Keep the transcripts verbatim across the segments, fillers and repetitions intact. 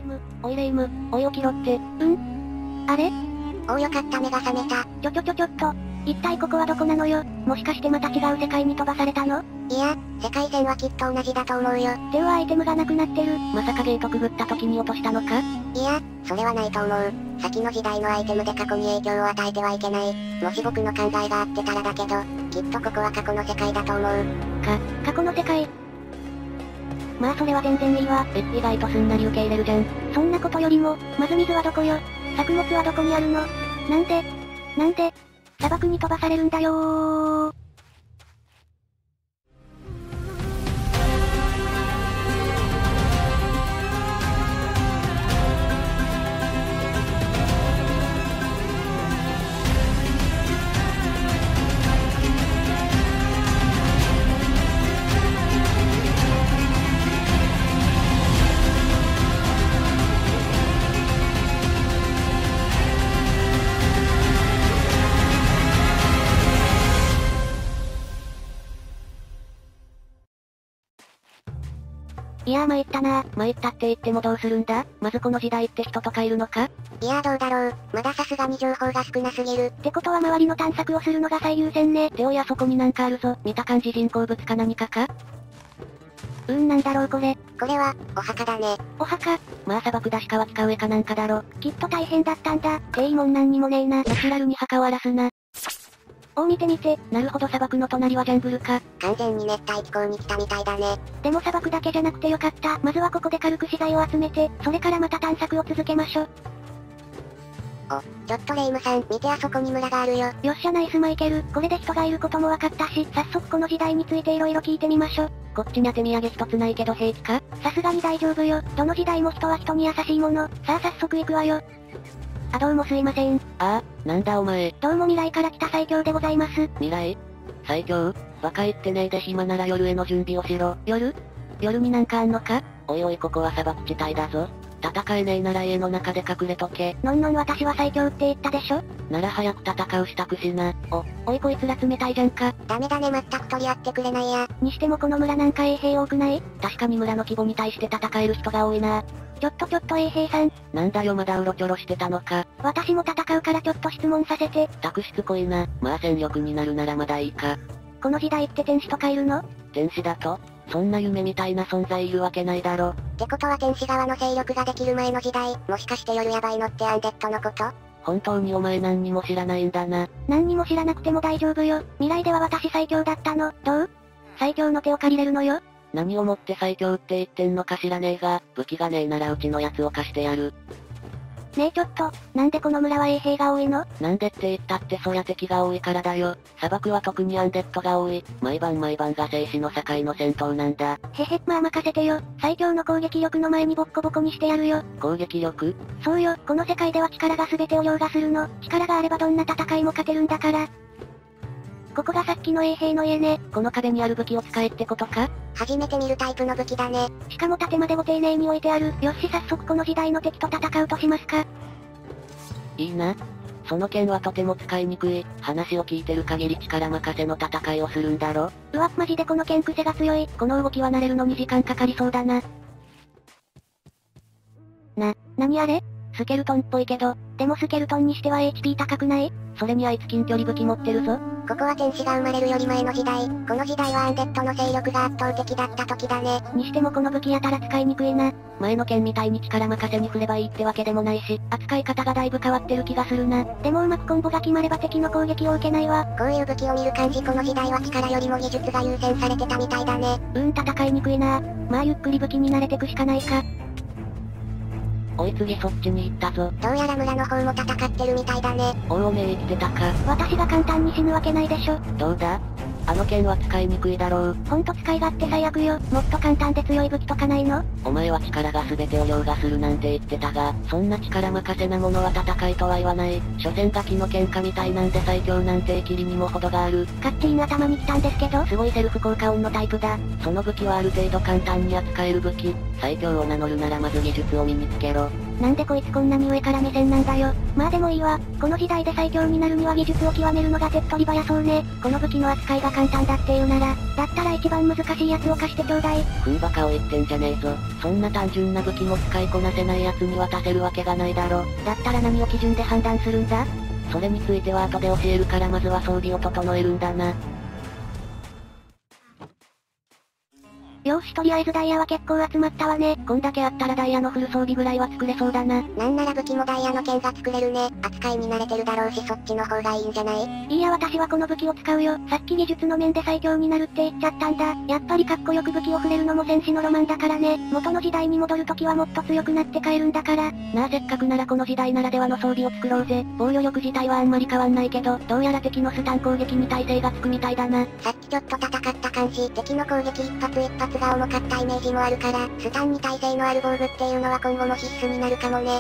ム、おいレイム、おい起きろって。 んあれおおよかった目が覚めた。ちょちょちょちょっと。一体ここはどこなのよ。もしかしてまた違う世界に飛ばされたの？いや、世界線はきっと同じだと思うよ。ではアイテムがなくなってる。 まさかゲートくぐった時に落としたのか？ いや、それはないと思う。先の時代のアイテムで過去に影響を与えてはいけない。もし僕の考えがあってたらだけど、きっとここは過去の世界だと思う。 か、 過去の世界？まあそれは全然いいわ。 え、意外とすんなり受け入れるじゃん。 そんなことよりも、まず水はどこよ？作物はどこにあるの？なんでなんで砂漠に飛ばされるんだよー。いやー参ったなー。 参ったって言ってもどうするんだ？まずこの時代って人とかいるのか？ いやーどうだろう。まださすがに情報が少なすぎる。ってことは周りの探索をするのが最優先ね。 ておやそこになんかあるぞ。見た感じ人工物か何かか？ うーんなんだろうこれ。これは、お墓だね。お墓？ まあ砂漠だし川か上かなんかだろ。 きっと大変だったんだ。っていいもんなんにもねえな。 ナチュラルに墓を荒らすな。 おー見て見て。 なるほど砂漠の隣はジャングルか。 完全に熱帯気候に来たみたいだね。でも砂漠だけじゃなくてよかった。まずはここで軽く資材を集めて、それからまた探索を続けましょ。お、ちょっとレイムさん、見てあそこに村があるよ。よっしゃナイスマイケル。これで人がいることも分かったし、早速この時代について色々聞いてみましょ。 こっちにゃ手土産一つないけど平気か？ さすがに大丈夫よ。どの時代も人は人に優しいもの。さあ早速行くわよ。あどうもすいません。 ああ、なんだお前。 どうも未来から来た最強でございます。 未来？最強？バカ言ってねえで暇なら夜への準備をしろ。 夜？夜になんかあんのか？ おいおいここは砂漠地帯だぞ。戦えねえなら家の中で隠れとけ。 のんのん私は最強って言ったでしょ？ なら早く戦う支度しな。お、おいこいつら冷たいじゃんか。 ダメだね全く取り合ってくれないや。にしてもこの村なんか衛兵多くない？ 確かに村の規模に対して戦える人が多いな。 ちょっとちょっと衛兵さん。 なんだよまだうろちょろしてたのか。 私も戦うからちょっと質問させて。 たくしつこいな。まあ戦力になるならまだいいか。 この時代って天使とかいるの？ 天使だと？そんな夢みたいな存在いるわけないだろ。 ってことは天使側の勢力ができる前の時代、もしかして夜やばいのってアンデッドのこと？ 本当にお前何にも知らないんだな。 何にも知らなくても大丈夫よ。未来では私最強だったの。どう？最強の手を借りれるのよ。 何をもって最強って言ってんのか知らねえが、武器がねえならうちのやつを貸してやる。 ねえちょっと、なんでこの村は衛兵が多いの？ なんでって言ったってそりゃ敵が多いからだよ。砂漠は特にアンデッドが多い。毎晩毎晩が生死の境の戦闘なんだ。 へへ、まあ任せてよ。最強の攻撃力の前にボッコボコにしてやるよ。 攻撃力？ そうよ、この世界では力が全てを凌駕するの。力があればどんな戦いも勝てるんだから。ここがさっきの衛兵の家ね。 この壁にある武器を使えってことか？ 初めて見るタイプの武器だね。しかも盾までご丁寧に置いてある。よし早速この時代の敵と戦うとしますか。 いいな。その剣はとても使いにくい。話を聞いてる限り力任せの戦いをするんだろ？ うわ、マジでこの剣癖が強い。 この動きは慣れるのに時間かかりそうだな。 な、なにあれ？ スケルトンっぽいけど。 でもスケルトンにしては エイチピー 高くない？ それにあいつ近距離武器持ってるぞ。 ここは天使が生まれるより前の時代。この時代はアンデッドの勢力が圧倒的だった時だね。にしてもこの武器やたら使いにくいな。 前の剣みたいに力任せに振ればいいってわけでもないし、扱い方がだいぶ変わってる気がするな。 でもうまくコンボが決まれば敵の攻撃を受けないわ。こういう武器を見る感じこの時代は力よりも技術が優先されてたみたいだね。 うーん戦いにくいな。 まあゆっくり武器に慣れてくしかないか。 おい次そっちに行ったぞ。 どうやら村の方も戦ってるみたいだね。 おうおめえ生きてたか。 私が簡単に死ぬわけないでしょ。 どうだ？あの剣は使いにくいだろう。 ほんと使い勝手最悪よ。もっと簡単で強い武器とかないの？ お前は力が全てを凌駕するなんて言ってたが、そんな力任せなものは戦いとは言わない。所詮ガキの喧嘩みたいなんで最強なんてきりにも程がある。 カッチリの頭に来たんですけど。 すごいセルフ効果音のタイプだ。その武器はある程度簡単に扱える武器。最強を名乗るならまず技術を身につけろ。 なんでこいつこんなに上から目線なんだよ。まあでもいいわ。この時代で最強になるには技術を極めるのが手っ取り早そうね。この武器の扱いが簡単だっていうなら、だったら一番難しいやつを貸してちょうだい。 ふんバカを言ってんじゃねえぞ。そんな単純な武器も使いこなせない奴に渡せるわけがないだろ。 だったら何を基準で判断するんだ？ それについては後で教えるからまずは装備を整えるんだな。 よーしとりあえずダイヤは結構集まったわね。 こんだけあったらダイヤのフル装備ぐらいは作れそうだな。 なんなら武器もダイヤの剣が作れるね。扱いに慣れてるだろうしそっちの方がいいんじゃない？いいや私はこの武器を使うよ。さっき技術の面で最強になるって言っちゃったんだ。やっぱりかっこよく武器を触れるのも戦士のロマンだからね。元の時代に戻るときはもっと強くなって帰るんだから。 なあせっかくならこの時代ならではの装備を作ろうぜ。防御力自体はあんまり変わんないけど、どうやら敵のスタン攻撃に耐性がつくみたいだな。 さっきちょっと戦った感じ、敵の攻撃一発一発が重かったイメージもあるから、スタンに耐性のある防具っていうのは今後も必須になるかもね。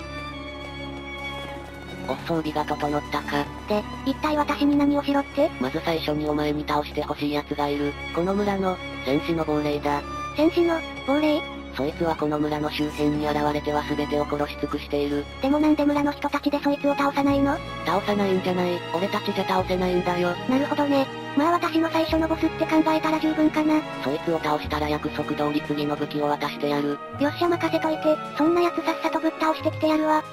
お、装備が整ったか。 で、一体私に何をしろって？ まず最初にお前に倒してほしい奴がいる。この村の、戦士の亡霊だ。 戦士の、亡霊？ そいつはこの村の周辺に現れては全てを殺し尽くしている。 でもなんで村の人たちでそいつを倒さないの？ 倒さないんじゃない。俺たちじゃ倒せないんだよ。 なるほどね。まあ私の最初のボスって考えたら十分かな。 そいつを倒したら約束通り次の武器を渡してやる。 よっしゃ任せといて、そんな奴さっさとぶっ倒してきてやるわ。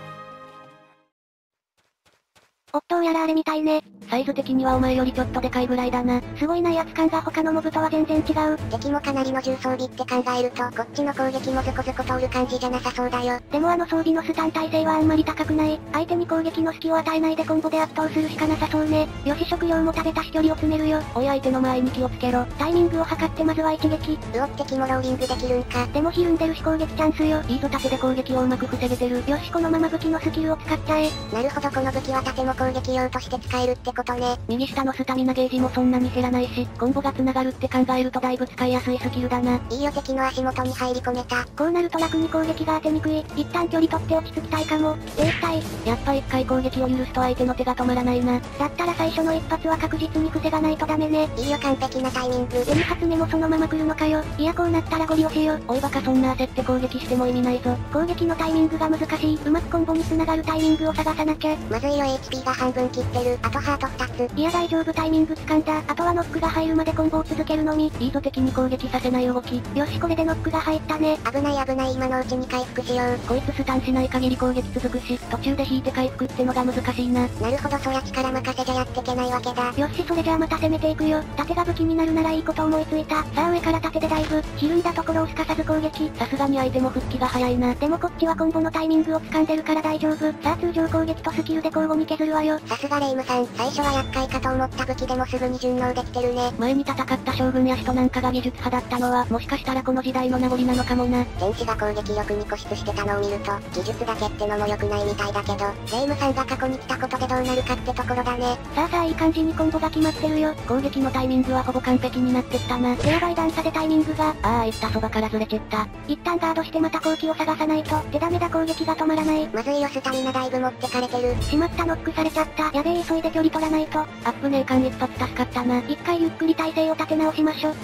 おっとやらあれみたいね。 サイズ的にはお前よりちょっとでかいぐらいだな。 すごいな威圧感が他のモブとは全然違う。敵もかなりの重装備って考えると、こっちの攻撃もズコズコ通る感じじゃなさそうだよ。でもあの装備のスタン耐性はあんまり高くない。相手に攻撃の隙を与えないでコンボで圧倒するしかなさそうね。よし食料も食べたし距離を詰めるよ。 おい相手の前に気をつけろ。 タイミングを測ってまずは一撃。うおって敵もローリングできるんか。でもひるんでるし攻撃チャンスよ。 いいぞ盾で攻撃をうまく防げてる。 よしこのまま武器のスキルを使っちゃえ。なるほどこの武器は盾も攻撃用として使えるってことね。 右下のスタミナゲージもそんなに減らないし、コンボが繋がるって考えるとだいぶ使いやすいスキルだな。 いいよ敵の足元に入り込めた。こうなると楽に攻撃が当てにくい。一旦距離取って落ち着きたいかも。えーたい。 やっぱ一回攻撃を許すと相手の手が止まらないな。 だったら最初の一発は確実に防がないとダメね。いいよ完璧なタイミング。でに発目もそのまま来るのかよ。いやこうなったらゴリ押しよ。 おいバカそんな焦って攻撃しても意味ないぞ。 攻撃のタイミングが難しい。うまくコンボに繋がるタイミングを探さなきゃ。まずいよ エイチピー が半分切ってる。あとハートふたつ。いや大丈夫タイミング掴んだ。あとはノックが入るまでコンボを続けるのみ。 いいぞ敵に攻撃させない動き。 よしこれでノックが入ったね。危ない危ない今のうちに回復しよう。 こいつスタンしない限り攻撃続くし、途中で引いて回復ってのが難しいな。 なるほどそりゃ力任せじゃやってけないわけだ。よしそれじゃあまた攻めていくよ。盾が武器になるならいいこと思いついた。さあ上から盾でダイブ。ひるんだところをすかさず攻撃。 さすがに相手も復帰が早いな。 でもこっちはコンボのタイミングを掴んでるから大丈夫。さあ通常攻撃とスキルで交互に削るわよ。さすがレイムさん、最初は厄介かと思った武器でもすぐに順応できてるね。 前に戦った将軍や使徒なんかが技術派だったのはもしかしたらこの時代の名残なのかもな。 戦士が攻撃力に固執してたのを見ると、技術だけってのも良くないみたいだけど、レイムさんが過去に来たことでどうなるかってところだね。さあさあいい感じにコンボが決まってるよ。 攻撃のタイミングはほぼ完璧になってったな。 やばい段差でタイミングが。 ああ言ったそばからずれちった。 一旦ガードしてまた後期を探さないと。でダメだ攻撃が止まらない。まずいよスタミナだいぶ持ってかれてる。しまったノックされちゃった。やべえ急いで距離取らないと。 アップねえ間一発助かったな。 一回ゆっくり体勢を立て直しましょ。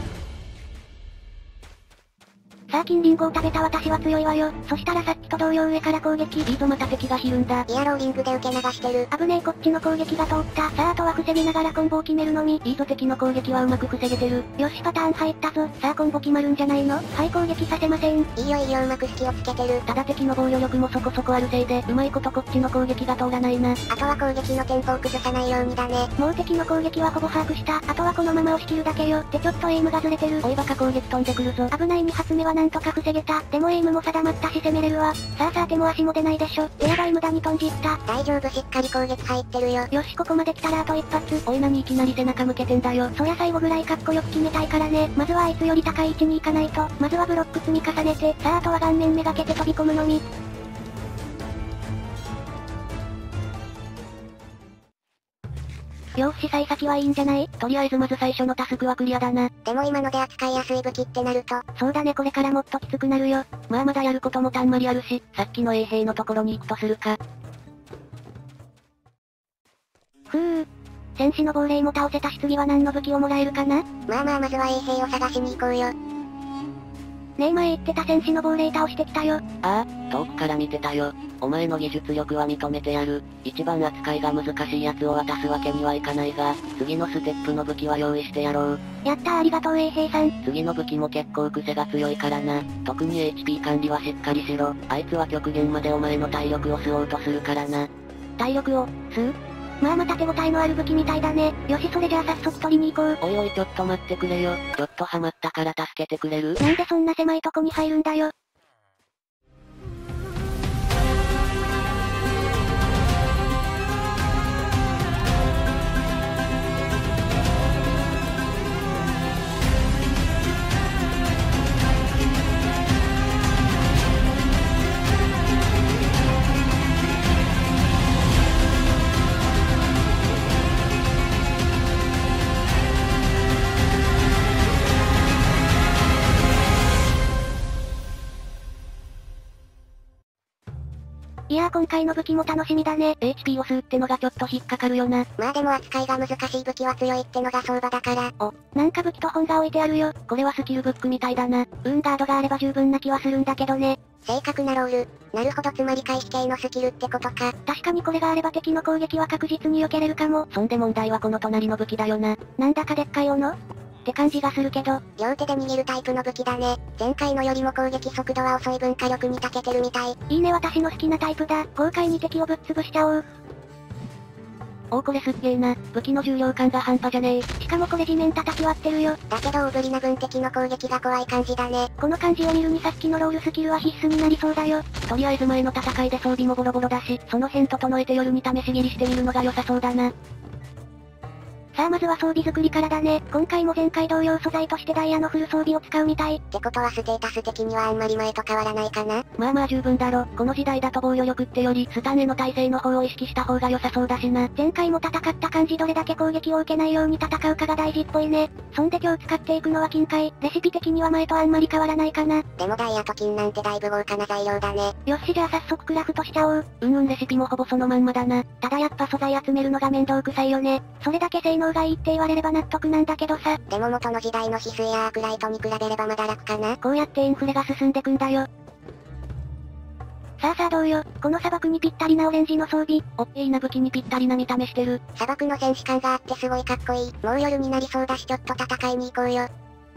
さあ金リンゴを食べた私は強いわよ。そしたらさっきと同様上から攻撃。 いいぞまた敵がひるんだ。 いやローリングで受け流してる。危ねえこっちの攻撃が通った。さああとは防ぎながらコンボを決めるのみ。 いいぞ敵の攻撃はうまく防げてる。 よしパターン入ったぞ。さあコンボ決まるんじゃないの。はい攻撃させません。いいよいいようまく隙をつけてる。 ただ敵の防御力もそこそこあるせいで、うまいことこっちの攻撃が通らないな。あとは攻撃のテンポを崩さないようにだね。もう敵の攻撃はほぼ把握した。あとはこのまま押し切るだけよ。ってちょっとエイムがずれてる。 おいバカ攻撃飛んでくるぞ。 危ないに発目はなんとか防げた。でもエイムも定まったし攻めれるわ。さあさあ手も足も出ないでしょ。でやばい無駄に飛んじった。大丈夫しっかり攻撃入ってるよ。よしここまで来たらあと一発。 おい何いきなり背中向けてんだよ。 そりゃ最後ぐらいかっこよく決めたいからね。まずはあいつより高い位置に行かないと。まずはブロック積み重ねて。さああとは顔面めがけて飛び込むのみ。よーし幸先はいいんじゃない？ とりあえずまず最初のタスクはクリアだな。 でも今ので扱いやすい武器ってなると、そうだねこれからもっときつくなるよ。 まあまだやることもたんまりあるし、さっきの衛兵のところに行くとするか。 ふぅ。戦士の亡霊も倒せたし次は何の武器をもらえるかな？まあまあまずは衛兵を探しに行こうよ。 ねえ前言ってた戦士の亡霊倒してきたよ。 ああ、遠くから見てたよ。お前の技術力は認めてやる。一番扱いが難しいやつを渡すわけにはいかないが、次のステップの武器は用意してやろう。 やったーありがとう衛兵さん。 次の武器も結構癖が強いからな。特に エイチピー 管理はしっかりしろ。あいつは極限までお前の体力を吸おうとするからな。 体力を、吸う？まあまた手応えのある武器みたいだね。よしそれじゃあ早速取りに行こう。 おいおいちょっと待ってくれよ。ちょっとハマったから助けてくれる？ なんでそんな狭いとこに入るんだよ。いやー今回の武器も楽しみだね。 エイチピー を吸うってのがちょっと引っかかるよな。 まあでも扱いが難しい武器は強いってのが相場だから。お、なんか武器と本が置いてあるよ。 これはスキルブックみたいだな。 うんガードがあれば十分な気はするんだけどね。 正確なロール。なるほどつまり回避系のスキルってことか。 確かにこれがあれば敵の攻撃は確実に避けれるかも。 そんで問題はこの隣の武器だよな。 なんだかでっかい斧って感じがするけど。 両手で握るタイプの武器だね。前回のよりも攻撃速度は遅い分火力に長けてるみたい。 いいね私の好きなタイプだ。豪快に敵をぶっ潰しちゃおう。 おおこれすっげーな。武器の重量感が半端じゃねえ。 しかもこれ地面叩き割ってるよ。 だけど大ぶりな分敵の攻撃が怖い感じだね。 この感じを見るにさっきのロールスキルは必須になりそうだよ。 とりあえず前の戦いで装備もボロボロだし、その辺整えて夜に試し切りしてみるのが良さそうだな。 さあまずは装備作りからだね。今回も前回同様素材としてダイヤのフル装備を使うみたい。 ってことはステータス的にはあんまり前と変わらないかな。 まあまあ十分だろ。この時代だと防御力ってよりスタンへの耐性の方を意識した方が良さそうだしな。 前回も戦った感じどれだけ攻撃を受けないように戦うかが大事っぽいね。そんで今日使っていくのは金塊。レシピ的には前とあんまり変わらないかな。 でもダイヤと金なんてだいぶ豪華な材料だね。 よしじゃあ早速クラフトしちゃおう。 うんうんレシピもほぼそのまんまだな。 ただやっぱ素材集めるのが面倒くさいよね。それだけ性能がいいって言われれば納得なんだけどさ。 でも元の時代の翡翠やアークライトに比べればまだ楽かな。 こうやってインフレが進んでくんだよ。さあさあどうよ。この砂漠にぴったりなオレンジの装備。 おっいいな武器にぴったりな見た目してる。 砂漠の戦士感があってすごいかっこいい。もう夜になりそうだしちょっと戦いに行こうよ。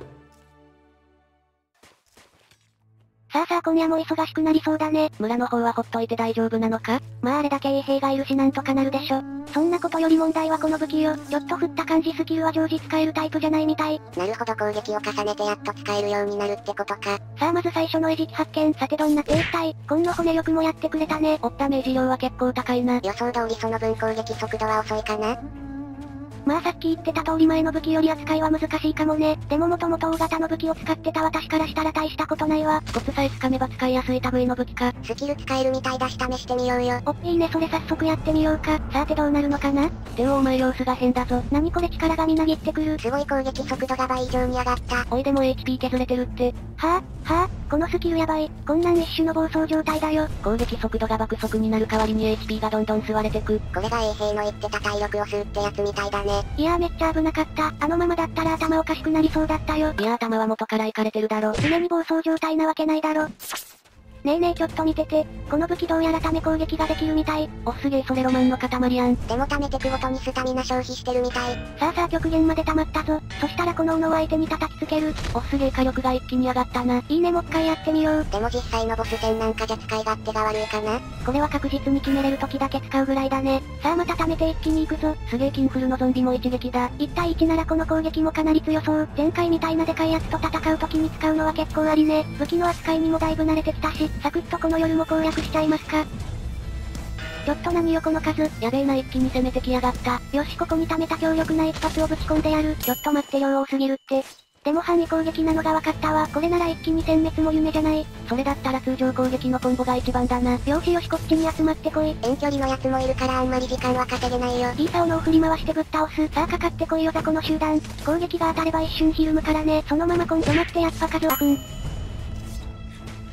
さあさあ今夜も忙しくなりそうだね。 村の方はほっといて大丈夫なのか？ まああれだけ衛兵がいるしなんとかなるでしょ。そんなことより問題はこの武器よ。ちょっと振った感じスキルは常時使えるタイプじゃないみたい。 なるほど攻撃を重ねてやっと使えるようになるってことか。 さあまず最初の餌食発見。さてどんな手一体。紺の骨よくもやってくれたね。 おダメージ量は結構高いな。 予想通りその分攻撃速度は遅いかな。 まあさっき言ってた通り前の武器より扱いは難しいかもね。でももともと大型の武器を使ってた私からしたら大したことないわ。 コツさえつかめば使いやすい類の武器か。 スキル使えるみたいだし試してみようよ。 おっいいねそれ早速やってみようか。さてどうなるのかな。 でもお前様子が変だぞ。 何これ力がみなぎってくる。 すごい攻撃速度が倍以上に上がった。 おいでも エイチピー 削れてるって。 はぁ、はぁ、このスキルやばい。こんなん一種の暴走状態だよ。 攻撃速度が爆速になる代わりに エイチピー がどんどん吸われてく。 これが衛兵の言ってた体力を吸うってやつみたいだね。 いやーめっちゃ危なかった。あのままだったら頭おかしくなりそうだったよ。 いや頭は元からいかれてるだろ。 常に暴走状態なわけないだろ。ねえねえちょっと見てて。この武器どうやらため攻撃ができるみたい。 おすげえそれロマンの塊やん。 でも溜めてくごとにスタミナ消費してるみたい。 さあさあ極限まで溜まったぞ。そしたらこの斧を相手に叩きつける。 おすげえ火力が一気に上がったな。 いいねもう一回やってみよう。 でも実際のボス戦なんかじゃ使い勝手が悪いかな。 これは確実に決めれる時だけ使うぐらいだね。さあまた溜めて一気に行くぞ。 すげえキンフルのゾンビも一撃だ。 いち対いちならこの攻撃もかなり強そう。前回みたいなでかいやつと戦う時に使うのは結構ありね。武器の扱いにもだいぶ慣れてきたし、サクッとこの夜も攻略しちゃいますか。ちょっと何よこの数。 やべえな一気に攻めてきやがった。 よしここに溜めた強力な一発をぶち込んでやる。 ちょっと待って量多すぎるって。 でも範囲攻撃なのが分かったわ。これなら一気に殲滅も夢じゃない。 それだったら通常攻撃のコンボが一番だな。 よしよしこっちに集まってこい。 遠距離のやつもいるからあんまり時間は稼げないよ。 いいさ斧を振り回してぶっ倒す。さあかかってこいよ雑魚の集団。攻撃が当たれば一瞬ひるむからね。そのままコン止まってやっぱ数はふん。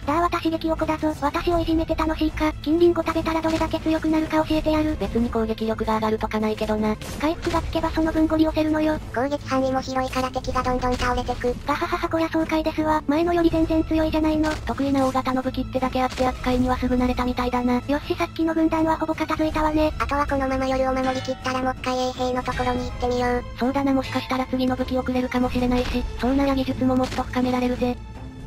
だあ私激おこだぞ。私をいじめて楽しいか。金リンゴ食べたらどれだけ強くなるか教えてやる。 別に攻撃力が上がるとかないけどな。 回復がつけばその分ゴリ押せるのよ。 攻撃範囲も広いから敵がどんどん倒れてく。 ガハハハこりゃ爽快ですわ。前のより全然強いじゃないの。 得意な大型の武器ってだけあって扱いにはすぐ慣れたみたいだな。 よしさっきの軍団はほぼ片付いたわね。 あとはこのまま夜を守りきったらもう一回衛兵のところに行ってみよう。 そうだなもしかしたら次の武器をくれるかもしれないし、そうなら技術ももっと深められるぜ。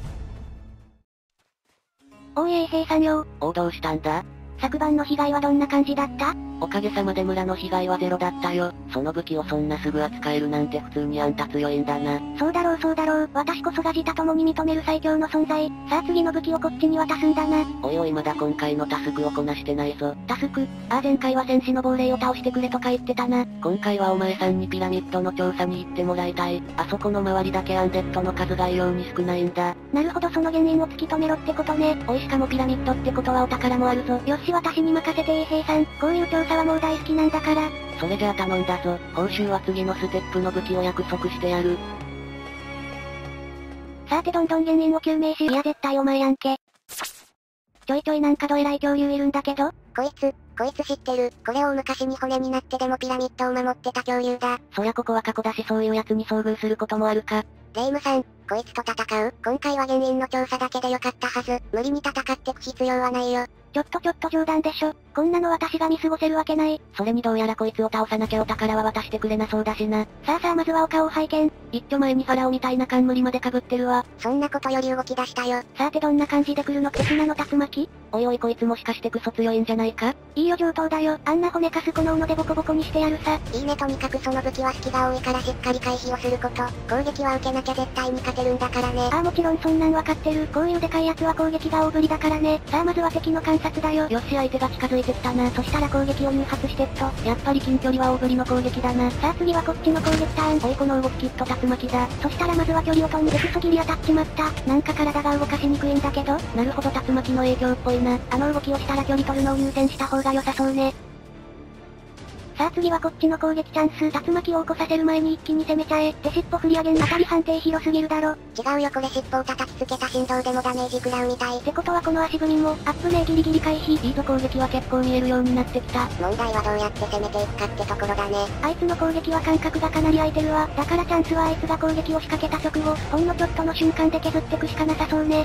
おい衛兵さんよ。 おうどうしたんだ？ 昨晩の被害はどんな感じだった？ おかげさまで村の被害はゼロだったよ。その武器をそんなすぐ扱えるなんて普通にあんた強いんだな。 そうだろうそうだろう。私こそが自他共に認める最強の存在。さあ次の武器をこっちに渡すんだな。 おいおいまだ今回のタスクをこなしてないぞ。タスク？ああ前回は戦士の亡霊を倒してくれとか言ってたな。今回はお前さんにピラミッドの調査に行ってもらいたい。あそこの周りだけアンデッドの数が異様に少ないんだ。 なるほどその原因を突き止めろってことね。 おいしかもピラミッドってことはお宝もあるぞ。 よし私に任せて衛兵さん。こういう調査はもう大好きなんだから。 それじゃあ頼んだぞ。報酬は次のステップの武器を約束してやる。 さてどんどん原因を究明し、いや絶対お前やんけ。ちょいちょいなんかどえらい恐竜いるんだけど。 こいつ、こいつ知ってる。これを昔に骨になってでもピラミッドを守ってた恐竜だ。 そりゃここは過去だしそういう奴に遭遇することもあるか。 レイムさん、こいつと戦う？今回は原因の調査だけでよかったはず。無理に戦ってく必要はないよ。 ちょっとちょっと冗談でしょ。こんなの私が見過ごせるわけない。 それにどうやらこいつを倒さなきゃお宝は渡してくれなそうだしな。 さあさあまずはお顔を拝見。 一丁前にファラオみたいな冠まで被ってるわ。 そんなことより動き出したよ。 さてどんな感じで来るのク砂の竜巻？ おいおいこいつもしかしてクソ強いんじゃないか？ いいよ上等だよ。あんな骨かすこの斧でボコボコにしてやるさ。 いいねとにかくその武器は隙が多いからしっかり回避をすること。攻撃は受けなきゃ絶対に勝てるんだからね。 ああもちろんそんなんわかってる。こういうでかいやつは攻撃が大振りだからね。さあまずは敵の観察だよ。 よし相手が近づいてきたな。 そしたら攻撃を誘発してっと。 やっぱり近距離は大振りの攻撃だな。 さあ次はこっちの攻撃ターン。 おいこの動ききっと竜巻だ。 そしたらまずは距離を飛んでクソギリ当たっちまった。なんか体が動かしにくいんだけど。 なるほど竜巻の影響っぽいな。 あの動きをしたら距離取るのを優先した方が良さそうね。さあ次はこっちの攻撃チャンス。竜巻を起こさせる前に一気に攻めちゃえ。で尻尾振り上げん。当たり判定広すぎるだろ。 違うよこれ尻尾を叩きつけた振動でもダメージ食らうみたい。 ってことはこの足踏みも、アップ名ギリギリ回避。 いいぞ攻撃は結構見えるようになってきた。 問題はどうやって攻めていくかってところだね。 あいつの攻撃は間隔がかなり空いてるわ。だからチャンスはあいつが攻撃を仕掛けた直後、ほんのちょっとの瞬間で削ってくしかなさそうね。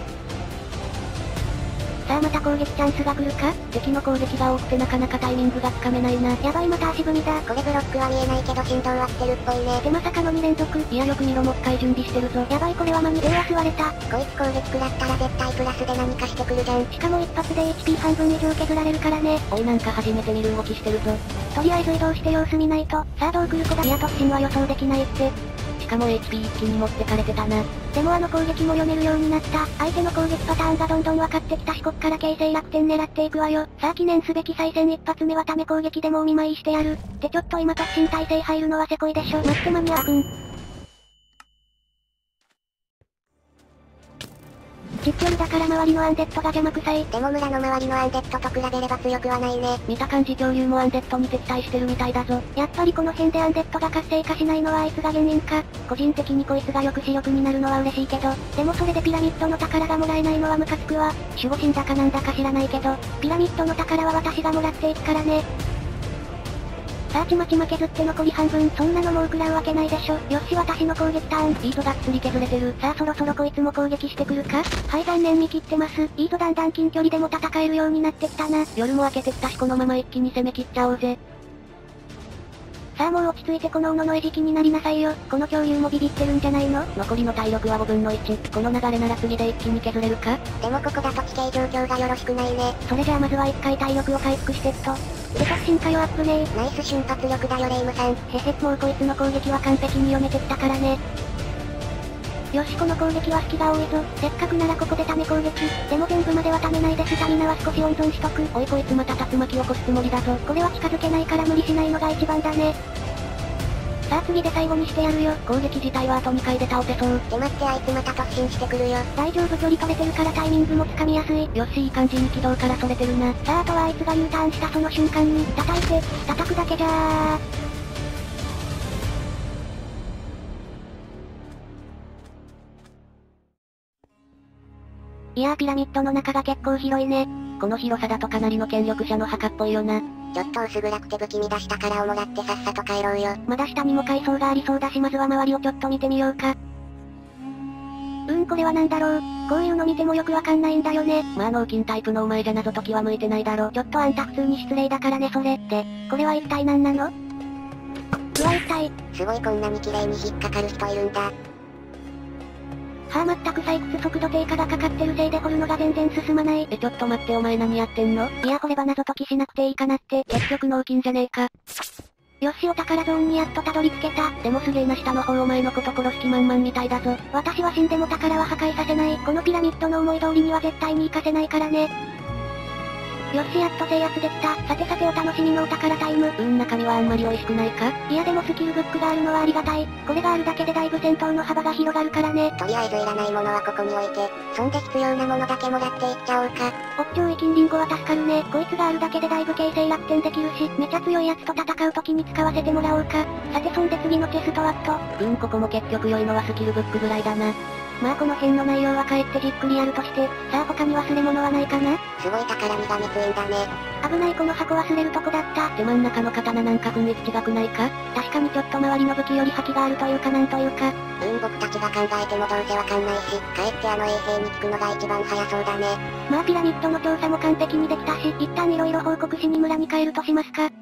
さあまた攻撃チャンスが来るか？ 敵の攻撃が多くてなかなかタイミングがつかめないな。 やばいまた足踏みだ。 これブロックは見えないけど振動は来てるっぽいね。 でまさかのに連続。 いやよく見ろもう一回準備してるぞ。 やばいこれは間に手を吸われた。 こいつ攻撃食らったら絶対プラスで何かしてくるじゃん。 しかも一発で エイチピー 半分以上削られるからね。 おいなんか初めて見る動きしてるぞ。 とりあえず移動して様子見ないと。さあどう来る子だ。いや突進は予想できないって。 しかも エイチピー 一気に持ってかれてたな。 でもあの攻撃も読めるようになった。相手の攻撃パターンがどんどん分かってきたしこっから形勢楽天狙っていくわよ。さあ記念すべき再戦一発目はため攻撃でもお見舞いしてやる。ってちょっと今突進体勢入るのはせこいでしょ。待って間に合う。実距離だから周りのアンデッドが邪魔くさい。 でも村の周りのアンデッドと比べれば強くはないね。 見た感じ恐竜もアンデッドに敵対してるみたいだぞ。 やっぱりこの辺でアンデッドが活性化しないのはあいつが原因か。個人的にこいつが抑止力になるのは嬉しいけど、でもそれでピラミッドの宝がもらえないのはムカつくわ。守護神だかなんだか知らないけど、ピラミッドの宝は私がもらっていくからね。さあちまちま削って残り半分。そんなのもう食らうわけないでしょ。よし私の攻撃ターン。 いいぞがっつり削れてる。 さあそろそろこいつも攻撃してくるか？はい残念見切ってます。いいぞだんだん近距離でも戦えるようになってきたな。 夜も明けてきたしこのまま一気に攻め切っちゃおうぜ。 さあもう落ち着いてこの斧の餌食になりなさいよ。この恐竜もビビってるんじゃないの？ 残りの体力はごぶんのいち。この流れなら次で一気に削れるか？ でもここだと地形状況がよろしくないね。 それじゃあまずは一回体力を回復してっと。で突進かよアップねー。 ナイス瞬発力だよレイムさん。 へへもうこいつの攻撃は完璧に読めてきたからね。よしこの攻撃は隙が多いぞ。せっかくならここでため攻撃。でも全部まではためないでスタミナは少し温存しとく。 おいこいつまた竜巻起こすつもりだぞ。 これは近づけないから無理しないのが一番だね。さあ次で最後にしてやるよ。 攻撃自体はあとにかいで倒せそう。 で待ってあいつまた突進してくるよ。 大丈夫距離取れてるからタイミングもつかみやすい。 よしいい感じに軌道からそれてるな。 さああとはあいつが U ターンしたその瞬間に叩いて、叩くだけじゃー。 いやーピラミッドの中が結構広いね。 この広さだとかなりの権力者の墓っぽいよな。 ちょっと薄暗くて不気味だしたからをもらってさっさと帰ろうよ。 まだ下にも階層がありそうだしまずは周りをちょっと見てみようか。うーんこれはなんだろう。こういうの見てもよくわかんないんだよね。 まあ脳筋タイプのお前じゃ謎解きは向いてないだろ。 ちょっとあんた普通に失礼だからねそれ。で、これは一体何なの？うわ一体。 すごいこんなに綺麗に引っかかる人いるんだ。 はぁ全く採掘速度低下がかかってるせいで掘るのが全然進まない。 えちょっと待ってお前何やってんの？ いや掘れば謎解きしなくていいかなって。 結局脳筋じゃねえか。 よしお宝ゾーンにやっとたどり着けた。 でもすげえな下の方お前のこと殺す気満々みたいだぞ。 私は死んでも宝は破壊させない。このピラミッドの思い通りには絶対に行かせないからね。よしやっと制圧できた。さてさてお楽しみのお宝タイム。 うん中身はあんまり美味しくないか？ いやでもスキルブックがあるのはありがたい。これがあるだけでだいぶ戦闘の幅が広がるからね。 とりあえずいらないものはここに置いて、そんで必要なものだけもらっていっちゃおうか。 おっちょい金リンゴは助かるね。こいつがあるだけでだいぶ形勢逆転できるし、めちゃ強いやつと戦う時に使わせてもらおうか。さてそんで次のテストはっと。 うんここも結局良いのはスキルブックぐらいだな。 まあこの辺の内容は帰ってじっくりやるとして、さあ他に忘れ物はないかな？ すごい宝みがめついんだね。 危ないこの箱忘れるとこだった。 で真ん中の刀なんか雰囲気違くないか？ 確かにちょっと周りの武器より覇気があるというかなんというか。 うん僕たちが考えてもどうせわかんないし、かえってあの衛星に聞くのが一番早そうだね。 まあピラミッドの調査も完璧にできたし、一旦色々報告しに村に帰るとしますか。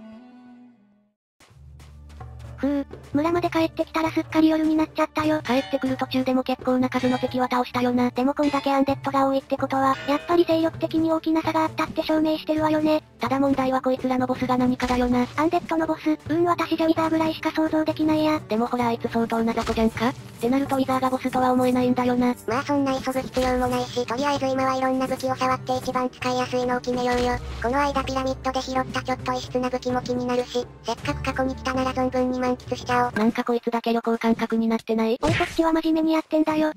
ふう、村まで帰ってきたらすっかり夜になっちゃったよ。 帰ってくる途中でも結構な数の敵は倒したよな。 でもこんだけアンデッドが多いってことは、やっぱり勢力的に大きな差があったって証明してるわよね。 ただ問題はこいつらのボスが何かだよな。 アンデッドのボス、うん私じゃウィザーぐらいしか想像できないや。 でもほらあいつ相当な雑魚じゃんか？ってなるとウィザーがボスとは思えないんだよな。 まあそんな急ぐ必要もないし、とりあえず今はいろんな武器を触って一番使いやすいのを決めようよ。この間ピラミッドで拾ったちょっと異質な武器も気になるし、せっかく過去に来たなら存分に満喫しちゃおう。 なんかこいつだけ旅行感覚になってない？ おいこっちは真面目にやってんだよ。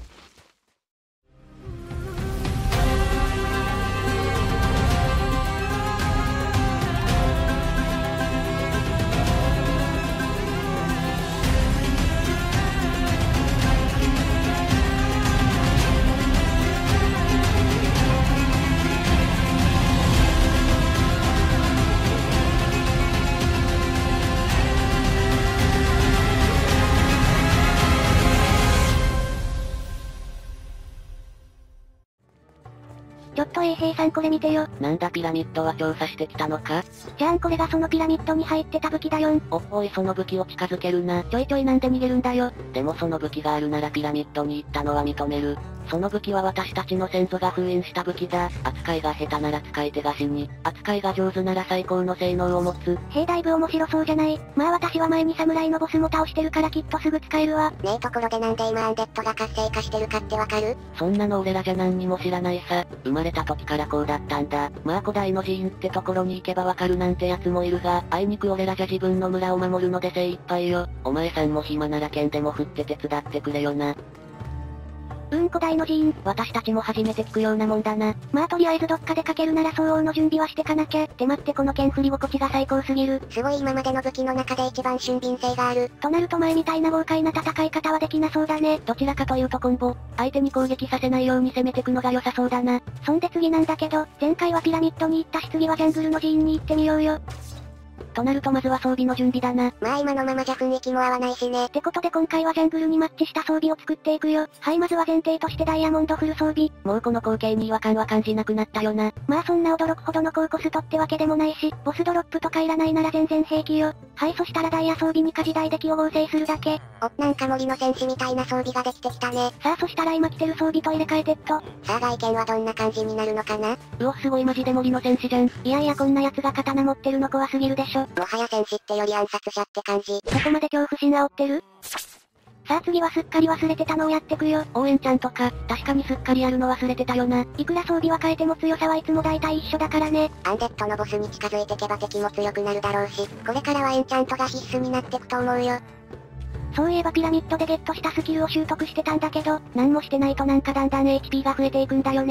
ちょっと衛兵さんこれ見てよ。 なんだピラミッドは調査してきたのか？ じゃんこれがそのピラミッドに入ってた武器だよん。 おっおいその武器を近づけるな。 ちょいちょいなんで逃げるんだよ。 でもその武器があるならピラミッドに行ったのは認める。その武器は私たちの先祖が封印した武器だ。扱いが下手なら使い手が死に、扱いが上手なら最高の性能を持つ。 へえだいぶ面白そうじゃない。まあ私は前に侍のボスも倒してるからきっとすぐ使えるわ。 ねえところでなんで今アンデッドが活性化してるかってわかる？ そんなの俺らじゃ何にも知らないさ。生まれた時からこうだったんだ。まあ古代の寺院ってところに行けばわかるなんてやつもいるが、あいにく俺らじゃ自分の村を守るので精一杯よ。お前さんも暇なら剣でも振って手伝ってくれよな。 うん古代の寺院、 私たちも初めて聞くようなもんだな。 まあとりあえずどっかでかけるなら相応の準備はしてかなきゃ。って待ってこの剣振り心地が最高すぎる。 すごい今までの武器の中で一番俊敏性がある。 となると前みたいな豪快な戦い方はできなそうだね。 どちらかというとコンボ、相手に攻撃させないように攻めてくのが良さそうだな。 そんで次なんだけど、前回はピラミッドに行ったし次はジャングルの寺院に行ってみようよ。 となるとまずは装備の準備だな。 まあ今のままじゃ雰囲気も合わないしね。 ってことで今回はジャングルにマッチした装備を作っていくよ。はいまずは前提としてダイヤモンドフル装備。 もうこの光景に違和感は感じなくなったよな。 まあそんな驚くほどの高コストってわけでもないし、ボスドロップとかいらないなら全然平気よ。はいそしたらダイヤ装備に火事代デキを合成するだけ。 お、なんか森の戦士みたいな装備ができてきたね。 さあそしたら今着てる装備と入れ替えてっと。 さあ外見はどんな感じになるのかな？ うおすごいマジで森の戦士じゃん。 いやいやこんな奴が刀持ってるの怖すぎるでしょ。 もはや戦士ってより暗殺者って感じ。 そこまで恐怖心煽ってる？さあ次はすっかり忘れてたのをやってくよ。 応援ちゃんとか、確かにすっかりやるの忘れてたよな。 いくら装備は変えても強さはいつも大体一緒だからね。 アンデッドのボスに近づいてけば敵も強くなるだろうし、これからはエンチャントが必須になってくと思うよ。 そういえばピラミッドでゲットしたスキルを習得してたんだけど、何もしてないとなんかだんだん エイチピー が増えていくんだよね。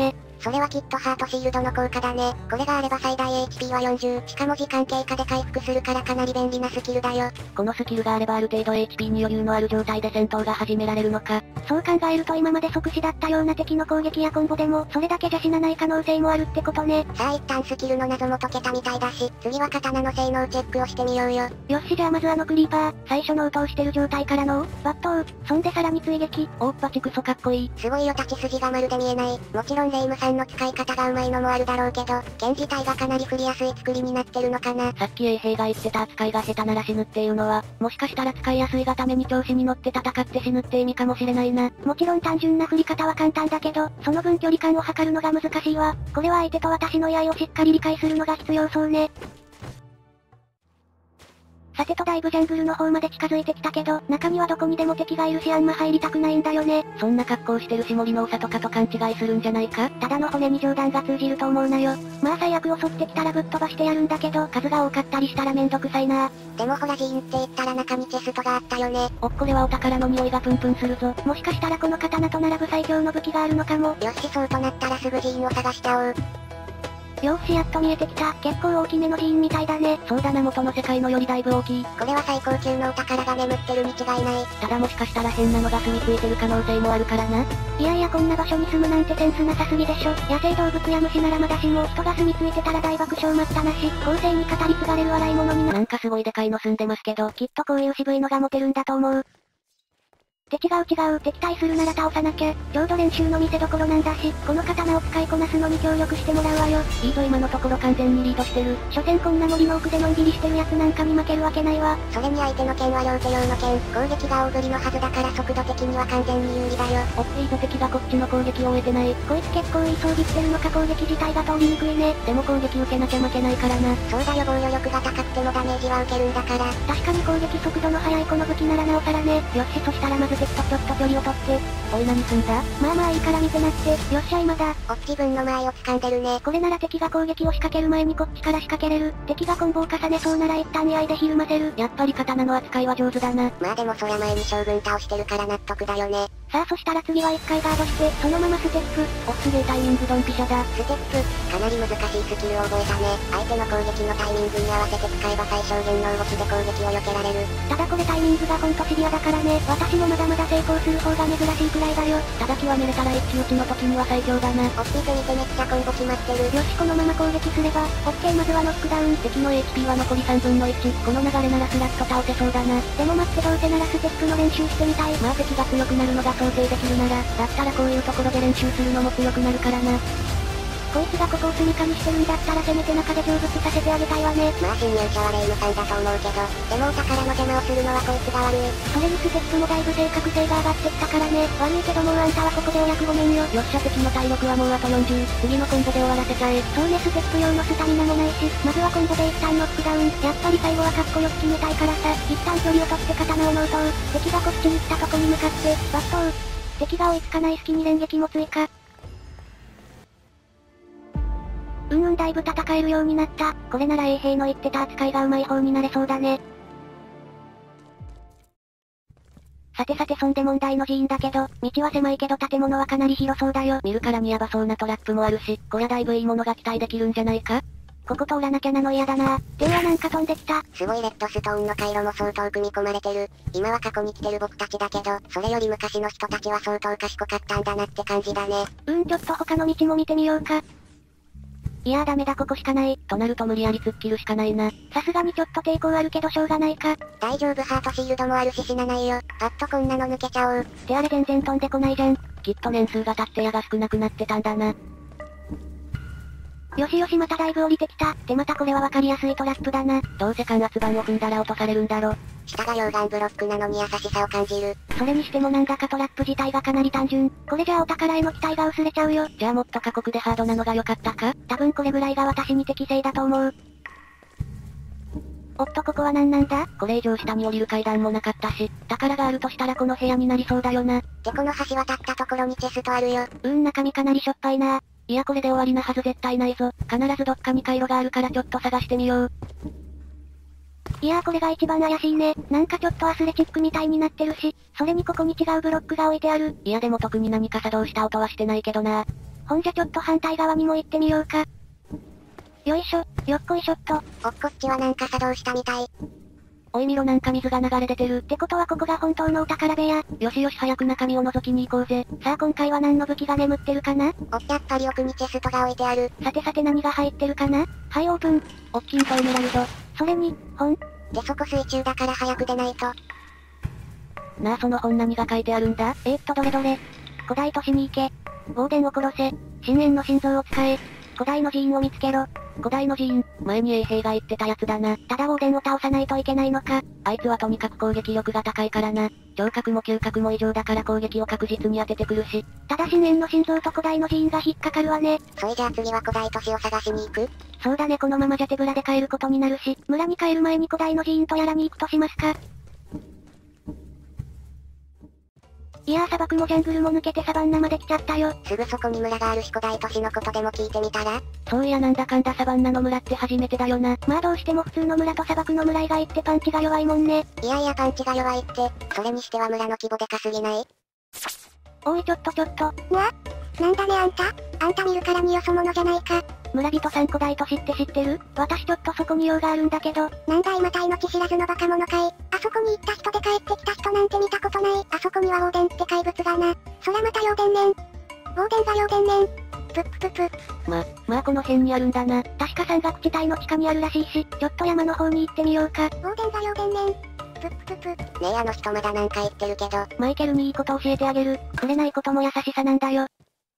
それはきっとハートシールドの効果だね。これがあれば最大 エイチピー はよんじゅう、しかも時間経過で回復するからかなり便利なスキルだよ。 このスキルがあればある程度 エイチピー に余裕のある状態で戦闘が始められるのか。 そう考えると今まで即死だったような敵の攻撃やコンボでも、それだけじゃ死なない可能性もあるってことね。 さあ一旦スキルの謎も解けたみたいだし、次は刀の性能チェックをしてみようよ。 よしじゃあまずあのクリーパー、最初の応答してる状態からの、抜刀、そんでさらに追撃。 おっぱちクソかっこいい。 すごいよ立ち筋がまるで見えない。もちろんレイムさんの使い方が上手いのもあるだろうけど、剣自体がかなり振りやすい作りになってるのかな。 さっき衛兵が言ってた扱いが下手なら死ぬっていうのは、もしかしたら使いやすいがために調子に乗って戦って死ぬって意味かもしれないな。 もちろん単純な振り方は簡単だけど、その分距離感を測るのが難しいわ。これは相手と私の居合をしっかり理解するのが必要そうね。さてとだいぶジャングルの方まで近づいてきたけど、中にはどこにでも敵がいるしあんま入りたくないんだよね。 そんな格好してるし森の長とかと勘違いするんじゃないか？ ただの骨に冗談が通じると思うなよ。まあ最悪襲ってきたらぶっ飛ばしてやるんだけど、数が多かったりしたらめんどくさいな。 でもほらジーンって言ったら中にチェストがあったよね。 おっこれはお宝の匂いがプンプンするぞ。 もしかしたらこの刀と並ぶ最強の武器があるのかも。 よしそうとなったらすぐジーンを探しちゃおう。 よーしやっと見えてきた。結構大きめのジーンみたいだね。 そうだな元の世界のよりだいぶ大きい。 これは最高級のお宝が眠ってるに違いない。 ただもしかしたら変なのが住み着いてる可能性もあるからな。 いやいやこんな場所に住むなんてセンスなさすぎでしょ。野生動物や虫ならまだしも人が住み着いてたら大爆笑待ったなし。後世に語り継がれる笑い物にな。 なんかすごいでかいの住んでますけど、 きっとこういう渋いのがモテるんだと思う。って違う違う、敵対するなら倒さなきゃ、ちょうど練習の見せ所なんだし、この刀を使いこなすのに協力してもらうわよ。 いいぞ今のところ完全にリードしてる。 所詮こんな森の奥でのんびりしてるやつなんかに負けるわけないわ。 それに相手の剣は両手用の剣、攻撃が大振りのはずだから速度的には完全に有利だよ。 おっいいぞ敵がこっちの攻撃を終えてない。 こいつ結構いい装備してるのか攻撃自体が通りにくいね。 でも攻撃受けなきゃ負けないからな。 そうだよ防御力が高くてもダメージは受けるんだから。 確かに攻撃速度の速いこの武器ならなおさらね。よしそしたらまず敵とちょっと距離を取って。 おい何すんだ？ まあまあいいから見てなって。よっしゃ今だ。 おっ自分の間合いを掴んでるね。 これなら敵が攻撃を仕掛ける前にこっちから仕掛けれる。敵がコンボを重ねそうなら一旦居合でひるませる。 やっぱり刀の扱いは上手だな。 まあでもそりゃ前に将軍倒してるから納得だよね。 さあそしたら次は一回ガードして、そのままステップ。 おすげえタイミングドンピシャだ。 ステップ、かなり難しいスキルを覚えたね。相手の攻撃のタイミングに合わせて使えば最小限の動きで攻撃を避けられる。 ただこれタイミングがほんとシビアだからね。私もまだまだ成功する方が珍しいくらいだよ。 ただ極めれたら一騎打ちの時には最強だな。 おっ見て見てめっちゃコンボ決まってる。 よしこのまま攻撃すれば、オッケーまずはノックダウン。 敵の エイチピー は残りさんぶんのいち。この流れならスラッと倒せそうだな。 でも待ってどうせならステップの練習してみたい。 まあ敵が強くなるのが想定できるなら、だったらこういうところで練習するのも強くなるからな。 こいつがここを住みかにしてるんだったらせめて中で成仏させてあげたいわね。 まあ侵入者はレイムさんだと思うけど、でもお宝の邪魔をするのはこいつが悪い。 それにステップもだいぶ正確性が上がってきたからね。悪いけどもうあんたはここでお役御免よ。 よっしゃ敵の体力はもうあとよんじゅう。次のコンボで終わらせちゃえ。 そうねステップ用のスタミナもないし、まずはコンボで一旦ノックダウン。やっぱり最後はかっこよく決めたいからさ、一旦距離を取って刀を納刀。敵がこっちに来たとこに向かって、抜刀。敵が追いつかない隙に連撃も追加。うんうんだいぶ戦えるようになった。これなら衛兵の言ってた扱いが上手い方になれそうだね。さてさてそんで問題の寺院だけど、道は狭いけど建物はかなり広そうだよ。 見るからにヤバそうなトラップもあるし、こりゃだいぶいいものが期待できるんじゃないか？ ここ通らなきゃなの嫌だな。ではなんか飛んできた。 すごいレッドストーンの回路も相当組み込まれてる。今は過去に来てる僕たちだけど、それより昔の人たちは相当賢かったんだなって感じだね。 うんちょっと他の道も見てみようか。いやーダメだここしかない。 となると無理やり突っ切るしかないな。 さすがにちょっと抵抗あるけどしょうがないか。 大丈夫ハートシールドもあるし死なないよ。パッとこんなの抜けちゃおう。 ってあれ全然飛んでこないじゃん。 きっと年数が経って矢が少なくなってたんだな。 よしよしまただいぶ降りてきた。ってまたこれはわかりやすいトラップだな。 どうせ感圧板を踏んだら落とされるんだろ。 下が溶岩ブロックなのに優しさを感じる。 それにしてもなんだかトラップ自体がかなり単純。これじゃあお宝への期待が薄れちゃうよ。 じゃあもっと過酷でハードなのが良かったか？ 多分これぐらいが私に適正だと思う。おっとここは何なんだ？ これ以上下に降りる階段もなかったし、宝があるとしたらこの部屋になりそうだよな。 でこの橋渡ったところにチェストあるよ。 うーん中身かなりしょっぱいな。 いやこれで終わりなはず絶対ないぞ。必ずどっかに回路があるからちょっと探してみよう。 いやーこれが一番怪しいね。なんかちょっとアスレチックみたいになってるし、それにここに違うブロックが置いてある。 いやでも特に何か作動した音はしてないけどな。 ほんじゃちょっと反対側にも行ってみようか。よいしょ、よっこいしょっと。 おっこっちはなんか作動したみたい。 おい見ろなんか水が流れ出てる。 ってことはここが本当のお宝部屋。 よしよし早く中身を覗きに行こうぜ。 さあ今回は何の武器が眠ってるかな？ おっやっぱり奥にチェストが置いてある。 さてさて何が入ってるかな？はい、オープン。 おっきんとエメラルド。 それに、本。 でそこ水中だから早く出ないと。 なあその本何が書いてあるんだ？ えー、っとどれどれ。古代都市に行け。ウォーデンを殺せ。深淵の心臓を使え。古代の寺院を見つけろ。 古代の寺院、前に衛兵が言ってたやつだな。 ただウォーデンを倒さないといけないのか。 あいつはとにかく攻撃力が高いからな。聴覚も嗅覚も異常だから攻撃を確実に当ててくるし。 ただ深淵の心臓と古代の寺院が引っかかるわね。 それじゃあ次は古代都市を探しに行く？ そうだねこのままじゃ手ぶらで帰ることになるし、村に帰る前に古代の寺院とやらに行くとしますか。いやー砂漠もジャングルも抜けてサバンナまで来ちゃったよ。 すぐそこに村があるし古代都市のことでも聞いてみたら？ そういやなんだかんだサバンナの村って初めてだよな。 まあどうしても普通の村と砂漠の村以外ってパンチが弱いもんね。 いやいやパンチが弱いって、それにしては村の規模でかすぎない？ おいちょっとちょっと。 うわ？なんだねあんた？あんた見るからによそ者じゃないか。 村人さん古代都市って知ってる？私ちょっとそこに用があるんだけど。 なんだいまた命知らずのバカ者かい。あそこに行った人で帰ってきた人なんて見たことない。あそこにはウォーデンって怪物がな。そらまたヨーデンねん。ウォーデンがヨーデンねん。ぷっぷぷぷ。 ま、まあこの辺にあるんだな。 確か山岳地帯の地下にあるらしいし、ちょっと山の方に行ってみようか。 ウォーデンがヨーデンねん。ぷっぷぷ。ねえあの人まだなんか言ってるけど。 マイケルにいいこと教えてあげる。触れないことも優しさなんだよ。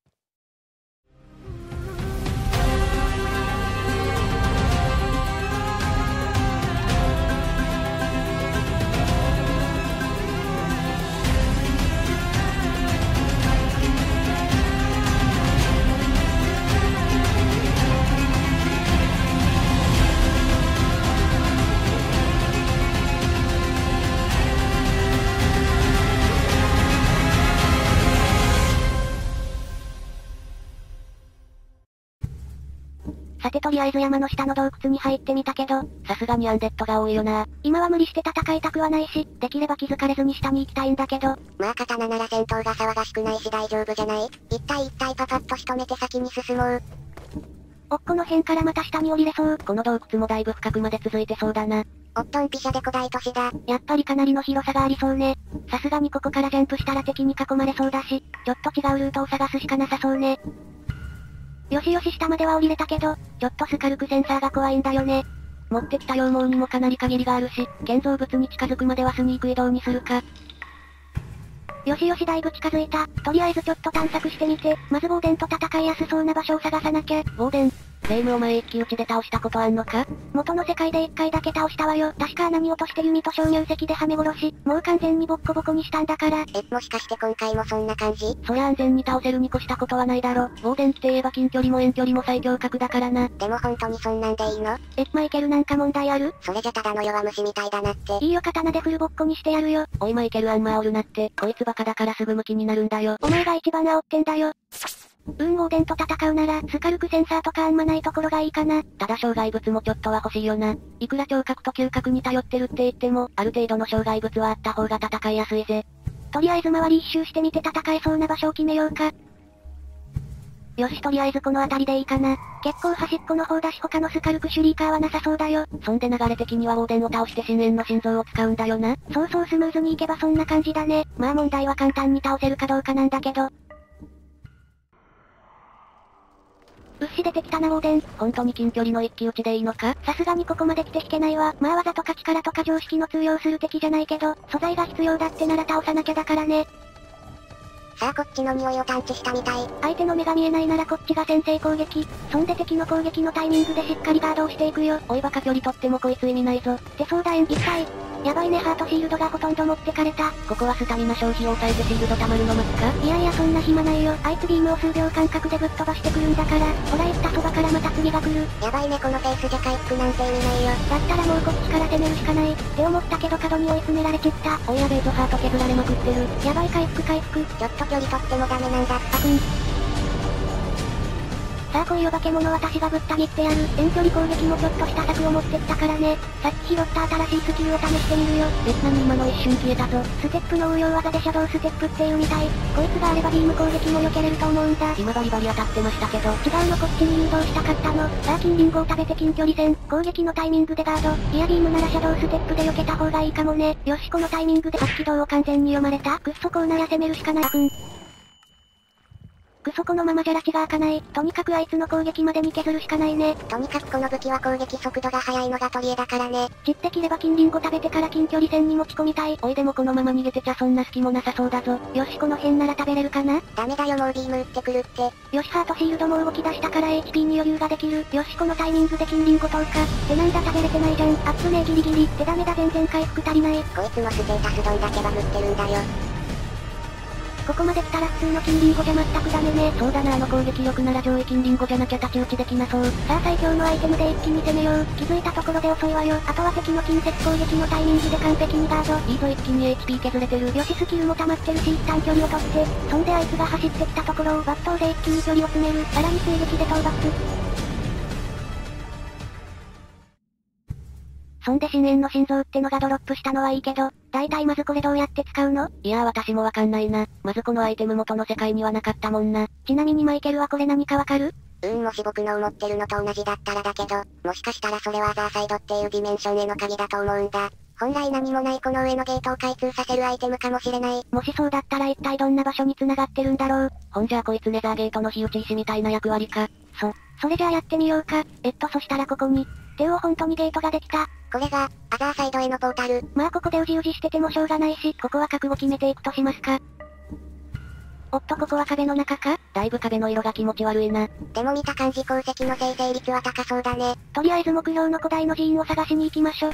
さてとりあえず山の下の洞窟に入ってみたけど、 さすがにアンデッドが多いよな。 今は無理して戦いたくはないし、できれば気づかれずに下に行きたいんだけど。 まあ刀なら戦闘が騒がしくないし大丈夫じゃない？一体一体パパッと仕留めて先に進もう。 おっこの辺からまた下に降りれそう。 この洞窟もだいぶ深くまで続いてそうだな。 おっとんぴしゃで古代都市だ。 やっぱりかなりの広さがありそうね。さすがにここからジャンプしたら敵に囲まれそうだし、ちょっと違うルートを探すしかなさそうね。よしよし下までは降りれたけど、ちょっとスカルクセンサーが怖いんだよね。 持ってきた羊毛にもかなり限りがあるし、建造物に近づくまではスニーク移動にするか。 よしよしだいぶ近づいた。とりあえずちょっと探索してみて、まずウォーデンと戦いやすそうな場所を探さなきゃ。 ウォーデン、霊夢お前一騎打ちで倒したことあんのか？ 元の世界で一回だけ倒したわよ。確か穴に落として弓と鍾乳石ではめ殺し、もう完全にボッコボコにしたんだから。 え、もしかして今回もそんな感じ？ そりゃ安全に倒せるに越したことはないだろ。ウォーデンって言えば近距離も遠距離も最強格だからな。 でも本当にそんなんでいいの？ え、マイケルなんか問題ある？ それじゃただの弱虫みたいだなって。 いいよ刀でフルボッコにしてやるよ。 おいマイケルあんま煽るなって、こいつバカだからすぐムキになるんだよ。 お前が一番煽ってんだよ。うん、ウォーデンと戦うなら、スカルクセンサーとかあんまないところがいいかな。 ただ障害物もちょっとは欲しいよな。いくら聴覚と嗅覚に頼ってるって言っても、ある程度の障害物はあった方が戦いやすいぜ。 とりあえず周り一周してみて戦えそうな場所を決めようか。よしとりあえずこの辺りでいいかな。結構端っこの方だし他のスカルクシュリーカーはなさそうだよ。 そんで流れ的にはウォーデンを倒して深淵の心臓を使うんだよな。 そうそうスムーズにいけばそんな感じだね。まあ問題は簡単に倒せるかどうかなんだけど。うっし出てきたなウォーデン。 本当に近距離の一騎打ちでいいのか？ さすがにここまで来て引けないわ。まあ技とか力とか常識の通用する敵じゃないけど、素材が必要だってなら倒さなきゃだからね。 さあこっちの匂いを探知したみたい。 相手の目が見えないならこっちが先制攻撃。そんで敵の攻撃のタイミングでしっかりガードをしていくよ。 おいバカ距離取ってもこいつ意味ないぞ。 ってそうだえん一体。やばいねハートシールドがほとんど持ってかれた。 ここはスタミナ消費を抑えてシールド溜まるの待つか？ いやいやそんな暇ないよ。あいつビームを数秒間隔でぶっ飛ばしてくるんだから。ほら言ったそばからまた次が来る。 やばいねこのペースじゃ回復なんて意味ないよ。 だったらもうこっちから攻めるしかない。って思ったけど角に追い詰められちった。 おいやべえぞハート削られまくってる。 やばい回復回復。 ちょっと距離取ってもダメなんだ。 あくん。 さあ来いよ化け物私がぶった切ってやる。遠距離攻撃もちょっとした策を持ってきたからね。さっき拾った新しいスキルを試してみるよ。 え、なに今の一瞬消えたぞ。 ステップの応用技でシャドウステップっていうみたい。こいつがあればビーム攻撃も避けれると思うんだ。 今バリバリ当たってましたけど。 違うのこっちに誘導したかったの。さあ金リンゴを食べて近距離戦。攻撃のタイミングでガード。いやビームならシャドウステップで避けた方がいいかもね。よしこのタイミングで発起動を完全に読まれた。くっそこうなら攻めるしかない。あふん。くそこのままじゃ拉致が開かない。とにかくあいつの攻撃までに削るしかないね。 とにかくこの武器は攻撃速度が速いのが取り柄だからね。 散って切れば金リンゴ食べてから近距離戦に持ち込みたい。 おいでもこのまま逃げてちゃそんな隙もなさそうだぞ。 よしこの辺なら食べれるかな。 ダメだよもうビーム撃ってくるって。 よしハートシールドも動き出したから エイチピー に余裕ができる。よしこのタイミングで金リンゴ投下。ってなんだ食べれてないじゃん。アップねギリギリ。ってダメだ全然回復足りない。 こいつもステータスどんだけバグってるんだよ。 ここまで来たら普通の金リンゴじゃ全くダメね。 そうだなあの攻撃力なら上位金リンゴじゃなきゃ太刀打ちできなそう。 さあ最強のアイテムで一気に攻めよう。気づいたところで遅いわよ。あとは敵の近接攻撃のタイミングで完璧にガード。 いいぞ一気に エイチピー 削れてる。 よしスキルも溜まってるし一旦距離を取って。そんであいつが走ってきたところを抜刀で一気に距離を詰める。さらに追撃で討伐。そんで深淵の心臓ってのがドロップしたのはいいけど、大体まずこれどうやって使うの？ いやー私もわかんないな。まずこのアイテム元の世界にはなかったもんな。 ちなみにマイケルはこれ何かわかる？ うーんもし僕の思ってるのと同じだったらだけど、もしかしたらそれはアザーサイドっていうディメンションへの鍵だと思うんだ。本来何もないこの上のゲートを開通させるアイテムかもしれない。 もしそうだったら一体どんな場所に繋がってるんだろう。 ほんじゃあこいつネザーゲートの火打ち石みたいな役割か。 そ、それじゃあやってみようか。えっとそしたらここに。てお本当にゲートができた。 これが、アザーサイドへのポータル。 まあここでうじうじしててもしょうがないし、ここは覚悟決めていくとしますか。おっとここは壁の中か？ だいぶ壁の色が気持ち悪いな。 でも見た感じ鉱石の生成率は高そうだね。 とりあえず目標の古代の寺院を探しに行きましょう。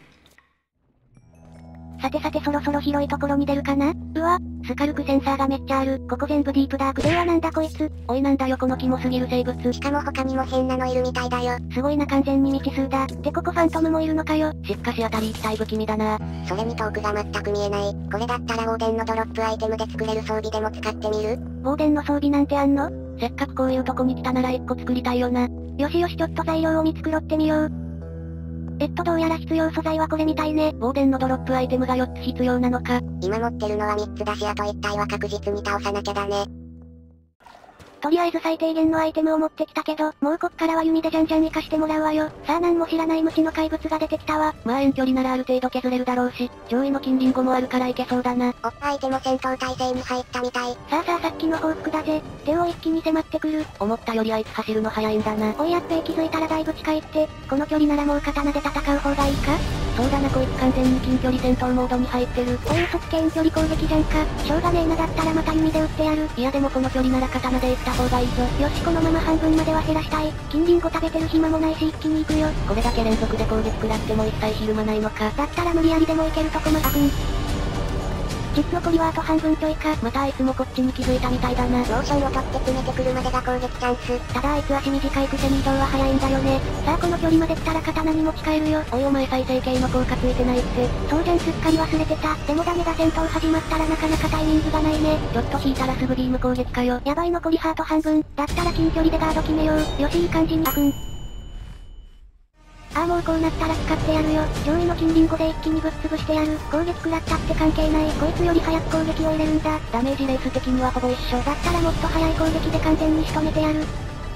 さてさてそろそろ広いところに出るかな？うわ、スカルクセンサーがめっちゃある。ここ全部ディープダークではなんだこいつ。 おいなんだよこのキモすぎる生物。 しかも他にも変なのいるみたいだよ。 すごいな完全に未知数だ。ってここファントムもいるのかよ。 しっかし当たり行きたい不気味だな。 それに遠くが全く見えない。これだったらウォーデンのドロップアイテムで作れる装備でも使ってみる？ ウォーデンの装備なんてあんの？ せっかくこういうとこに来たなら一個作りたいよな。 よしよしちょっと材料を見繕ってみよう。えっとどうやら必要素材はこれみたいね。 ウォーデンのドロップアイテムがよっつ必要なのか。 今持ってるのはみっつだしあといち体は確実に倒さなきゃだね。 とりあえず最低限のアイテムを持ってきたけど、もうこっからは弓でじゃんじゃん活かしてもらうわよ。さあ何も知らない虫の怪物が出てきたわ。 まあ遠距離ならある程度削れるだろうし、上位の金リンゴもあるからいけそうだな。 おっ相手も戦闘態勢に入ったみたい。 さあさあさっきの報復だぜ。手を一気に迫ってくる。 思ったよりあいつ走るの早いんだな。 おいやっべえ気づいたらだいぶ近いって、この距離ならもう刀で戦う方がいいか？ そうだなこいつ完全に近距離戦闘モードに入ってる。 おい嘘つけ遠距離攻撃じゃんか。しょうがねえなだったらまた弓で撃ってやる。 いやでもこの距離なら刀で撃った方がいいぞ。 よしこのまま半分までは減らしたい。金リンゴ食べてる暇もないし一気に行くよ。 これだけ連続で攻撃食らっても一切ひるまないのか。 だったら無理やりでもいけるとこまで。あふん。実残りはあと半分ちょいか。 またあいつもこっちに気づいたみたいだな。 モーションを取って詰めてくるまでが攻撃チャンス。 ただあいつ足短いくせに移動は早いんだよね。さあこの距離まで来たら刀に持ち帰るよ。 おいお前再生系の効果ついてないって。 そうじゃんすっかり忘れてた。でもダメだ戦闘始まったらなかなかタイミングがないね。 ちょっと引いたらすぐビーム攻撃かよ。 やばい残りハート半分。だったら近距離でガード決めよう。よしいい感じに。あふん。ああもうこうなったら使ってやるよ。上位の金リンゴで一気にぶっ潰してやる。攻撃食らったって関係ない。こいつより早く攻撃を入れるんだ。 ダメージレース的にはほぼ一緒。 だったらもっと早い攻撃で完全に仕留めてやる。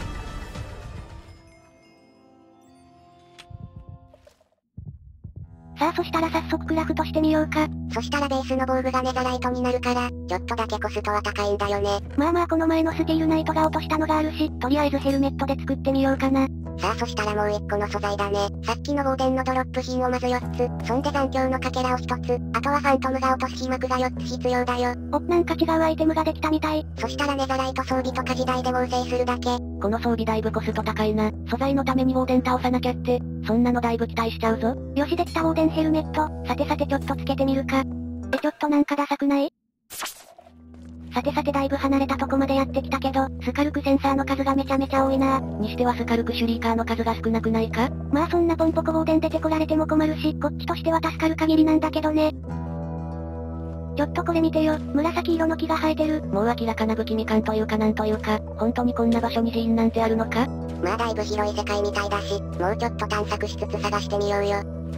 さあそしたら早速クラフトしてみようか。 そしたらベースの防具がネザライトになるから、ちょっとだけコストは高いんだよね。 まあまあこの前のスティールナイトが落としたのがあるし、とりあえずヘルメットで作ってみようかな。 さあそしたらもう一個の素材だね。さっきのウォーデンのドロップ品をまずよっつ、そんで残響のかけらをひとつ、あとはファントムが落とす被膜がよっつ必要だよ。 お、なんか違うアイテムができたみたい。 そしたらネザライト装備とか時代で合成するだけ。 この装備だいぶコスト高いな。素材のためにウォーデン倒さなきゃって、そんなのだいぶ期待しちゃうぞ。 よしできたウォーデンヘルメット。さてさてちょっとつけてみるか。えちょっとなんかダサくない？さてさてだいぶ離れたとこまでやってきたけど、スカルクセンサーの数がめちゃめちゃ多いな。 にしてはスカルクシュリーカーの数が少なくないか？ まあそんなポンポコウォーデン出てこられても困るし、こっちとしては助かる限りなんだけどね。 ちょっとこれ見てよ、紫色の木が生えてる。 もう明らかな不気味感というかなんというか、本当にこんな場所に寺院なんてあるのか？ まあだいぶ広い世界みたいだし、もうちょっと探索しつつ探してみようよ。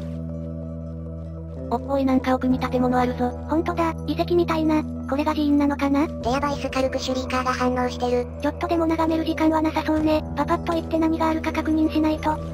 おっおいなんか奥に建物あるぞ。 ほんとだ、遺跡みたいな。これが寺院なのかな？ でやばいスカルクシュリーカーが反応してる。 ちょっとでも眺める時間はなさそうね。パパッと行って何があるか確認しないと。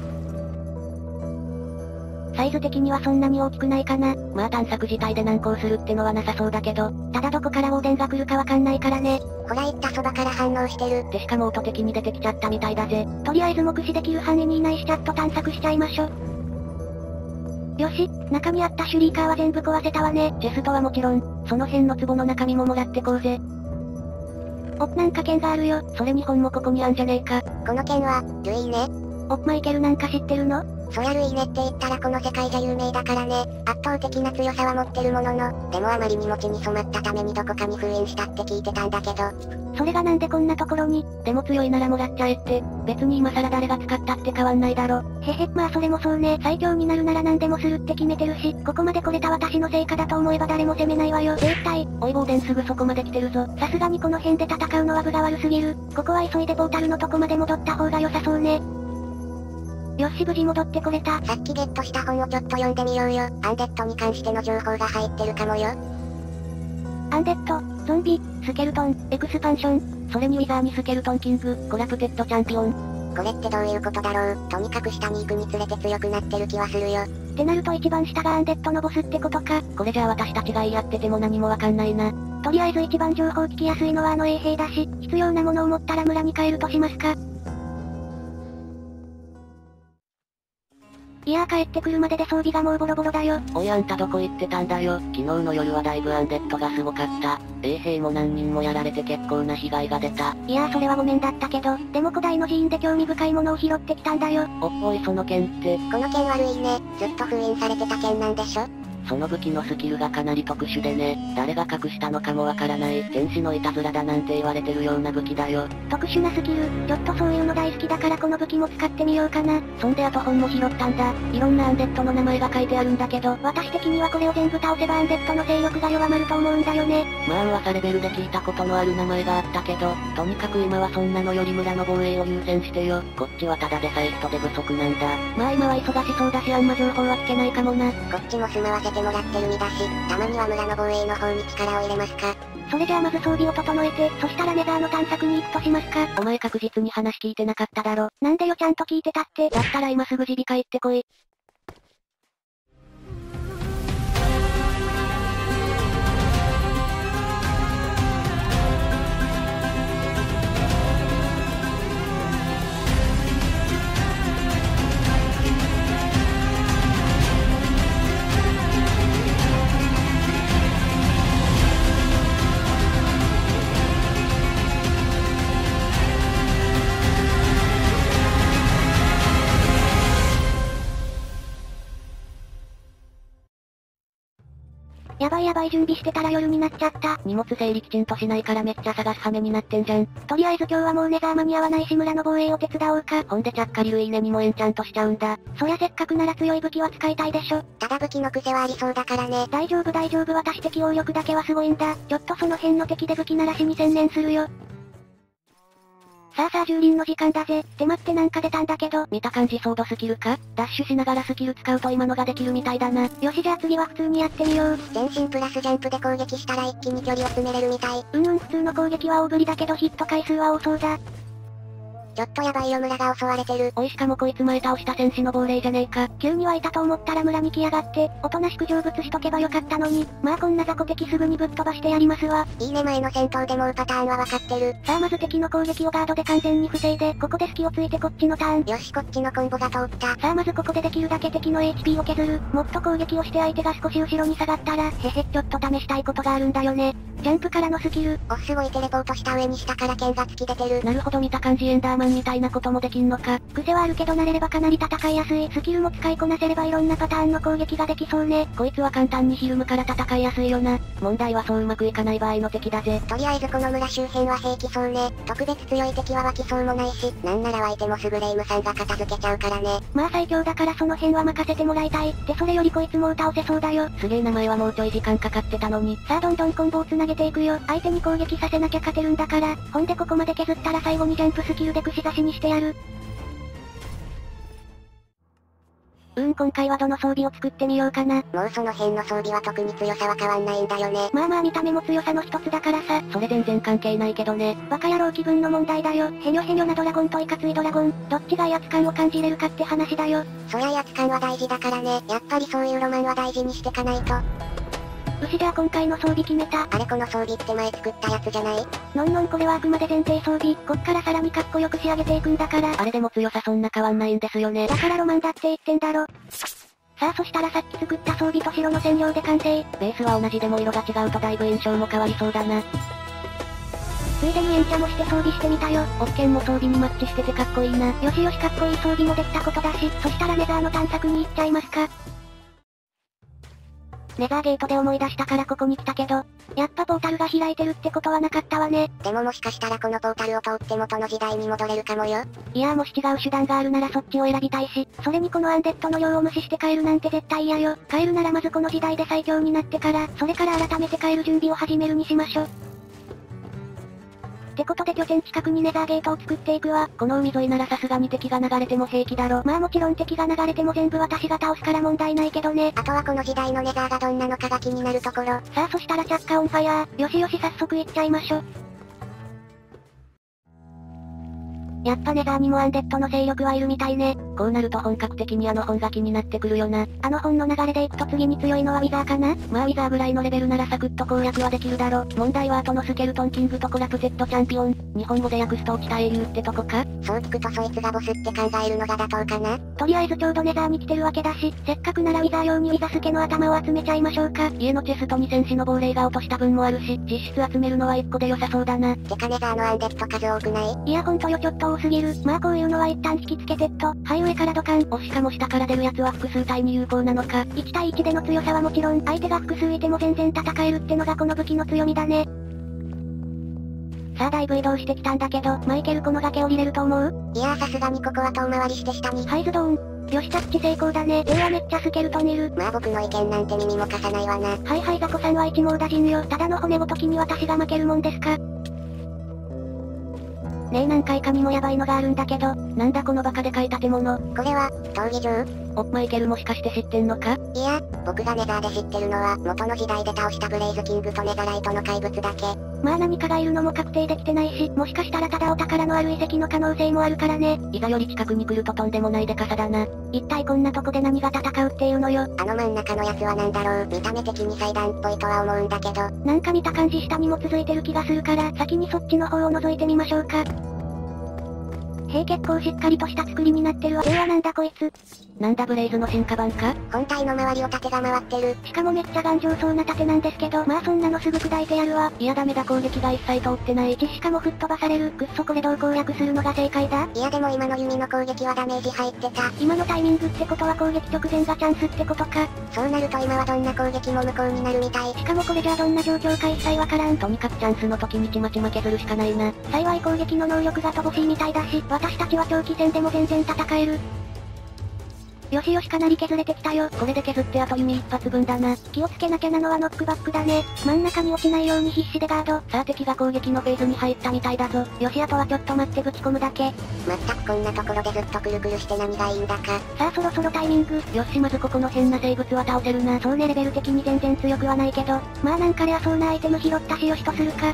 サイズ的にはそんなに大きくないかな。 まあ探索自体で難航するってのはなさそうだけど。 ただどこからオーデンが来るかわかんないからね。 ほら行ったそばから反応してる。 でしかも音的に出てきちゃったみたいだぜ。 とりあえず目視できる範囲にいないしチャット探索しちゃいましょ。よし、中にあったシュリーカーは全部壊せたわね。 チェストはもちろん、その辺の壺の中身ももらってこうぜ。 お、なんか剣があるよ。 それに本もここにあんじゃねえか。 この剣は、ルイーネ？ お、マイケルなんか知ってるの？ そりゃルイーネって言ったらこの世界じゃ有名だからね。圧倒的な強さは持ってるものの、でもあまりにも血に染まったためにどこかに封印したって聞いてたんだけど。 それがなんでこんなところに？ でも強いならもらっちゃえって、別に今更誰が使ったって変わんないだろ。 へへ、まあそれもそうね。最強になるなら何でもするって決めてるし、ここまで来れた私の成果だと思えば誰も責めないわよ。絶対。 おいボーデンすぐそこまで来てるぞ。 さすがにこの辺で戦うのは分が悪すぎる。ここは急いでポータルのとこまで戻った方が良さそうね。よし無事戻ってこれた。 さっきゲットした本をちょっと読んでみようよ。アンデッドに関しての情報が入ってるかもよ。 アンデッド、ゾンビ、スケルトン、エクスパンション。 それにウィザーにスケルトンキング、コラプテッドチャンピオン。 これってどういうことだろう。とにかく下に行くにつれて強くなってる気はするよ。 ってなると一番下がアンデッドのボスってことか。 これじゃあ私たちが言い合ってても何もわかんないな。 とりあえず一番情報聞きやすいのはあの衛兵だし、必要なものを持ったら村に帰るとしますか。いやー帰ってくるまでで装備がもうボロボロだよ。 おいあんたどこ行ってたんだよ。昨日の夜はだいぶアンデッドがすごかった。衛兵も何人もやられて結構な被害が出た。 いやーそれはごめんだったけど、でも古代の寺院で興味深いものを拾ってきたんだよ。 おっおいその剣って。 この剣悪いね。ずっと封印されてた剣なんでしょ？ その武器のスキルがかなり特殊でね、誰が隠したのかもわからない、天使のいたずらだなんて言われてるような武器だよ。 特殊なスキル、ちょっとそういうの大好きだからこの武器も使ってみようかな。 そんであと本も拾ったんだ。いろんなアンデッドの名前が書いてあるんだけど、 私的にはこれを全部倒せばアンデッドの勢力が弱まると思うんだよね。 まあ噂レベルで聞いたことのある名前があったけど、とにかく今はそんなのより村の防衛を優先してよ。こっちはただでさえ人手不足なんだ。まあ今は忙しそうだしあんま情報は聞けないかもな。 こっちも住まわせてもらってる身だし、たまには村の防衛の方に力を入れますか。 それじゃあまず装備を整えて、そしたらネザーの探索に行くとしますか。 お前確実に話聞いてなかっただろ。 なんでよちゃんと聞いてたって。 だったら今すぐ耳鼻科行ってこい。 やばいやばい準備してたら夜になっちゃった。 荷物整理きちんとしないからめっちゃ探す羽目になってんじゃん。 とりあえず今日はもうネザー間に合わないし村の防衛を手伝おうか。 ほんでちゃっかりルイーネにもエンチャントしちゃうんだ。 そりゃせっかくなら強い武器は使いたいでしょ。 ただ武器の癖はありそうだからね。 大丈夫大丈夫私適応力だけはすごいんだ。ちょっとその辺の敵で武器ならしに専念するよ。さあさあ蹂躙の時間だぜ。って待ってなんか出たんだけど。 見た感じソードスキルか？ダッシュしながらスキル使うと今のができるみたいだな。 よしじゃあ次は普通にやってみよう。 全身プラスジャンプで攻撃したら一気に距離を詰めれるみたい。 うんうん普通の攻撃は大振りだけどヒット回数は多そうだ。 ちょっとやばいよ村が襲われてる。 おいしかもこいつ前倒した戦士の亡霊じゃねえか。 急に湧いたと思ったら村に来やがって、おとなしく成仏しとけばよかったのに。まあこんな雑魚敵すぐにぶっ飛ばしてやりますわ。 いいね前の戦闘でもうパターンはわかってる。 さあまず敵の攻撃をガードで完全に防いで、ここで隙をついてこっちのターン。 よしこっちのコンボが通った。 さあまずここでできるだけ敵の エイチピー を削る。もっと攻撃をして相手が少し後ろに下がったら、へへちょっと試したいことがあるんだよね。ジャンプからのスキル。 おすごいテレポートした上に下から剣が突き出てる。 なるほど見た感じエンダーマンンみたいなこともできんのか。 癖はあるけど慣れればかなり戦いやすい。スキルも使いこなせればいろんなパターンの攻撃ができそうね。 こいつは簡単にひるむから戦いやすいよな。問題はそううまくいかない場合の敵だぜ。 とりあえずこの村周辺は平気そうね。特別強い敵は湧きそうもないし、なんなら湧いてもすぐレイムさんが片付けちゃうからね。 まあ最強だからその辺は任せてもらいたい。ってそれよりこいつも倒せそうだよ。 すげえ名前はもうちょい時間かかってたのに。 さあどんどんコンボを繋げていくよ。相手に攻撃させなきゃ勝てるんだから。ほんでここまで削ったら最後にジャンプスキルで串刺しにしてやる。うーん今回はどの装備を作ってみようかな。 もうその辺の装備は特に強さは変わんないんだよね。 まあまあ見た目も強さの一つだからさ。 それ全然関係ないけどね。 バカ野郎気分の問題だよ。ヘニョヘニョなドラゴンといかついドラゴン。どっちが威圧感を感じれるかって話だよ。 そりゃ威圧感は大事だからね。やっぱりそういうロマンは大事にしてかないと。 牛じゃあ今回の装備決めた。 あれこの装備って前作ったやつじゃない？ のんのんこれはあくまで前提装備。こっからさらにかっこよく仕上げていくんだから。 あれでも強さそんな変わんないんですよね。 だからロマンだって言ってんだろ。さあそしたらさっき作った装備と白の専用で完成。 ベースは同じでも色が違うとだいぶ印象も変わりそうだな。 ついでに演茶もして装備してみたよ。 オッケーも装備にマッチしててかっこいいな。 よしよしかっこいい装備もできたことだし、そしたらネザーの探索に行っちゃいますか。ネザーゲートで思い出したからここに来たけど、やっぱポータルが開いてるってことはなかったわね。 でももしかしたらこのポータルを通って元の時代に戻れるかもよ。 いやーもし違う手段があるならそっちを選びたいし、それにこのアンデッドの量を無視して帰るなんて絶対嫌よ。帰るならまずこの時代で最強になってから、それから改めて帰る準備を始めるにしましょ。ってことで拠点近くにネザーゲートを作っていくわ。 この海沿いならさすがに敵が流れても平気だろ。 まあもちろん敵が流れても全部私が倒すから問題ないけどね。 あとはこの時代のネザーがどんなのかが気になるところ。 さあそしたら着火オンファイヤー。よしよし早速行っちゃいましょ。やっぱネザーにもアンデッドの勢力はいるみたいね。 こうなると本格的にあの本が気になってくるよな。 あの本の流れでいくと次に強いのはウィザーかな？ まあウィザーぐらいのレベルならサクッと攻略はできるだろ。問題は後のスケルトンキングとコラプテッドチャンピオン。日本語で訳すと落ちた英雄ってとこか？ そう聞くとそいつがボスって考えるのが妥当かな。 とりあえずちょうどネザーに来てるわけだし、せっかくならウィザー用にウィザスケの頭を集めちゃいましょうか。 家のチェストに戦士の亡霊が落とした分もあるし、実質集めるのはいっこで良さそうだな。 てかネザーのアンデッド数多くない？ いやほんとよちょっと多すぎる。まあこういうのは一旦引きつけてっと、ハイウェイからドカン。 おしかも下から出るやつは複数体に有効なのか。 いち対いちでの強さはもちろん、相手が複数いても全然戦えるってのがこの武器の強みだね。さあだいぶ移動してきたんだけど、マイケルこの崖降りれると思う？ いやーさすがにここは遠回りして下に。 ハイズドーン。よし着地成功だね。うわめっちゃスケルトンいる。 まあ僕の意見なんて耳も貸さないわな。 はいはいザコさんは一網打尽よ。ただの骨ごときに私が負けるもんですか？ねえ何回かにもヤバいのがあるんだけど、 なんだこのバカでかい建物。 これは、闘技場？ お、マイケルもしかして知ってんのか？ いや、僕がネザーで知ってるのは、元の時代で倒したブレイズキングとネザライトの怪物だけ。 まあ何かがいるのも確定できてないし、もしかしたらただお宝のある遺跡の可能性もあるからね。 いざより近くに来るととんでもないでかさだな。 一体こんなとこで何が戦うっていうのよ。 あの真ん中のやつはなんだろう。見た目的に祭壇っぽいとは思うんだけど。 なんか見た感じ下にも続いてる気がするから、先にそっちの方を覗いてみましょうか。へえ結構しっかりとした作りになってるわ。うわなんだこいつ。 なんだブレイズの進化版か？ 本体の周りを盾が回ってる。 しかもめっちゃ頑丈そうな盾なんですけど、まあそんなのすぐ砕いてやるわ。 いやダメだ攻撃が一切通ってない。 しかも吹っ飛ばされる。くっそこれどう攻略するのが正解だ？ いやでも今の弓の攻撃はダメージ入ってた。 今のタイミングってことは攻撃直前がチャンスってことか。 そうなると今はどんな攻撃も無効になるみたい。 しかもこれじゃあどんな状況か一切わからん。 とにかくチャンスの時にちまちま削るしかないな。 幸い攻撃の能力が乏しいみたいだし、私たちは長期戦でも全然戦える。よしよしかなり削れてきたよ。 これで削ってあと弓一発分だな。 気をつけなきゃなのはノックバックだね。真ん中に落ちないように必死でガード。 さあ敵が攻撃のフェーズに入ったみたいだぞ。 よしあとはちょっと待ってぶち込むだけ。 まったくこんなところでずっとくるくるして何がいいんだか。 さあそろそろタイミング。 よしまずここの変な生物は倒せるな。 そうねレベル的に全然強くはないけど、まあなんかレアそうなアイテム拾ったしよしとするか。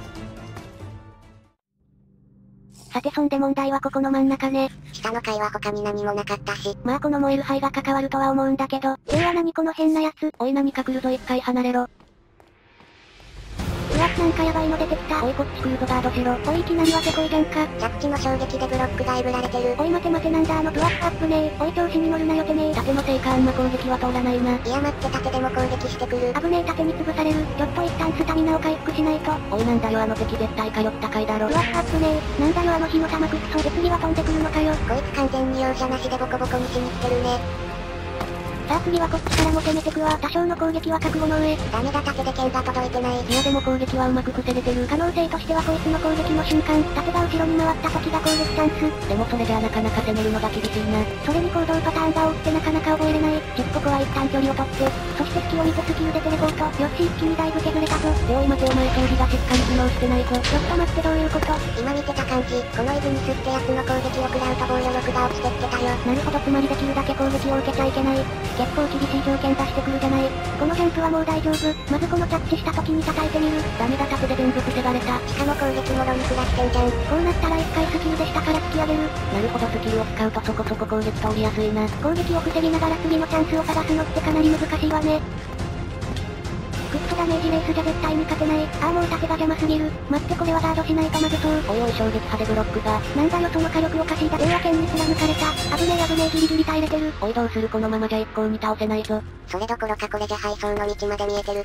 さてそんで問題はここの真ん中ね。 下の階は他に何もなかったし。 まあこの燃える灰が関わるとは思うんだけど、では何この変なやつ。 おい何か来るぞ一回離れろ。 ううわっなんかヤバいの出てきた。 おいこっち来るぞガードしろ。 おいいきなりはせこいじゃんか。 着地の衝撃でブロックがえぐられてる。 おい待て待てなんだあのブワップアップねー。おい調子に乗るなよてめー。 盾のせいかあんま攻撃は通らないな。 いや待って盾でも攻撃してくる。 危ねえ盾に潰される。ちょっと一旦スタミナを回復しないと。 おいなんだよあの敵絶対火力高いだろ。 ブワップアップねー。なんだよあの火の玉クッソ。で次は飛んでくるのかよ。 こいつ完全に容赦なしでボコボコにしに来てるね。 さあ次はこっちからも攻めてくわ。多少の攻撃は覚悟の上。 ダメだ盾で剣が届いてない。 いやでも攻撃はうまく防げてる。 可能性としてはこいつの攻撃の瞬間、盾が後ろに回った時が攻撃チャンス。 でもそれじゃあなかなか攻めるのが厳しいな。 それに行動パターンが多くてなかなか覚えれない。 ちっここは一旦距離を取って、 そして隙を見てスキルでテレポート。よし一気にだいぶ削れたぞ。 でおい待てお前装備がしっかり機能してないぞ。 ちょっと待ってどういうこと？ 今見てた感じ、このイブニスってやつの攻撃を食らうと防御力が落ちてってたよ。 なるほどつまりできるだけ攻撃を受けちゃいけない。結構厳しい条件出してくるじゃない。このジャンプはもう大丈夫。まずこの着地した時に叩いてみる。 ダメだ盾で全部防がれた。 しかも攻撃もろに食らってんじゃん。 こうなったら一回スキルで下から突き上げる。 なるほどスキルを使うとそこそこ攻撃通りやすいな。 攻撃を防ぎながら次のチャンスを探すのってかなり難しいわね。グッドダメージレースじゃ絶対に勝てない。ああもう盾が邪魔すぎる。待ってこれはガードしないとまずそう。 おいおい衝撃派でブロックが。 なんだよその火力おかしいだ。上は剣に貫かれた。危ねえ危ねえギリギリ耐えれてる。 おいどうするこのままじゃ一向に倒せないぞ。 それどころかこれじゃ配送の道まで見えてるって。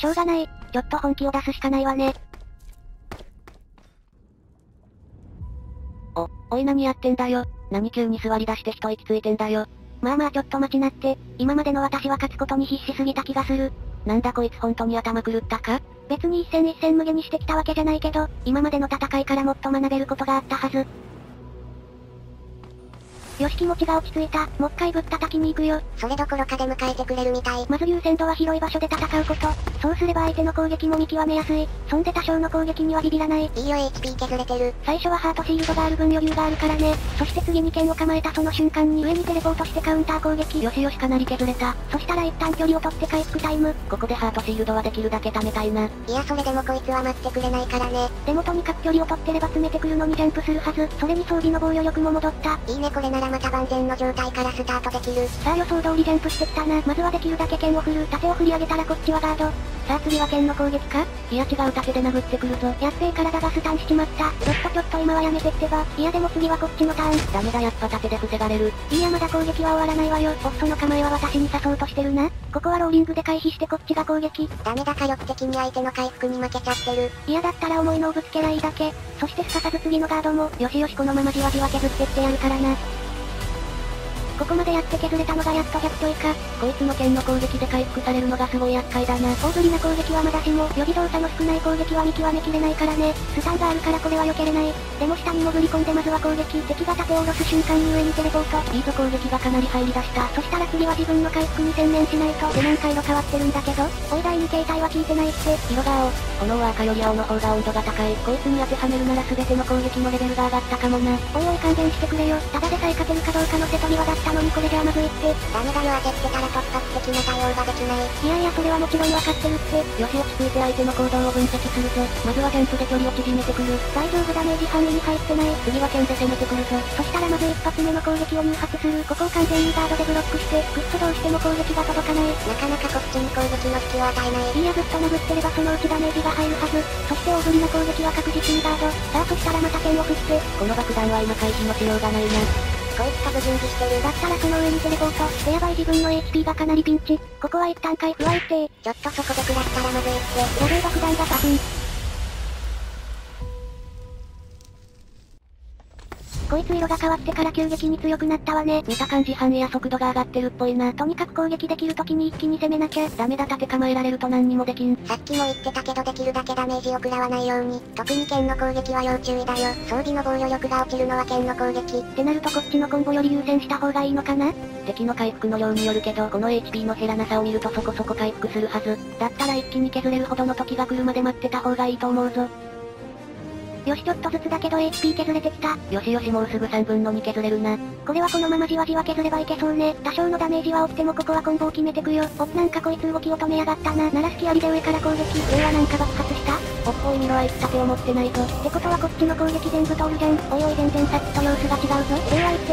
しょうがない。ちょっと本気を出すしかないわね。 お、おい何やってんだよ。何急に座り出して一息ついてんだよ。 まあまあちょっと待ちなって。今までの私は勝つことに必死すぎた気がする。 なんだこいつ本当に頭狂ったか？ 別に一戦一戦無下にしてきたわけじゃないけど、今までの戦いからもっと学べることがあったはず。よし気持ちが落ち着いた。もう一回ぶったたきに行くよ。 それどころかで迎えてくれるみたい。 まず優先度は広い場所で戦うこと。そうすれば相手の攻撃も見極めやすい。そんで多少の攻撃にはビビらない。 いいよ エイチピー 削れてる。 最初はハートシールドがある分余裕があるからね。そして次に剣を構えたその瞬間に上にテレポートしてカウンター攻撃。 よしよしかなり削れた。 そしたら一旦距離を取って回復タイム。 ここでハートシールドはできるだけ貯めたいな。 いやそれでもこいつは待ってくれないからね。 でもとにかく距離を取ってれば詰めてくるのにジャンプするはず。それに装備の防御力も戻った。 いいねこれならまた万全の状態からスタートできる。 さあ予想通りジャンプしてきたな。まずはできるだけ剣を振る。盾を振り上げたらこっちはガード。さあ次は剣の攻撃か？ いや違う盾で殴ってくるぞ。 やっべえ体がスタンしちまった。ちょっとちょっと今はやめてってば。いやでも次はこっちのターン。 ダメだやっぱ盾で防がれる。 いやまだ攻撃は終わらないわよ。おっその構えは私に刺そうとしてるな。ここはローリングで回避してこっちが攻撃。 ダメだ火力的に相手の回復に負けちゃってる。 いやだったら重いのをぶつけりゃいいだけ。そしてすかさず次のガードも。よしよしこのままじわじわ削ってってやるからな。ここまでやって削れたのがやっとひゃくちょいか。 こいつの剣の攻撃で回復されるのがすごい厄介だな。 大振りな攻撃はまだしも、予備動作の少ない攻撃は見極めきれないからね。スタンがあるからこれは避けれない。でも下に潜り込んでまずは攻撃。敵が盾を下ろす瞬間に上にテレポート。 いいぞ攻撃がかなり入り出した。 そしたら次は自分の回復に専念しないと。でなんか色変わってるんだけど。おいだいに形態は効いてないって。 色が青。炎は赤より青の方が温度が高い。こいつに当てはめるなら全ての攻撃のレベルが上がったかもな。 おいおい勘弁してくれよ。ただでさえ勝てるかどうかの瀬戸際だったのにこれじゃあまずい。 ダメだよ焦ってたら突発的な対応ができない。 いやいやそれはもちろんわかってるって。 よし落ち着いて相手の行動を分析するぞ。まずはジャンプで距離を縮めてくる。 大丈夫ダメージ範囲に入ってない。 次は剣で攻めてくるぞ。 そしたらまず一発目の攻撃を誘発する。ここを完全にガードでブロックして、グッとどうしても攻撃が届かない。 なかなかこっちに攻撃の隙を与えない。 いやグッと殴ってればそのうちダメージが入るはず。そして大振りな攻撃は確実にガード。さあそしたらまた剣を振って。 この爆弾は今回避のしようがないな。 こいつ株準備してる。 だったらその上にテレポート。でやばい自分の エイチピー がかなりピンチ。ここは一旦回復は一定。 ちょっとそこで食らったらまずいって。 やべえ爆弾がバフン。こいつ色が変わってから急激に強くなったわね。 見た感じ範囲や速度が上がってるっぽいな。 とにかく攻撃できる時に一気に攻めなきゃ。 ダメだ盾構えられると何にもできん。 さっきも言ってたけどできるだけダメージを食らわないように。特に剣の攻撃は要注意だよ。装備の防御力が落ちるのは剣の攻撃。 ってなるとこっちのコンボより優先した方がいいのかな？ 敵の回復の量によるけど、この エイチピー の減らなさを見るとそこそこ回復するはず。だったら一気に削れるほどの時が来るまで待ってた方がいいと思うぞ。 よしちょっとずつだけど エイチピー 削れてきた。 よしよしもうすぐさんぶんのに削れるな。 これはこのままじわじわ削ればいけそうね。多少のダメージは負ってもここはコンボを決めてくよ。おっなんかこいつ動きを止めやがったな。なら隙ありで上から攻撃。上はなんか爆発した？ おっおい見ろあいつ盾を持ってないぞ。 ってことはこっちの攻撃全部通るじゃん。おいおい全然さっきと様子が違うぞ。上は一定。 盾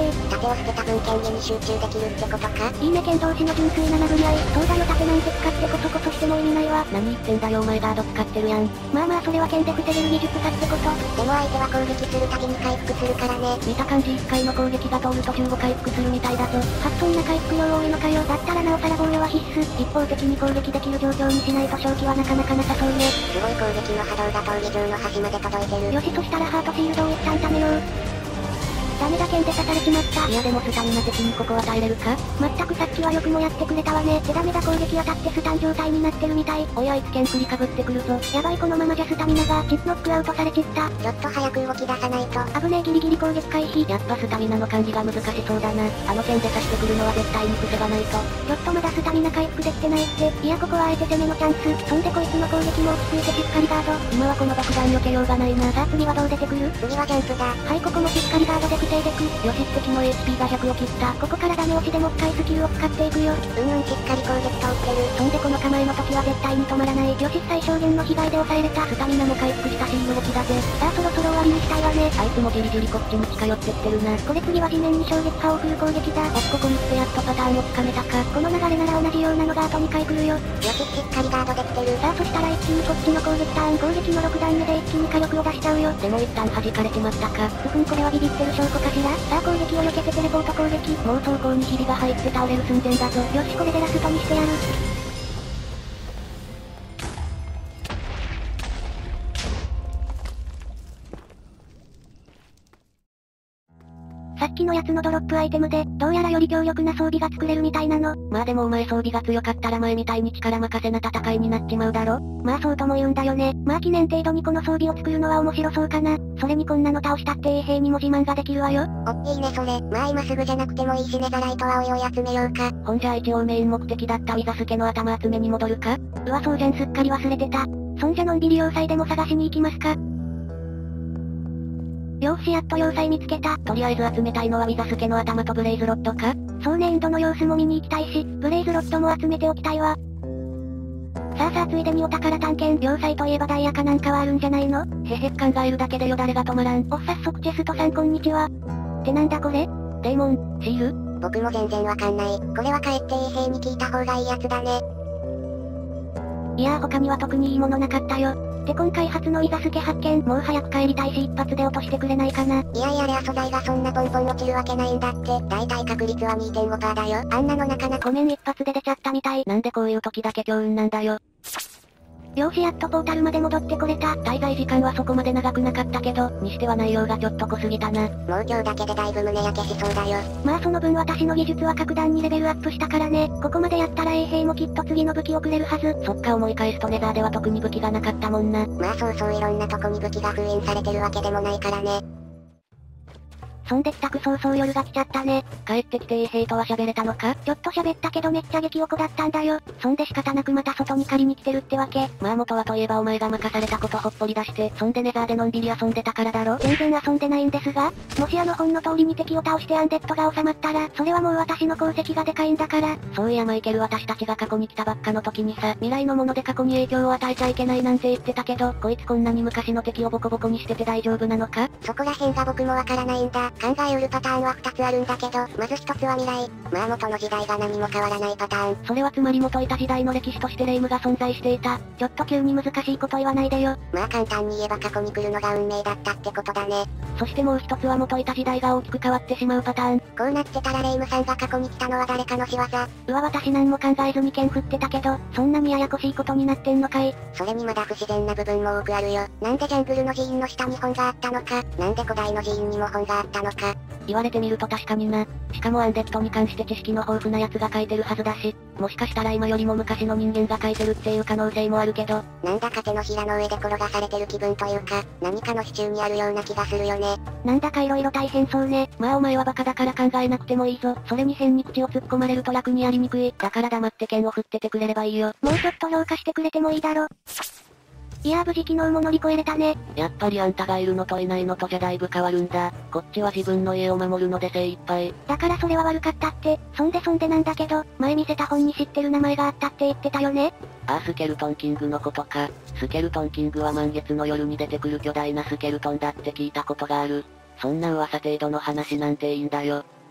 を捨てた分権利に集中できるってことか？ いいね剣同士の純粋な殴り合い。そうだよ盾なんて使ってこそこそしても意味ないわ。 何言ってんだよお前ガード使ってるやん。 まあまあそれは剣で防げる技術さってこと。 でも相手は攻撃するたびに回復するからね。 見た感じいっかいの攻撃が通るとじゅうご回復するみたいだぞ。 はっそんな回復量多いのかよ。だったらなおさら防御は必須。一方的に攻撃できる状況にしないと勝機はなかなかなさそうね。 すごい攻撃の波動が闘技場の端まで届いてる。 よしそしたらハートシールドを一旦貯めよう。ダメだ剣で刺されちまった。 いやでもスタミナ的にここは耐えれるか？ まったくさっきはよくもやってくれたわね。でダメだ攻撃当たってスタン状態になってるみたい。 おいあいつ剣振りかぶってくるぞ。 やばいこのままじゃスタミナがチップノックアウトされちった。 ちょっと早く動き出さないと。 危ねえギリギリ攻撃回避。 やっぱスタミナの管理が難しそうだな。あの剣で刺してくるのは絶対に癖がないと。 ちょっとまだスタミナ回復できてないって。いやここはあえて攻めのチャンス。そんでこいつの攻撃も落ち着いてしっかりガード。 今はこの爆弾避けようがないな。 さあ次はどう出てくる？ 次はジャンプだ。 はいここもしっかりガードで防いでく。 よし敵の エイチピー がひゃくを切った。 ここからダメ押しでもっかいスキルを使っていくよ。 うんうんしっかり攻撃通ってる。 そんでこの構えの時は絶対に止まらない。よし最小限の被害で抑えれた。 スタミナも回復したしいい動きだぜ。 さあそろそろ終わりにしたいわね。 あいつもじりじりこっちに近寄ってきてるな。 これ次は地面に衝撃波を振る攻撃だ。 おっここに来てやっとパターンをつかめたか。 この流れなら同じようなのがあとにかい来るよ。よししっかりガードできてる。 さあそしたら一気にこっちの攻撃ターン。攻撃のろく段目で一気に火力を出しちゃうよ。 でも一旦弾かれちまったか。 ふふんこれはビビってる証拠かしら。さあ攻撃を避けてテレポート攻撃。 もう走行にひびが入って倒れる寸前だぞ。 よしこれでラストにしてやる。さっきのやつのドロップアイテムで、どうやらより強力な装備が作れるみたいなの。 まあでもお前装備が強かったら前みたいに力任せな戦いになっちまうだろ。 まあそうとも言うんだよね。まあ記念程度にこの装備を作るのは面白そうかな。それにこんなの倒したって衛兵にも自慢ができるわよ。 おっいいねそれ。まあ今すぐじゃなくてもいいしネザライトはおいおい集めようか。 ほんじゃ一応メイン目的だったウィザスケの頭集めに戻るか？ うわそうじゃんすっかり忘れてた。そんじゃのんびり要塞でも探しに行きますか。よーしやっと要塞見つけた。 とりあえず集めたいのはウィザスケの頭とブレイズロッドか？ そうねインドの様子も見に行きたいし、ブレイズロッドも集めておきたいわ。さあさあついでにお宝探検。要塞といえばダイヤかなんかはあるんじゃないの？ へへ考えるだけでよだれが止まらん。 おっ早速チェストさんこんにちは。ってなんだこれ？ デーモン、シール？ 僕も全然わかんない。これはかえって衛兵に聞いた方がいいやつだね。 いやー他には特にいいものなかったよ。で今回初のウィザスケ発見。もう早く帰りたいし一発で落としてくれないかな。 いやいやレア素材がそんなポンポン落ちるわけないんだって。だいたい確率は にてんごパーセント だよ。あんなのなかなか。 ごめん一発で出ちゃったみたい。 なんでこういう時だけ強運なんだよ。 よーしやっとポータルまで戻ってこれた。 滞在時間はそこまで長くなかったけど、にしては内容がちょっと濃すぎたな。 もう今日だけでだいぶ胸焼けしそうだよ。 まあその分私の技術は格段にレベルアップしたからね。ここまでやったら衛兵もきっと次の武器をくれるはず。 そっか思い返すとネザーでは特に武器がなかったもんな。 まあそうそういろんなとこに武器が封印されてるわけでもないからね。 そんで帰宅早々夜が来ちゃったね。 帰ってきて衛兵とは喋れたのか？ ちょっと喋ったけどめっちゃ激おこだったんだよ。そんで仕方なくまた外に借りに来てるってわけ。 まあ元はといえばお前が任されたことほっぽり出して、そんでネザーでのんびり遊んでたからだろ？ 全然遊んでないんですが、もしあの本の通りに敵を倒してアンデッドが収まったら、それはもう私の功績がでかいんだから。 そういやマイケル私たちが過去に来たばっかの時にさ、未来のもので過去に影響を与えちゃいけないなんて言ってたけど、こいつこんなに昔の敵をボコボコにしてて大丈夫なのか？ そこら辺が僕もわからないんだ。考えうるパターンはふたつあるんだけど、まずひとつは未来。まあ元の時代が何も変わらないパターン。 それはつまり元いた時代の歴史として霊夢が存在していた。 ちょっと急に難しいこと言わないでよ。 まあ簡単に言えば過去に来るのが運命だったってことだね。 そしてもう一つは元いた時代が大きく変わってしまうパターン。 こうなってたら霊夢さんが過去に来たのは誰かの仕業。 うわ私なんも考えずに剣振ってたけど、そんなにややこしいことになってんのかい。 それにまだ不自然な部分も多くあるよ。なんでジャングルの寺院の下に本があったのか。なんで古代の寺院にも本があったのか。 言われてみると確かにな。しかもアンデッドに関して知識の豊富な奴が書いてるはずだし、もしかしたら今よりも昔の人間が書いてるっていう可能性もあるけど、 なんだか手のひらの上で転がされてる気分というか、何かの支柱にあるような気がするよね。 なんだか色々大変そうね。 まあお前はバカだから考えなくてもいいぞ。それに変に口を突っ込まれると楽にやりにくい。だから黙って剣を振っててくれればいいよ。 もうちょっと評価してくれてもいいだろ。いやー無事昨日も乗り越えれたね。 やっぱりあんたがいるのといないのとじゃだいぶ変わるんだ。こっちは自分の家を守るので精一杯。 だからそれは悪かったって。そんでそんでなんだけど、前見せた本に知ってる名前があったって言ってたよね。 ああスケルトンキングのことか。スケルトンキングは満月の夜に出てくる巨大なスケルトンだって聞いたことがある。そんな噂程度の話なんていいんだよ。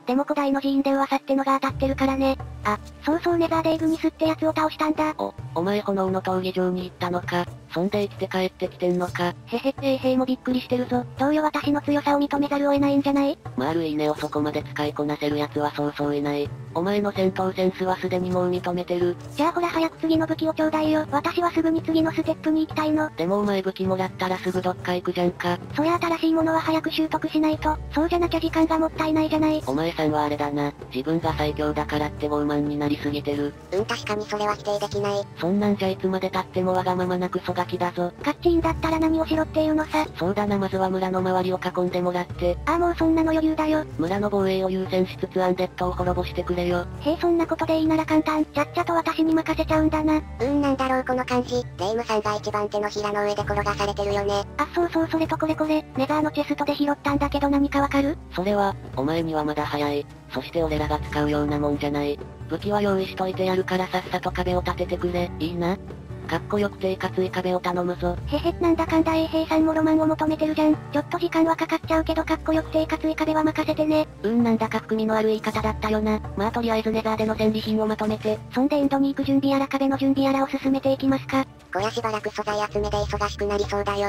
でも古代の寺院で噂ってのが当たってるからね。あ、そうそうネザーデイグニスってやつを倒したんだ。 お、お前炎の闘技場に行ったのか。そんで生きて帰ってきてんのか。 へへ、衛兵もびっくりしてるぞ。どうよ私の強さを認めざるを得ないんじゃない？ まあるいいねをそこまで使いこなせる奴はそうそういない。お前の戦闘センスはすでにもう認めてる。 じゃあほら早く次の武器をちょうだいよ。私はすぐに次のステップに行きたいの。 でもお前武器もらったらすぐどっか行くじゃんか。 そりゃ新しいものは早く習得しないと。そうじゃなきゃ時間がもったいないじゃない。 お前さんはあれだな。自分が最強だからって傲慢になりすぎてる。 うん確かにそれは否定できない。 そんなんじゃいつまで経ってもわがままなクソガキだぞ。 カッチンだったら何をしろっていうのさ。 そうだなまずは村の周りを囲んでもらって。 ああもうそんなの余裕だよ。 村の防衛を優先しつつアンデッドを滅ぼしてくれよ。 へえそんなことでいいなら簡単。ちゃっちゃと私に任せちゃうんだな。 うーんなんだろうこの感じ。レイムさんが一番手のひらの上で転がされてるよね。 あそうそうそれとこれこれ。ネザーのチェストで拾ったんだけど何かわかる？ それは、お前にはまだ早い。そして俺らが使うようなもんじゃない。武器は用意しといてやるからさっさと壁を立ててくれ。いいな。かっこよくていかつい壁を頼むぞ。 へへ、なんだかんだ衛兵さんもロマンを求めてるじゃん。ちょっと時間はかかっちゃうけどかっこよくていかつい壁は任せてね。 うーんなんだか含みのある言い方だったよな。まあとりあえずネザーでの戦利品をまとめて。 そんでエンドに行く準備やら壁の準備やらを進めていきますか。 こりゃしばらく素材集めで忙しくなりそうだよ。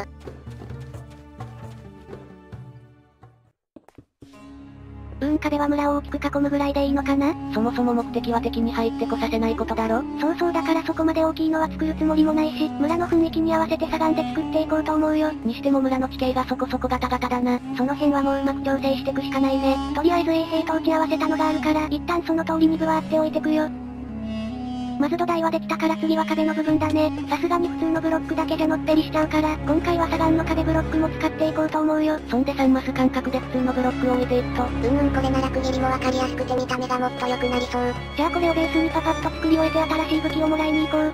うーん壁は村を大きく囲むぐらいでいいのかな？ そもそも目的は敵に入ってこさせないことだろ？ そうそうだからそこまで大きいのは作るつもりもないし、村の雰囲気に合わせてしゃがんで作っていこうと思うよ。 にしても村の地形がそこそこガタガタだな。 その辺はもううまく調整してくしかないね。とりあえず衛兵と打ち合わせたのがあるから、一旦その通りにぶわーって置いてくよ。まず土台はできたから次は壁の部分だね。さすがに普通のブロックだけじゃのっぺりしちゃうから、今回は砂岩の壁ブロックも使っていこうと思うよ。 そんでさんマス間隔で普通のブロックを置いていくと。 うんうんこれなら区切りもわかりやすくて見た目がもっと良くなりそう。 じゃあこれをベースにパパッと作り終えて新しい武器をもらいに行こう。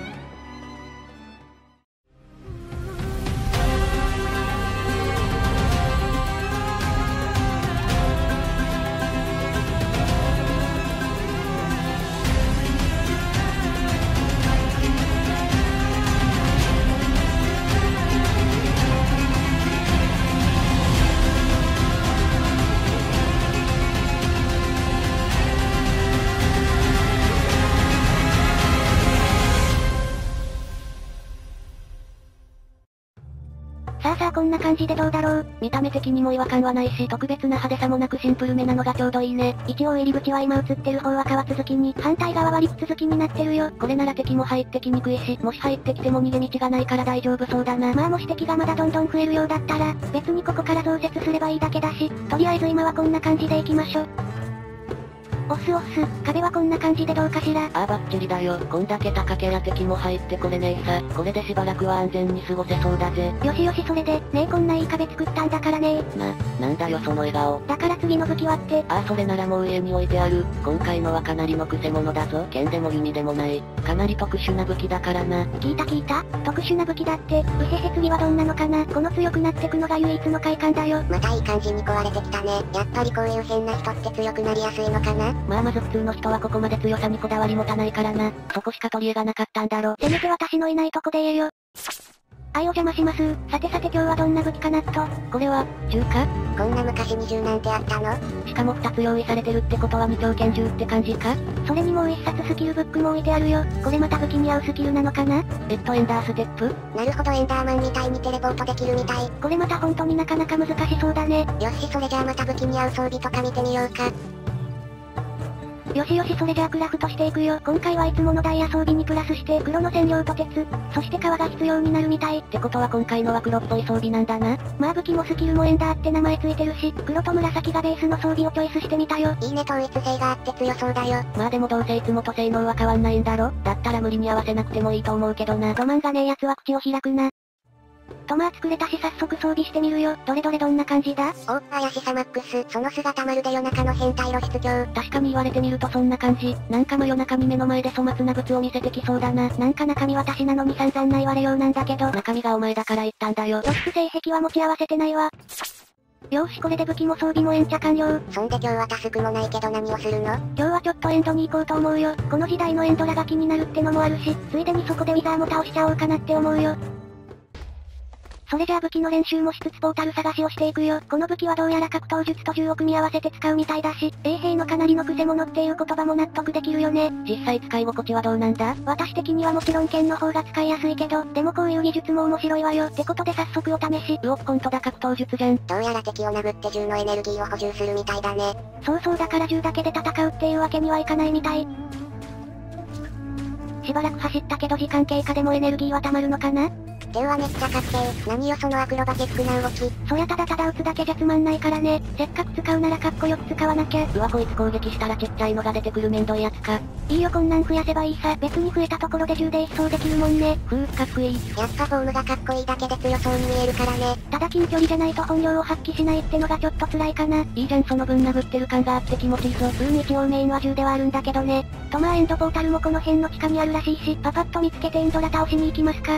さあさあこんな感じでどうだろう。 見た目的にも違和感はないし、特別な派手さもなくシンプルめなのがちょうどいいね。 一応入り口は今映ってる方は川続きに、反対側は陸続きになってるよ。 これなら敵も入ってきにくいし、もし入ってきても逃げ道がないから大丈夫そうだな。 まあもし敵がまだどんどん増えるようだったら、別にここから増設すればいいだけだし、とりあえず今はこんな感じでいきましょ。オスオス、壁はこんな感じでどうかしら。 ああバッチリだよ。こんだけ高けりゃ敵も入ってこれねえさ。これでしばらくは安全に過ごせそうだぜ。 よしよしそれで、ねえこんないい壁作ったんだからねな、なんだよその笑顔。 だから次の武器はって。 ああそれならもう家に置いてある。今回のはかなりの癖者だぞ。剣でも弓でもない。かなり特殊な武器だからな。 聞いた聞いた？特殊な武器だって。うへへ次はどんなのかな。この強くなってくのが唯一の快感だよ。 またいい感じに壊れてきたね。やっぱりこういう変な人って強くなりやすいのかな。 まあまず普通の人はここまで強さにこだわり持たないからな。そこしか取り柄がなかったんだろ。 せめて私のいないとこで言えよ。あいお邪魔します。さてさて今日はどんな武器かなっと。 これは、銃か？ こんな昔に銃なんてあったの？ しかもふたつ用意されてるってことは二丁拳銃って感じか？ それにもう一冊スキルブックも置いてあるよ。これまた武器に合うスキルなのかな？ えっとエンダーステップ？ なるほどエンダーマンみたいにテレポートできるみたい。 これまた本当になかなか難しそうだね。 よしそれじゃあまた武器に合う装備とか見てみようか。 よしよしそれじゃあクラフトしていくよ。今回はいつものダイヤ装備にプラスして黒の染料と鉄、そして革が必要になるみたい。 ってことは今回のは黒っぽい装備なんだな。 まあ武器もスキルもエンダーって名前ついてるし、黒と紫がベースの装備をチョイスしてみたよ。 いいね統一性があって強そうだよ。 まあでもどうせいつもと性能は変わんないんだろ。だったら無理に合わせなくてもいいと思うけどな。 ロマンがねえやつは口を開くな。とまあ作れたし早速装備してみるよ。どれどれどんな感じだ？ おー、怪しさマックス。その姿まるで夜中の変態露出狂。 確かに言われてみるとそんな感じ。なんか真夜中に目の前で粗末な物を見せてきそうだな。 なんか中身私なのに散々な言われようなんだけど。 中身がお前だから言ったんだよ。 露出性癖は持ち合わせてないわ。よーしこれで武器も装備もエンチャ完了。 そんで今日はタスクもないけど何をするの？ 今日はちょっとエンドに行こうと思うよ。この時代のエンドラが気になるってのもあるし、ついでにそこでウィザーも倒しちゃおうかなって思うよ。 それじゃあ武器の練習もしつつポータル探しをしていくよ。この武器はどうやら格闘術と銃を組み合わせて使うみたいだし、衛兵のかなりの癖者っていう言葉も納得できるよね。 実際使い心地はどうなんだ？ 私的にはもちろん剣の方が使いやすいけど、でもこういう技術も面白いわよ。ってことで早速お試し。 うおっ、ほんとだ格闘術じゃん。 どうやら敵を殴って銃のエネルギーを補充するみたいだね。 そうそうだから銃だけで戦うっていうわけにはいかないみたい。しばらく走ったけど時間経過でもエネルギーは溜まるのかな？ ではめっちゃかっけー。何よそのアクロバティックな動き。 そりゃただただ撃つだけじゃつまんないからね。せっかく使うならかっこよく使わなきゃ。 うわこいつ攻撃したらちっちゃいのが出てくるめんどいやつか。 いいよこんなん増やせばいいさ。別に増えたところで銃で一掃できるもんね。 ふぅ、かっこいい。 やっぱフォームがかっこいいだけで強そうに見えるからね。 ただ近距離じゃないと本領を発揮しないってのがちょっと辛いかな。 いいじゃんその分殴ってる感があって気持ちいいぞ。 うん一応メインは銃ではあるんだけどね。とまあエンドポータルもこの辺の地下にあるらしいし、パパッと見つけてエンドラ倒しに行きますか。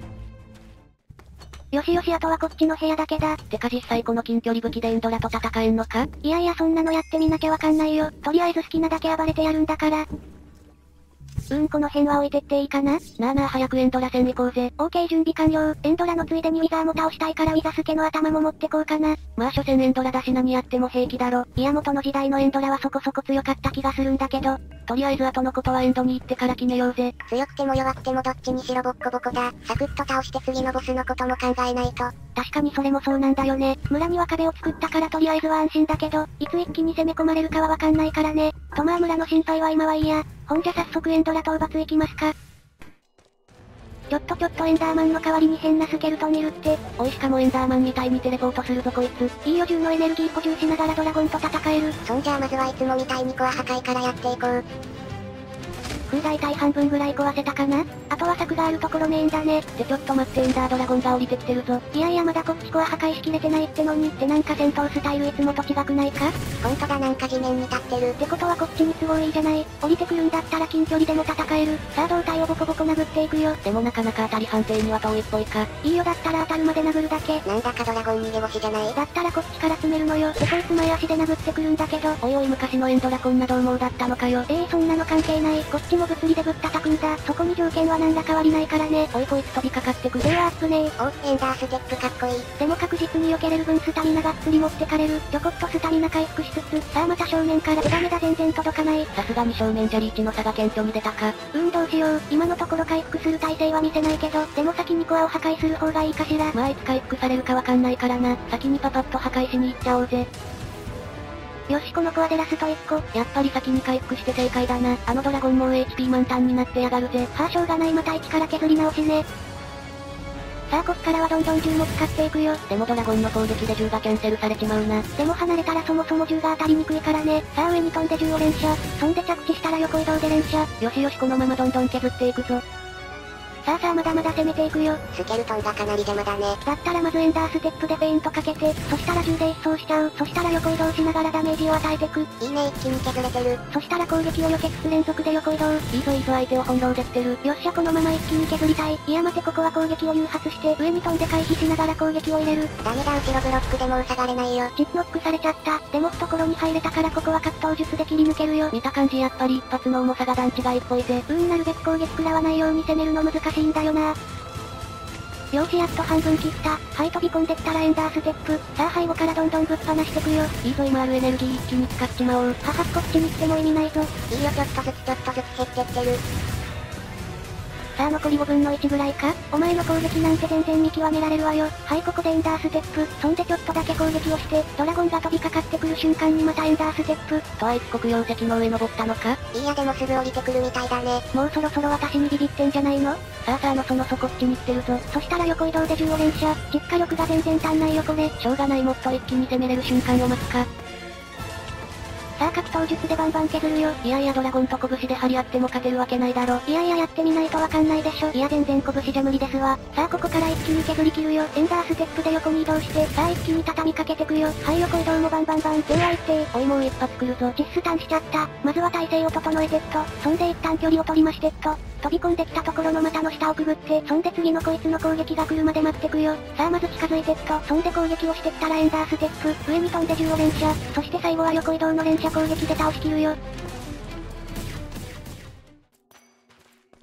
よしよしあとはこっちの部屋だけだ。 てか実際この近距離武器でエンドラと戦えんのか？ いやいやそんなのやってみなきゃわかんないよ。とりあえず好きなだけ暴れてやるんだから。うん、この辺は置いてっていいかな？ なあなあ早くエンドラ戦行こうぜ。 オーケー準備完了。エンドラのついでにウィザーも倒したいからウィザスケの頭も持ってこうかな。 まあ所詮エンドラだし何やっても平気だろ。 いや元の時代のエンドラはそこそこ強かった気がするんだけど。 とりあえず後のことはエンドに行ってから決めようぜ。 強くても弱くてもどっちにしろボッコボコだ。サクッと倒して次のボスのことも考えないと。 確かにそれもそうなんだよね。村には壁を作ったからとりあえずは安心だけど、いつ一気に攻め込まれるかはわかんないからね。とまあ村の心配は今はいいや。ほんじゃ早速エンドラ討伐行きますか。ちょっとちょっとエンダーマンの代わりに変なスケルトンいるって。 おいしかもエンダーマンみたいにテレポートするぞこいつ。 いいよ銃のエネルギー補充しながらドラゴンと戦える。 そんじゃあまずはいつもみたいにコア破壊からやっていこう。 ふう大体半分ぐらい壊せたかな。あとは柵があるところメインだね。 ってちょっと待ってエンダードラゴンが降りてきてるぞ。 いやいやまだこっちコア破壊しきれてないってのに。ってなんか戦闘スタイルいつもと違くないか？ ほんとだなんか地面に立ってる。 ってことはこっちに都合いいじゃない。降りてくるんだったら近距離でも戦える。さあ胴体をボコボコ殴っていくよ。 でもなかなか当たり判定には遠いっぽいか。 いいよだったら当たるまで殴るだけ。 なんだかドラゴン逃げ腰じゃない。 だったらこっちから詰めるのよ。でこいつ前足で殴ってくるんだけど。 おいおい昔のエンドラこんな獰猛だったのかよ。 ええー、そんなの関係ない。こっちも物理でぶったたくんだ。そこに条件は何ら変わりないからね。 おいこいつ飛びかかってくる。 ではアップねー。 おうエンダーステップかっこいい。 でも確実に避けれる分スタミナがっつり持ってかれる。ちょこっとスタミナ回復しつつ、さあまた正面からダメだ全然届かない。 さすがに正面じゃリーチの差が顕著に出たか。 うーんどうしよう。今のところ回復する耐性は見せないけど、でも先にコアを破壊する方がいいかしら。 まあいつ回復されるかわかんないからな。先にパパッと破壊しに行っちゃおうぜ。 よしこのコアでラストいっこ。 やっぱり先に回復して正解だな。あのドラゴンもう エイチピー 満タンになってやがるぜ。 はあしょうがないまた一から削り直しね。さあこっからはどんどん銃も使っていくよ。 でもドラゴンの攻撃で銃がキャンセルされちまうな。 でも離れたらそもそも銃が当たりにくいからね。さあ上に飛んで銃を連射。そんで着地したら横移動で連射。 よしよしこのままどんどん削っていくぞ。 さあさあまだまだ攻めていくよ。 スケルトンがかなり邪魔だね。 だったらまずエンダーステップでフェイントかけて、そしたら銃で一掃しちゃう。そしたら横移動しながらダメージを与えてく。 いいね一気に削れてる。 そしたら攻撃を避けつつ連続で横移動。 いいぞいいぞ相手を翻弄できてる。 よっしゃこのまま一気に削りたい。いや待てここは攻撃を誘発して上に飛んで回避しながら攻撃を入れる。 ダメだ後ろブロックでもう下がれないよ。 チップノックされちゃった。でも懐に入れたからここは格闘術で切り抜けるよ。 見た感じやっぱり一発の重さが段違いっぽいぜ。 うーんなるべく攻撃食らわないように攻めるの難しいんだよな。よしやっと半分切った。はい飛び込んできたらエンダーステップ。さあ背後からどんどんぶっ放してくよ。 いいぞ今あるエネルギー一気に使っちまおう。 ははこっちに来ても意味ないぞ。 いいよちょっとずつちょっとずつ減ってってる。 さあ残りごぶんのいちぐらいか。お前の攻撃なんて全然見極められるわよ。はいここでエンダーステップ。そんでちょっとだけ攻撃をして、ドラゴンが飛びかかってくる瞬間にまたエンダーステップ。 とあいつ黒曜石の上登ったのか。 いいやでもすぐ降りてくるみたいだね。 もうそろそろ私にビビってんじゃないの。 さあさあのそのそこっちに来てるぞ。 そしたら横移動で銃を連射。実火力が全然足んないよこれ。 しょうがないもっと一気に攻めれる瞬間を待つか。 さあ格闘術でバンバン削るよ。 いやいやドラゴンと拳で張り合っても勝てるわけないだろ。 いやいややってみないとわかんないでしょ。いや全然拳じゃ無理ですわ。さあここから一気に削り切るよ。エンダーステップで横に移動して、さあ一気に畳みかけてくよ。はい横移動もバンバンバン。うわ一定。 おいもう一発来るぞ。 実スタンしちゃった。まずは体勢を整えてっと。そんで一旦距離を取りましてっと。飛び込んできたところの股の下をくぐって、そんで次のこいつの攻撃が来るまで待ってくよ。さあまず近づいてっと、そんで攻撃をしてったらエンダーステップ、上に飛んで銃を連射、そして最後は横移動の連射攻撃で倒しきるよ。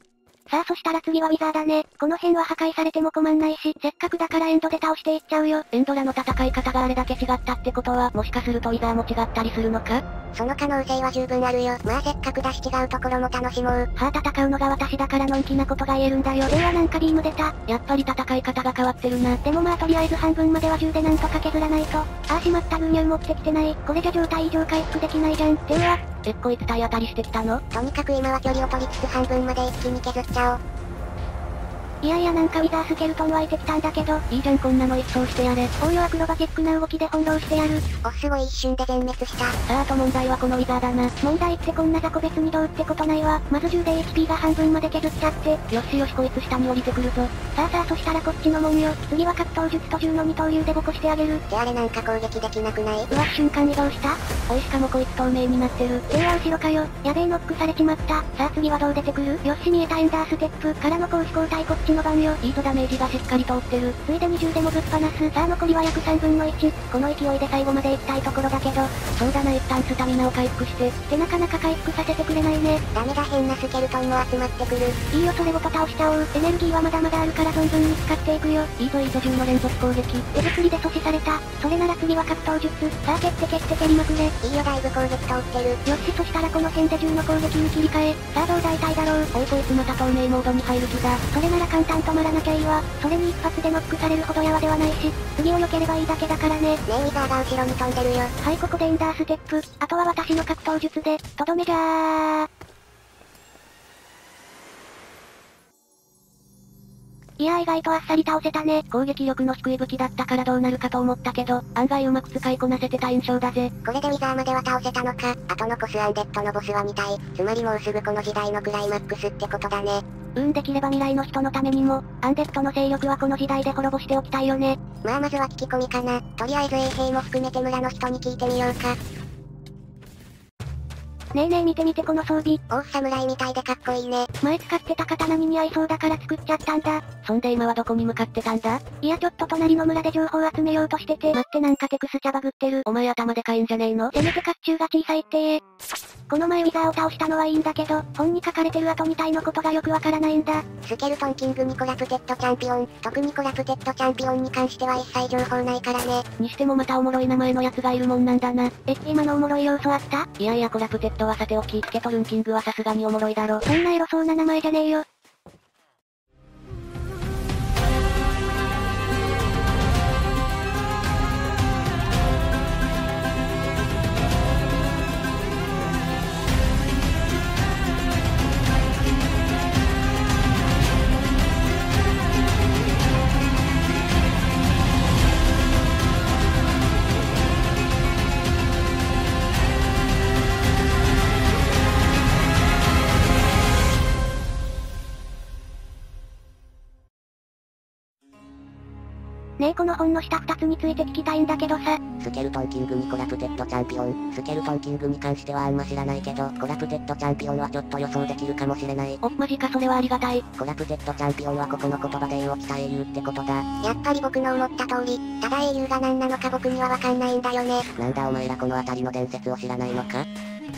さあそしたら次はウィザーだね。この辺は破壊されても困んないし、せっかくだからエンドで倒していっちゃうよ。 エンドラの戦い方があれだけ違ったってことは、もしかするとウィザーも違ったりするのか？ その可能性は十分あるよ。まあせっかくだし違うところも楽しもう。 はあ戦うのが私だからのんきなことが言えるんだよ。ではなんかビーム出た。 やっぱり戦い方が変わってるな。 でもまあとりあえず半分までは銃でなんとか削らないと。ああしまった軍入持ってきてない。これじゃ状態異常回復できないじゃん。では、 えっこいつ体当たりしてきたの？ とにかく今は距離を取りつつ半分まで一気に削っちゃおう。 いやいやなんかウィザースケルトン湧いてきたんだけど。 いいじゃんこんなの一掃してやれ。 おうよアクロバティックな動きで翻弄してやる。 おすごい一瞬で全滅した。 さああと問題はこのウィザーだな。 問題ってこんな雑魚別にどうってことないわ。まず銃で エイチピー が半分まで削っちゃって。 よしよしこいつ下に降りてくるぞ。 さあさあそしたらこっちのもんよ。次は格闘術と銃の二刀流でボコしてあげる。 であれなんか攻撃できなくない？ うわ瞬間移動した。 おいしかもこいつ透明になってる。 では後ろかよ。やべえノックされちまった。さあ次はどう出てくる？よし見えたエンダーステップからの攻守交代こっちの番よ。 いいぞダメージがしっかり通ってる。 ついでに銃でもぶっ放す。さあ残りは約さんぶんのいち。この勢いで最後まで行きたいところだけど。 そうだな一旦スタミナを回復して。 ってなかなか回復させてくれないね。 ダメだ変なスケルトンも集まってくる。 いいよそれごと倒しちゃおう。エネルギーはまだまだあるから存分に使っていくよ。 いいぞいいぞ銃の連続攻撃。 手作りで阻止された。それなら次は格闘術。さあ蹴って蹴って蹴りまくれ。 いいよだいぶ攻撃通ってる。 よしそしたらこの辺で銃の攻撃に切り替え。さあどうだいたいだろう。 おいこいつまた透明モードに入る気だ。 それなら簡単止まらなきゃいいわ。それに一発でノックされるほどやわではないし、次を避ければいいだけだからね。 ねえウィザーが後ろに飛んでるよ。 はいここでエンダーステップ。あとは私の格闘術で、とどめじゃー。いやー意外とあっさり倒せたね。 攻撃力の低い武器だったからどうなるかと思ったけど、案外うまく使いこなせてた印象だぜ。 これでウィザーまでは倒せたのか。あと残すアンデッドのボスは見たい。つまりもうすぐこの時代のクライマックスってことだね。 うんできれば未来の人のためにも、アンデッドの勢力はこの時代で滅ぼしておきたいよね。 まあまずは聞き込みかな。とりあえず衛兵も含めて村の人に聞いてみようか。 ねえねえ見て見てこの装備。 オーフ侍みたいでかっこいいね。 前使ってた刀に似合いそうだから作っちゃったんだ。 そんで今はどこに向かってたんだ？ いやちょっと隣の村で情報集めようとしてて。待ってなんかテクスチャバグってる。 お前頭でかいんじゃねえの？ せめて甲冑が小さいってえ。この前ウィザーを倒したのはいいんだけど、本に書かれてる後みたいのことがよくわからないんだ。 スケルトンキングニコラプテッドチャンピオン。特にコラプテッドチャンピオンに関しては一切情報ないからね。 にしてもまたおもろい名前のやつがいるもんなんだな。 え、今のおもろい要素あった？ いやいやコラプテッドはさておき、スケトルンキングはさすがにおもろいだろ。 そんなエロそうな名前じゃねえよ。ねえこの本の下二つについて聞きたいんだけどさ。 スケルトンキングにコラプテッドチャンピオン。スケルトンキングに関してはあんま知らないけど、コラプテッドチャンピオンはちょっと予想できるかもしれない。 お、マジかそれはありがたい。 コラプテッドチャンピオンはここの言葉で英を来た英雄ってことだ。やっぱり僕の思った通り、ただ英雄が何なのか僕にはわかんないんだよね。なんだお前らこの辺りの伝説を知らないのか？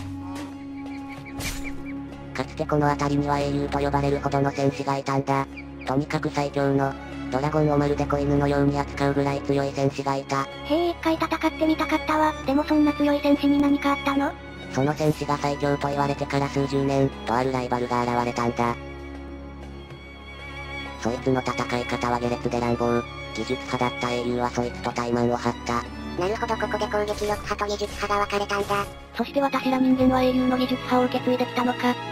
かつてこの辺りには英雄と呼ばれるほどの戦士がいたんだ。とにかく最強の、ドラゴンをまるで子犬のように扱うぐらい強い戦士がいた。 へえ一回戦ってみたかったわ。でもそんな強い戦士に何かあったの？ その戦士が最強と言われてから数十年、とあるライバルが現れたんだ。そいつの戦い方は下劣で乱暴。技術派だった英雄はそいつとタイマンを張った。なるほどここで攻撃力派と技術派が分かれたんだ。 そして私ら人間は英雄の技術派を受け継いできたのか。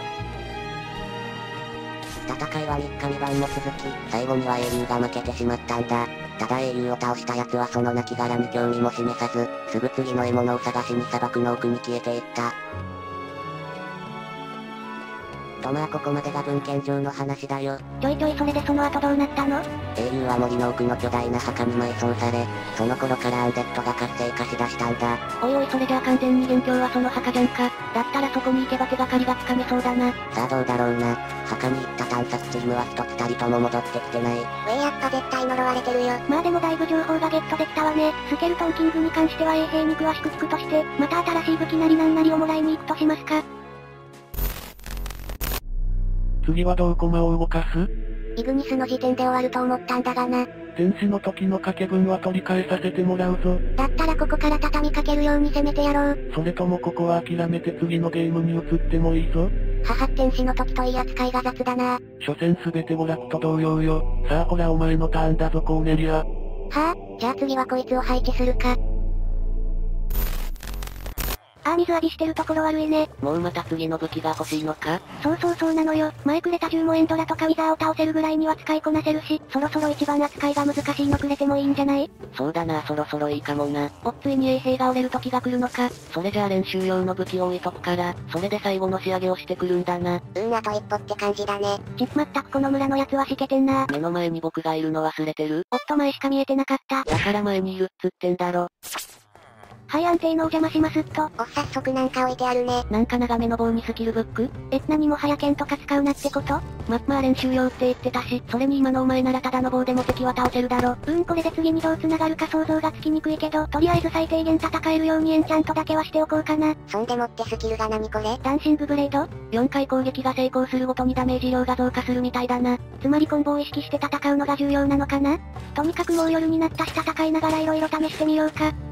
戦いはみっかみばんも続き、最後には英雄が負けてしまったんだ。ただ英雄を倒した奴はその亡骸に興味も示さず、すぐ次の獲物を探しに砂漠の奥に消えていった。とまあここまでが文献上の話だよ。 ちょいちょいそれでその後どうなったの？ 英雄は森の奥の巨大な墓に埋葬され、その頃からアンデッドが活性化しだしたんだ。 おいおいそれじゃあ完全に元凶はその墓じゃんか。だったらそこに行けば手がかりがつかめそうだな。 さあどうだろうな。墓に行った探索チームは一つたりとも戻ってきてない。ウェイやっぱ絶対呪われてるよ。 まあでもだいぶ情報がゲットできたわね。スケルトンキングに関しては衛兵に詳しく聞くとして、また新しい武器なりなんなりをもらいに行くとしますか。 次はどう駒を動かす？ イグニスの時点で終わると思ったんだがな。 天使の時の掛け分は取り返させてもらうぞ。 だったらここから畳みかけるように攻めてやろう。 それともここは諦めて次のゲームに移ってもいいぞ。 母天使の時といい扱いが雑だな。 所詮全て娯楽と同様よ。さあほらお前のターンだぞコーネリア。 はあ、じゃあ次はこいつを配置するか。ああ水浴びしてるところ悪いね。 もうまた次の武器が欲しいのか？ そうそうそうなのよ。前くれた銃もエンドラとかウィザーを倒せるぐらいには使いこなせるし、そろそろ一番扱いが難しいのくれてもいいんじゃない？ そうだな、そろそろいいかもな。 おっついに衛兵が折れる時が来るのか。 それじゃあ練習用の武器を置いとくから、それで最後の仕上げをしてくるんだな。 うん、あと一歩って感じだね。 ちっまったくこの村のやつはしけてんな。 目の前に僕がいるの忘れてる？ おっと前しか見えてなかった。 だから前にいるっつってんだろ。 はい安定のお邪魔しますっと。 おっ早速なんか置いてあるね。 なんか長めの棒にスキルブック？ え、何も早剣とか使うなってこと？ ま、まあ練習用って言ってたし、それに今のお前ならただの棒でも敵は倒せるだろ。 うん、これで次にどう繋がるか想像がつきにくいけど、とりあえず最低限戦えるようにエンチャントだけはしておこうかな。 そんでもってスキルが何これ？ ダンシングブレード？ よんかい攻撃が成功するごとにダメージ量が増加するみたいだな。 つまりコンボを意識して戦うのが重要なのかな？とにかくもう夜になったし戦いながら色々試してみようか。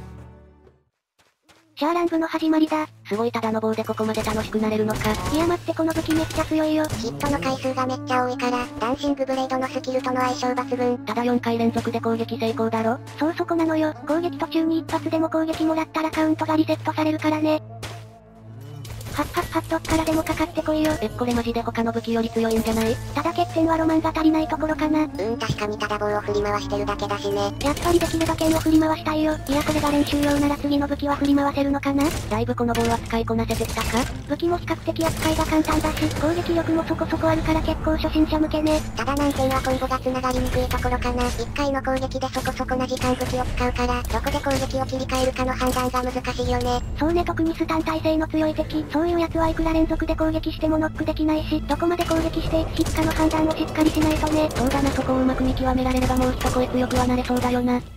シャーランブの始まりだ。 すごいただの棒でここまで楽しくなれるのか。 いや待ってこの武器めっちゃ強いよ。 ヒットの回数がめっちゃ多いから、ダンシングブレードのスキルとの相性抜群。 ただよんかい連続で攻撃成功だろ。 そうそこなのよ。攻撃途中に一発でも攻撃もらったらカウントがリセットされるからね。はっはっはっどっからでもかかってこいよ。 え、これマジで他の武器より強いんじゃない？ ただ欠点はロマンが足りないところかな。 うん、確かにただ棒を振り回してるだけだしね。 やっぱりできれば剣を振り回したいよ。いやそれが練習用なら次の武器は振り回せるのかな？ だいぶこの棒は使いこなせてきたか？ 武器も比較的扱いが簡単だし、攻撃力もそこそこあるから結構初心者向けね。 ただ難点はコンボが繋がりにくいところかな。いっかいの攻撃でそこそこな時間武器を使うから、どこで攻撃を切り替えるかの判断が難しいよね。 そうね、特にスタン耐性の強い敵、そういうやつはいくら連続で攻撃してもノックできないし、どこまで攻撃していくかの判断をしっかりしないとね。 そうだな、そこをうまく見極められればもう一声強くはなれそうだよな。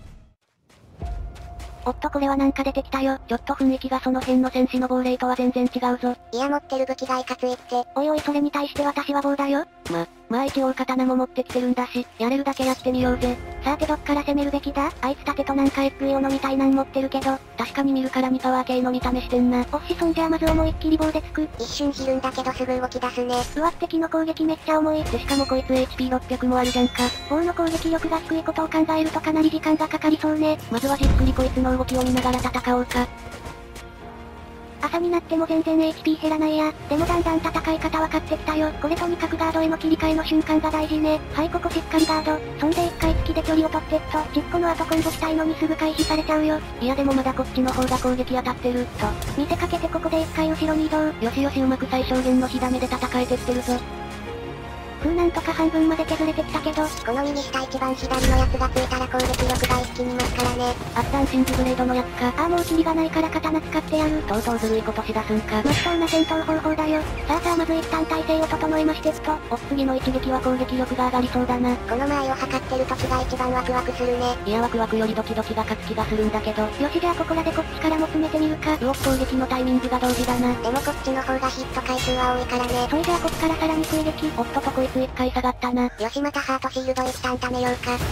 おっとこれはなんか出てきたよ。ちょっと雰囲気がその辺の戦士の亡霊とは全然違うぞ。 いや持ってる武器がいかついって。 おいおいそれに対して私は棒だよ。 ま、まあ一応刀も持ってきてるんだし、やれるだけやってみようぜ。 さてどっから攻めるべきだ？あいつ盾となんか エッグイ 斧みたいなん持ってるけど、 確かに見るからにパワー系の見た目してんな。 おっしそんじゃあまず思いっきり棒でつく。 一瞬ひるんだけどすぐ動き出すね。 うわ敵の攻撃めっちゃ重い。 でしかもこいつ エイチピーろっぴゃく もあるじゃんか。 棒の攻撃力が低いことを考えるとかなり時間がかかりそうね。 まずはじっくりこいつの動きを見ながら戦おうか。 朝になっても全然 エイチピー 減らないや。でもだんだん戦い方分かってきたよ。これとにかくガードへの切り替えの瞬間が大事ね。はいここしっかりガード。そんで一回突きで距離を取ってっと。じっこの後コンボしたいのにすぐ回避されちゃうよ。 いやでもまだこっちの方が攻撃当たってる。と、 見せかけてここで一回後ろに移動。 よしよしうまく最小限の火ダメで戦えてってるぞ。 ふうなんとか半分まで削れてきたけど、 この右下一番左のやつがついたら攻撃力が一気に増すからね。 あっダンシングブレードのやつか。 ああもうキリがないから刀使ってやる。 とうとうずるいことしだすんか。 まっとうな戦闘方法だよ。さあさあまず一旦体勢を整えましてっと。 お次の一撃は攻撃力が上がりそうだな。 この間合いを測ってる時が一番ワクワクするね。 いやワクワクよりドキドキが勝つ気がするんだけど。 よしじゃあここらでこっちからも詰めてみるか。 うお攻撃のタイミングが同時だな。 でもこっちの方がヒット回数は多いからね。 それじゃあこっからさらに追撃。 おっととこいつ一回下がったな。 よしまたハートシールド一旦貯めようか。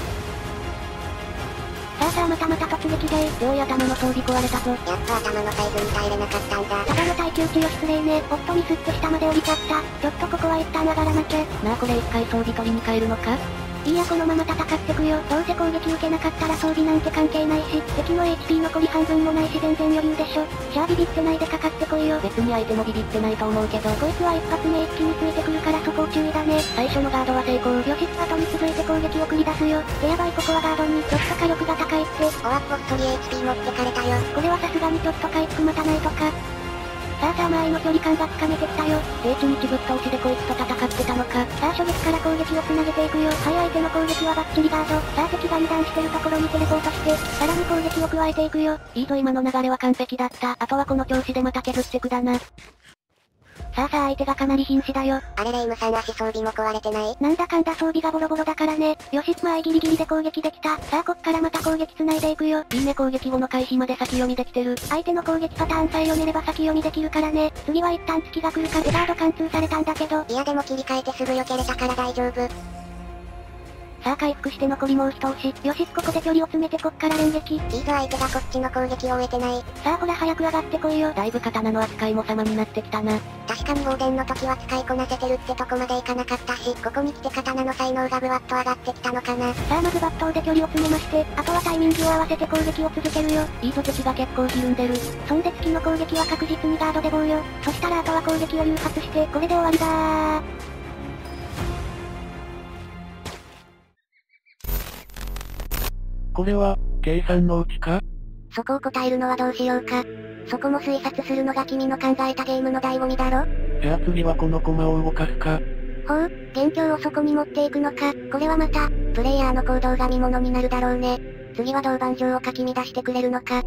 さあさあまたまた突撃でようや頭の装備壊れたぞ。 やっぱ頭のサイズに耐えれなかったんだ。 ただの耐久値よ失礼ね。おっとミスって下まで降りちゃった。ちょっとここは一旦上がらなきゃ。 なあこれ一回装備取りに帰るのか？ いいやこのまま戦ってくよ。どうせ攻撃受けなかったら装備なんて関係ないし、敵の エイチピー 残り半分もないし全然余裕でしょ。じゃあビビってないでかかってこいよ。 別に相手もビビってないと思うけど、 こいつは一発目一気についてくるからそこを注意だね。 最初のガードは成功。 よし後に続いて攻撃を繰り出すよ。でやばいここはガードにちょっと火力が高いって。 おわっぽっそり エイチピー 持ってかれたよ。 これはさすがにちょっと回復待たないとか。さあさあ間合いの距離感がつかめてきたよ。 平地にちぶっと押しでこいつと戦ってたのか。 さあ初撃から攻撃をつなげていくよ。はい相手の攻撃はバッチリガード。さあ敵が油断してるところにテレポートして、さらに攻撃を加えていくよ。 いいぞ今の流れは完璧だった。あとはこの調子でまた削ってくだな。ささあさあ相手がかなり瀕死だよ。 あれレイムさん足装備も壊れてない？ なんだかんだ装備がボロボロだからね。よし、まあギリギリで攻撃できた。さあこっからまた攻撃繋いでいくよ。 いいね攻撃後の回避まで先読みできてる。 相手の攻撃パターンさえ読めれば先読みできるからね。次は一旦突きが来るかでガード貫通されたんだけど。 いやでも切り替えてすぐ避けれたから大丈夫。 さあ回復して残りもう一押し。よし、ここで距離を詰めてこっから連撃。いいぞ相手がこっちの攻撃を終えてない。 さあほら早く上がってこいよ。 だいぶ刀の扱いも様になってきたな。 確かに放電の時は使いこなせてるってとこまでいかなかったし、ここに来て刀の才能がブワッと上がってきたのかな。 さあまず抜刀で距離を詰めまして、あとはタイミングを合わせて攻撃を続けるよ。 いいぞ敵が結構ひるんでる。 そんで敵の攻撃は確実にガードで棒よ。そしたらあとは攻撃を誘発して、これで終わりだー。 これは、計算のうちか？ そこを答えるのはどうしようか。そこも推察するのが君の考えたゲームの醍醐味だろ？ じゃあ次はこの駒を動かすか。 ほう、元凶をそこに持っていくのか。これはまた、プレイヤーの行動が見物になるだろうね。次は銅板状をかき乱してくれるのか。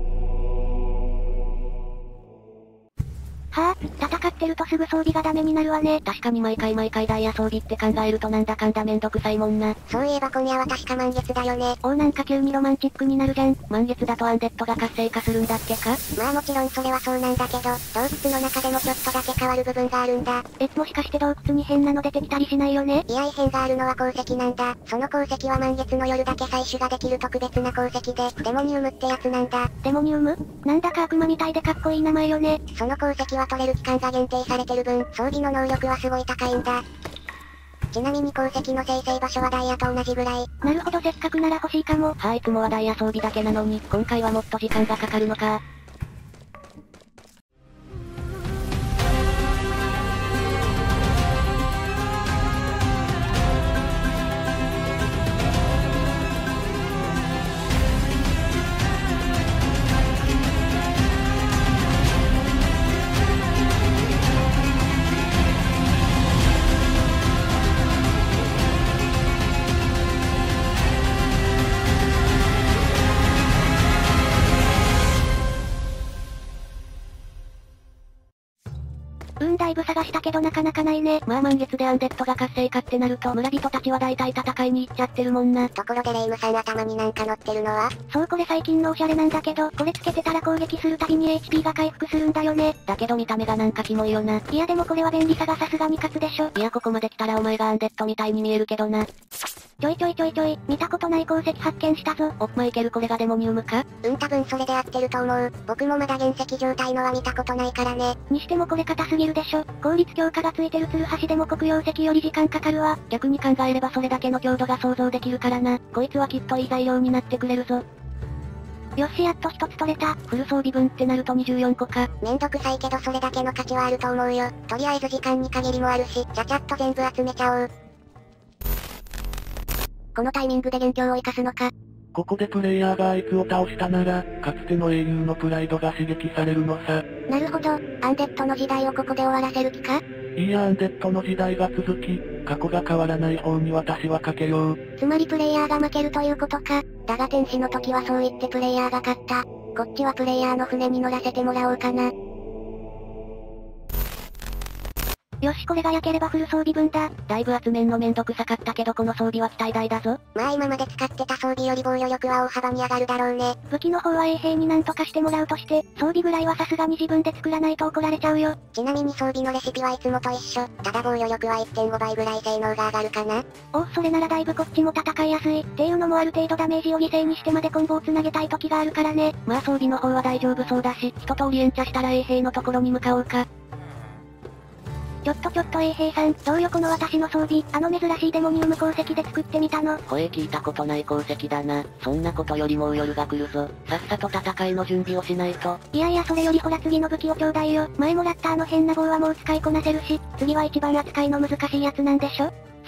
はぁ、戦ってるとすぐ装備がダメになるわね。 確かに毎回毎回ダイヤ装備って考えるとなんだかんだめんどくさいもんな。 そういえば今夜は確か満月だよね。 おーなんか急にロマンチックになるじゃん。 満月だとアンデッドが活性化するんだっけか？ まあもちろんそれはそうなんだけど、洞窟の中でもちょっとだけ変わる部分があるんだ。 え、もしかして洞窟に変なの出てきたりしないよね？ いや異変があるのは鉱石なんだ。その鉱石は満月の夜だけ採取ができる特別な鉱石で、デモニウムってやつなんだ。 デモニウム？なんだか悪魔みたいでかっこいい名前よね。 その鉱石は取れる期間が限定されてる分、装備の能力はすごい高いんだ。ちなみに鉱石の生成場所はダイヤと同じぐらい。 なるほどせっかくなら欲しいかも。 はあいつもはダイヤ装備だけなのに、今回はもっと時間がかかるのか。 うんだいぶ探したけどなかなかないね。 まあ満月でアンデッドが活性化ってなると村人たちは大体戦いに行っちゃってるもんな。 ところでレイムさん頭になんか乗ってるのは？ そうこれ最近のオシャレなんだけど、これつけてたら攻撃するたびに エイチピー が回復するんだよね。 だけど見た目がなんかキモいよな。 いやでもこれは便利さがさすがに勝つでしょ。 いやここまで来たらお前がアンデッドみたいに見えるけどな。 ちょいちょいちょいちょい、見たことない鉱石発見したぞ。 おっまいけるこれがデモニウムか？ うん多分それで合ってると思う。僕もまだ原石状態のは見たことないからね。 にしてもこれ硬すぎるでしょ。効率強化がついてるツルハシでも黒曜石より時間かかるわ。 逆に考えればそれだけの強度が想像できるからな。こいつはきっといい材料になってくれるぞ。 よしやっと一つ取れた。 フル装備分ってなるとにじゅうよんこか。 めんどくさいけどそれだけの価値はあると思うよ。とりあえず時間に限りもあるし、ちゃちゃっと全部集めちゃおう。このタイミングで元凶を生かすのか。 ここでプレイヤーがあいつを倒したなら、かつての英雄のプライドが刺激されるのさ。 なるほど、アンデッドの時代をここで終わらせる気か？ いいやアンデッドの時代が続き、過去が変わらない方に私はかけよう。 つまりプレイヤーが負けるということか。だが天使の時はそう言ってプレイヤーが勝った。こっちはプレイヤーの船に乗らせてもらおうかな。 よしこれが焼ければフル装備分だ。 だいぶ集めんのめんどくさかったけどこの装備は期待大だぞ。 まあ今まで使ってた装備より防御力は大幅に上がるだろうね。 武器の方は衛兵になんとかしてもらうとして、装備ぐらいはさすがに自分で作らないと怒られちゃうよ。 ちなみに装備のレシピはいつもと一緒。ただ防御力は いってんご 倍ぐらい性能が上がるかな。 おおそれならだいぶこっちも戦いやすい。っていうのもある程度ダメージを犠牲にしてまでコンボを繋げたい時があるからね。 まあ装備の方は大丈夫そうだし、一通り延茶したら衛兵のところに向かおうか。 ちょっとちょっと衛兵さん、どうよこの私の装備、あの珍しいデモニウム鉱石で作ってみたの。 声聞いたことない鉱石だな。そんなことよりもう夜が来るぞ。さっさと戦いの準備をしないと。 いやいやそれよりほら次の武器をちょうだいよ。前もらったあの変な棒はもう使いこなせるし、次は一番扱いの難しいやつなんでしょ？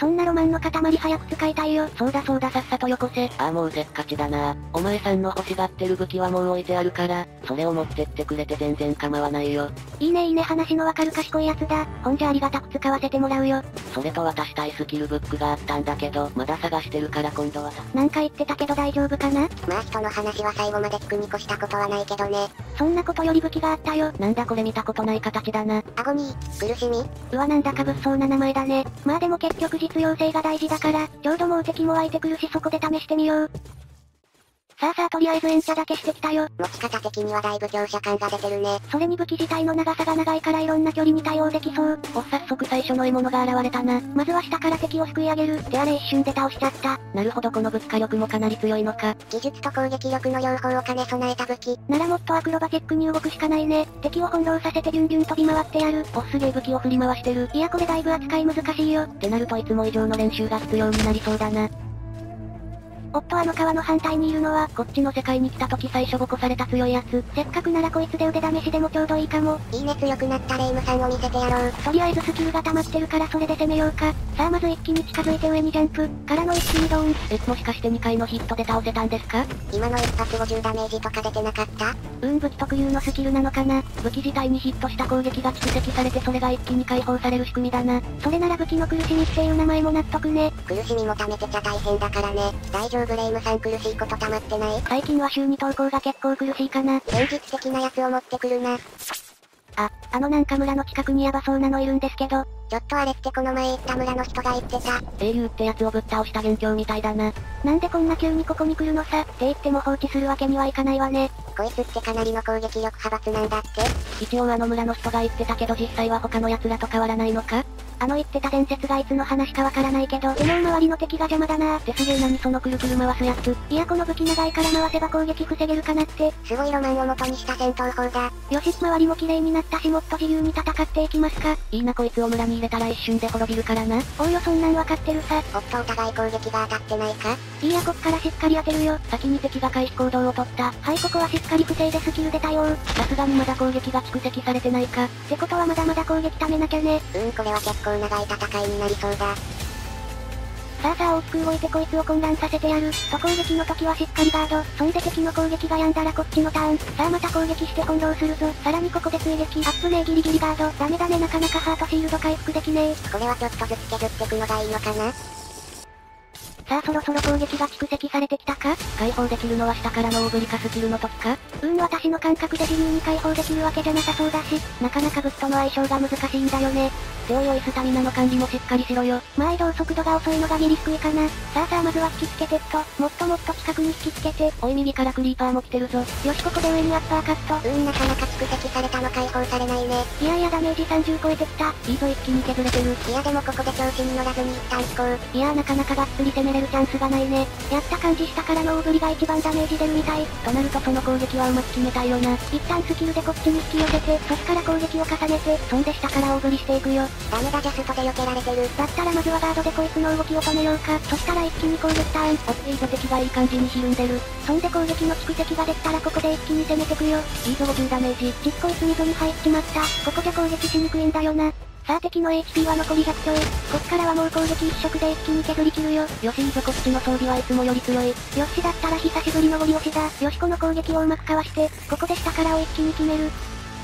そんなロマンの塊早く使いたいよ。 そうだそうださっさとよこせ。ああもうせっかちだな。お前さんの欲しがってる武器はもう置いてあるから、それを持ってってくれて全然構わないよ。 いいねいいね話のわかる賢いやつだ。ほんじゃありがたく使わせてもらうよ。 それと渡したいスキルブックがあったんだけど、まだ探してるから今度はさ。 なんか言ってたけど大丈夫かな？ まあ人の話は最後まで聞くに越したことはないけどね。 そんなことより武器があったよ。 なんだこれ見たことない形だな。 アゴニー、苦しみ？ うわなんだか物騒な名前だね。まあでも結局実用性が大事だから、ちょうどもう敵も湧いてくるしそこで試してみよう。さあさあとりあえず延茶だけしてきたよ。 持ち方的にはだいぶ強者感が出てるね。 それに武器自体の長さが長いからいろんな距離に対応できそう。 お、早速最初の獲物が現れたな。 まずは下から敵をすくい上げる。であれ一瞬で倒しちゃった。 なるほどこの物火力もかなり強いのか。 技術と攻撃力の両方を兼ね備えた武器。 ならもっとアクロバチックに動くしかないね。敵を翻弄させてビュンビュン飛び回ってやる。 お、すげえ武器を振り回してる。 いやこれだいぶ扱い難しいよ。 ってなるといつも以上の練習が必要になりそうだな。 おっとあの川の反対にいるのは、 こっちの世界に来た時最初ボコされた強いやつ。 せっかくならこいつで腕試しでもちょうどいいかも。 いいね強くなったレイムさんを見せてやろう。 とりあえずスキルが溜まってるからそれで攻めようか。さあまず一気に近づいて上にジャンプ、からの一気にドーン。 え、もしかしてにかいのヒットで倒せたんですか？ 今の一発ごじゅうダメージとか出てなかった？ うん、武器特有のスキルなのかな。 武器自体にヒットした攻撃が蓄積されてそれが一気に解放される仕組みだな。 それなら武器の苦しみっていう名前も納得ね。 苦しみも溜めてちゃ大変だからね。大丈夫レイムさん苦しいこと溜まってない？ 最近は週に投稿が結構苦しいかな。 現実的なやつを持ってくるな。 あ、あのなんか村の近くにヤバそうなのいるんですけど。 ちょっとあれってこの前行った村の人が言ってた。 英雄ってやつをぶっ倒した元凶みたいだな。 なんでこんな急にここに来るのさ。って言っても放置するわけにはいかないわね。 こいつってかなりの攻撃力派閥なんだって？ 一応あの村の人が言ってたけど実際は他の奴らと変わらないのか？ あの言ってた伝説がいつの話かわからないけど、でも周りの敵が邪魔だなーって。 すげえ何そのくるくる回すやつ。 いやこの武器長いから回せば攻撃防げるかなって。 すごいロマンを元にした戦闘法だ。 よし、周りも綺麗になったしもっと自由に戦っていきますか。 いいなこいつを村に入れたら一瞬で滅びるからな。 おいよそんなんわかってるさ。 おっとお互い攻撃が当たってないか？ いいやこっからしっかり当てるよ。 先に敵が回避行動を取った。 はいここはしっかり防いでスキルで対応。 さすがにまだ攻撃が蓄積されてないか。 ってことはまだまだ攻撃貯めなきゃね。 うんこれは結構長い戦いになりそうだ。 さあさあ大きく動いてこいつを混乱させてやる。と攻撃の時はしっかりガード。そんで敵の攻撃が止んだらこっちのターン。さあまた攻撃して翻弄するぞ。さらにここで追撃。アップねギリギリガード。ダメダメなかなかハートシールド回復できねえ。 これはちょっとずつ削ってくのがいいのかな？ さあそろそろ攻撃が蓄積されてきたか？ 解放できるのは下からの大振りかスキルの時か？ うーん私の感覚で自由に解放できるわけじゃなさそうだし、なかなかグッドの相性が難しいんだよね。 っておいおいスタミナの管理もしっかりしろよ。 まあ移動速度が遅いのがギリ低いかな。さあさあまずは引きつけてっと、もっともっと近くに引きつけて。 おい右からクリーパーも来てるぞ。よしここで上にアッパーカット。 うーんなかなか蓄積されたの解放されないね。 いやいやダメージさんじゅう超えてきた。 いいぞ一気に削れてる。 いやでもここで調子に乗らずに一旦飛行。 いやーなかなかがっつり攻めれるチャンスがないね。やった感じ下からの大振りが一番ダメージ出るみたい。 となるとその攻撃はうまく決めたいよな。 一旦スキルでこっちに引き寄せて、そっから攻撃を重ねて、そんで下から大振りしていくよ。 ダメだジャストで避けられてる。 だったらまずはガードでこいつの動きを止めようか。そしたら一気に攻撃ターン。 おっいいぞ敵がいい感じにひるんでる。 そんで攻撃の蓄積ができたらここで一気に攻めてくよ。 いいぞごじゅうダメージ。 ちっこいス溝に入っちまった。ここじゃ攻撃しにくいんだよな。さあ敵の エイチピー は残りひゃくちょい。こっからはもう攻撃一色で一気に削り切るよ。 よしいいぞこっちの装備はいつもより強い。よしだったら久しぶりのゴリ押しだ。よしこの攻撃をうまくかわして、ここで下からを一気に決める。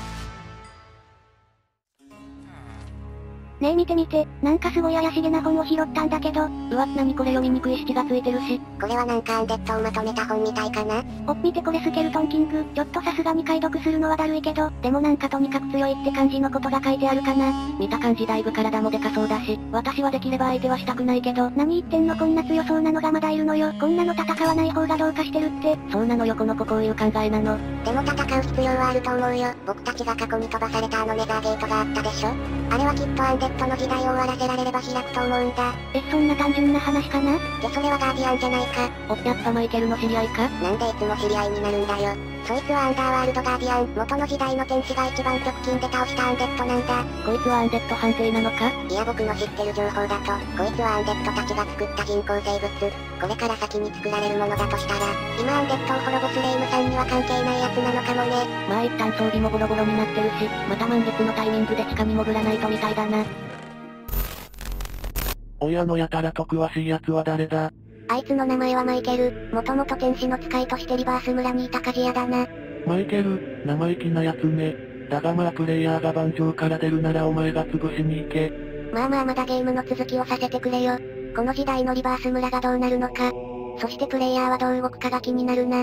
ねえ見て見て、なんかすごい怪しげな本を拾ったんだけど。 うわ、なにこれ読みにくい七がついてるし。 これはなんかアンデッドをまとめた本みたいかな？ お、見てこれスケルトンキング。ちょっとさすがに解読するのはだるいけど、でもなんかとにかく強いって感じのことが書いてあるかな。 見た感じだいぶ体もでかそうだし、私はできれば相手はしたくないけど。 何言ってんのこんな強そうなのがまだいるのよ。こんなの戦わない方がどうかしてるって。 そうなのよこの子こういう考えなの。 でも戦う必要はあると思うよ。僕たちが過去に飛ばされたあのネザーゲートがあったでしょ？あれはきっとアンデッドの時代を終わらせられれば開くと思うんだ。 え、そんな単純な話かな？ でそれはガーディアンじゃないか。 お、やっぱマイケルの知り合いか？ なんでいつも知り合いになるんだよ。そいつはアンダーワールドガーディアン、元の時代の天使が一番直近で倒したアンデッドなんだ。 こいつはアンデッド判定なのか？ いや僕の知ってる情報だと、こいつはアンデッドたちが作った人工生物。これから先に作られるものだとしたら、今アンデッドを滅ぼすレイムさんには関係ないやつなのかもね。 まあ一旦装備もボロボロになってるし、また満月のタイミングで地下に潜らないとみたいだな。 親のやたらと詳しい奴は誰だ？ あいつの名前はマイケル。もともと天使の使いとしてリバース村にいた鍛冶屋だな。 マイケル、生意気な奴ね。だがまあプレイヤーが盤上から出るならお前が潰しに行け。 まあまあまだゲームの続きをさせてくれよ。この時代のリバース村がどうなるのか。そしてプレイヤーはどう動くかが気になるな。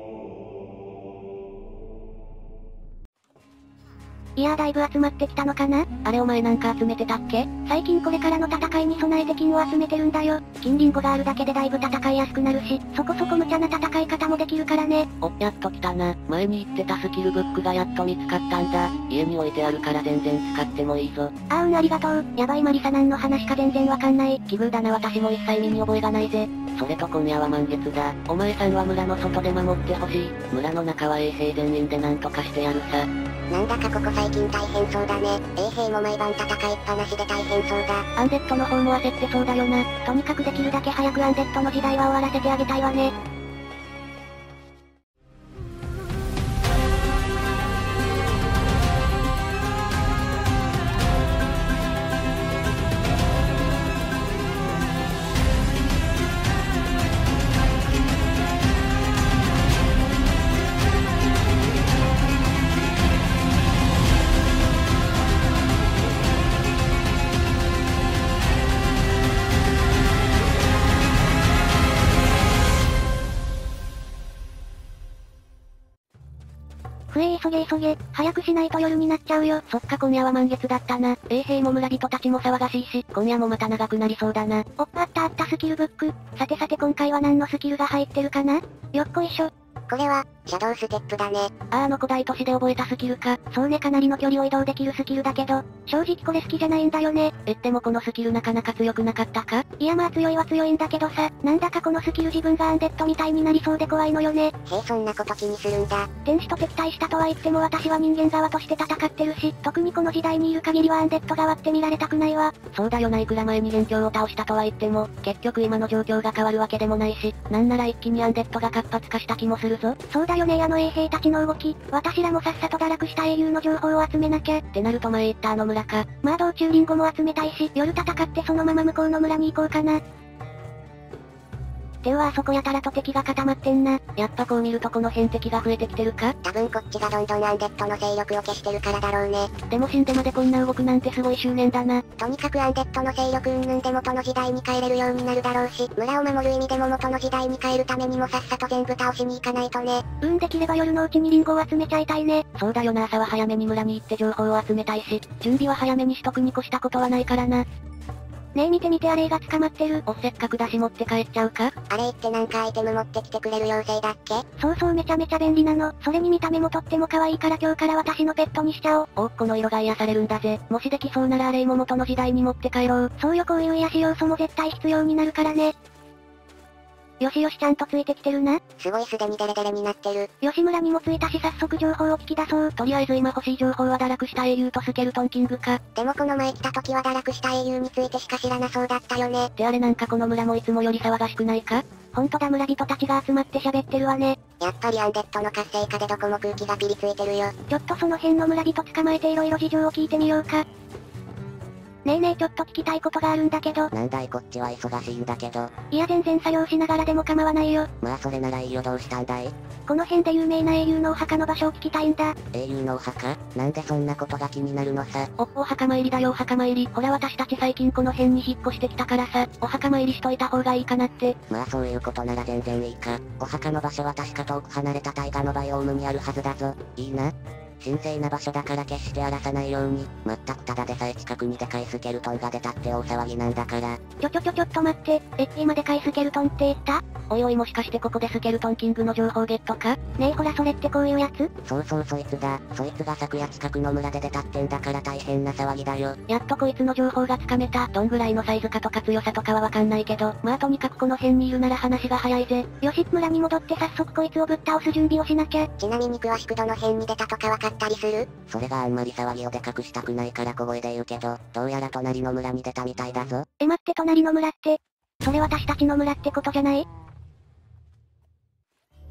いやーだいぶ集まってきたのかな？ あれお前なんか集めてたっけ？ 最近これからの戦いに備えて金を集めてるんだよ。金リンゴがあるだけでだいぶ戦いやすくなるし、そこそこ無茶な戦い方もできるからね。 お、やっと来たな。前に言ってたスキルブックがやっと見つかったんだ。家に置いてあるから全然使ってもいいぞ。 あーうんありがとう。やばいマリサなんの話か全然わかんない。 奇遇だな私も一切身に覚えがないぜ。それと今夜は満月だ。お前さんは村の外で守ってほしい。村の中は衛兵全員でなんとかしてやるさ。 なんだかここ最近大変そうだね。衛兵も毎晩戦いっぱなしで大変そうだ。 アンデッドの方も焦ってそうだよな。とにかくできるだけ早くアンデッドの時代は終わらせてあげたいわね。ふえ急げ急げ、早くしないと夜になっちゃうよ。 そっか今夜は満月だったな。衛兵も村人たちも騒がしいし、今夜もまた長くなりそうだな。 おっあったあったスキルブック。さてさて今回は何のスキルが入ってるかな？よっこいしょ。 これは、シャドウステップだね。 あーあの古代都市で覚えたスキルか。 そうねかなりの距離を移動できるスキルだけど、正直これ好きじゃないんだよね。 えってもこのスキルなかなか強くなかったか？ いやまあ強いは強いんだけどさ、なんだかこのスキル自分がアンデッドみたいになりそうで怖いのよね。 へえそんなこと気にするんだ。 天使と敵対したとは言っても私は人間側として戦ってるし、特にこの時代にいる限りはアンデッド側って見られたくないわ。 そうだよないくら前に元凶を倒したとは言っても、結局今の状況が変わるわけでもないし、なんなら一気にアンデッドが活発化した気もするぞ。 そうだよねあの衛兵たちの動き、私らもさっさと堕落した英雄の情報を集めなきゃ。 ってなると前言ったあの村か。 まあ道中リンゴも集めたいし、夜戦ってそのまま向こうの村に行こうかな。てはあそこやたらと敵が固まってんな。 やっぱこう見るとこの辺敵が増えてきてるか？ 多分こっちがどんどんアンデッドの勢力を消してるからだろうね。 でも死んでまでこんな動くなんてすごい執念だな。 とにかくアンデッドの勢力云々で元の時代に帰れるようになるだろうし、村を守る意味でも元の時代に帰るためにもさっさと全部倒しに行かないとね。 うんできれば夜のうちにリンゴを集めちゃいたいね。 そうだよな朝は早めに村に行って情報を集めたいし、準備は早めにしとくに越したことはないからな。 ねえ見て見てあれが捕まってる。 おせっかくだし持って帰っちゃうか？ あれってなんかアイテム持ってきてくれる妖精だっけ？ そうそうめちゃめちゃ便利なの。それに見た目もとっても可愛いから今日から私のペットにしちゃおう。 おっこの色が癒されるんだぜ。もしできそうならあれも元の時代に持って帰ろう。 そうよこういう癒し要素も絶対必要になるからね。よしよしちゃんとついてきてるな。 すごいすでにデレデレになってる。 吉村にもついたし早速情報を聞き出そう。 とりあえず今欲しい情報は堕落した英雄とスケルトンキングか。 でもこの前来た時は堕落した英雄についてしか知らなそうだったよね。 であれなんかこの村もいつもより騒がしくないか？ ほんとだ村人たちが集まって喋ってるわね。 やっぱりアンデッドの活性化でどこも空気がピリついてるよ。 ちょっとその辺の村人捕まえて色々事情を聞いてみようか。ねえねえちょっと聞きたいことがあるんだけど。 なんだいこっちは忙しいんだけど。 いや全然作業しながらでも構わないよ。 まあそれならいいよどうしたんだい？ この辺で有名な英雄のお墓の場所を聞きたいんだ。 英雄のお墓？なんでそんなことが気になるのさ。 お、お墓参りだよお墓参り。ほら私たち最近この辺に引っ越してきたからさ、お墓参りしといた方がいいかなって。 まあそういうことなら全然いいか。お墓の場所は確か遠く離れた大河のバイオームにあるはずだぞ。いいな。神聖な場所だから決して荒らさないように、全くただでさえ近くにでかいスケルトンが出たって大騒ぎなんだから。 ちょちょちょちょっと待って、え、今でかいスケルトンって言った？ おいおいもしかしてここでスケルトンキングの情報ゲットか？ ねえほらそれってこういうやつ？ そうそうそいつだ。そいつが昨夜近くの村で出たってんだから大変な騒ぎだよ。 やっとこいつの情報がつかめた。どんぐらいのサイズかとか強さとかはわかんないけど、まあとにかくこの辺にいるなら話が早いぜ。 よし、村に戻って早速こいつをぶっ倒す準備をしなきゃ。 ちなみに詳しくどの辺に出たとかわかったりする？それがあんまり騒ぎをでかくしたくないから小声で言うけど、どうやら隣の村に出たみたいだぞ。 え待って隣の村って、それ私たちの村ってことじゃない？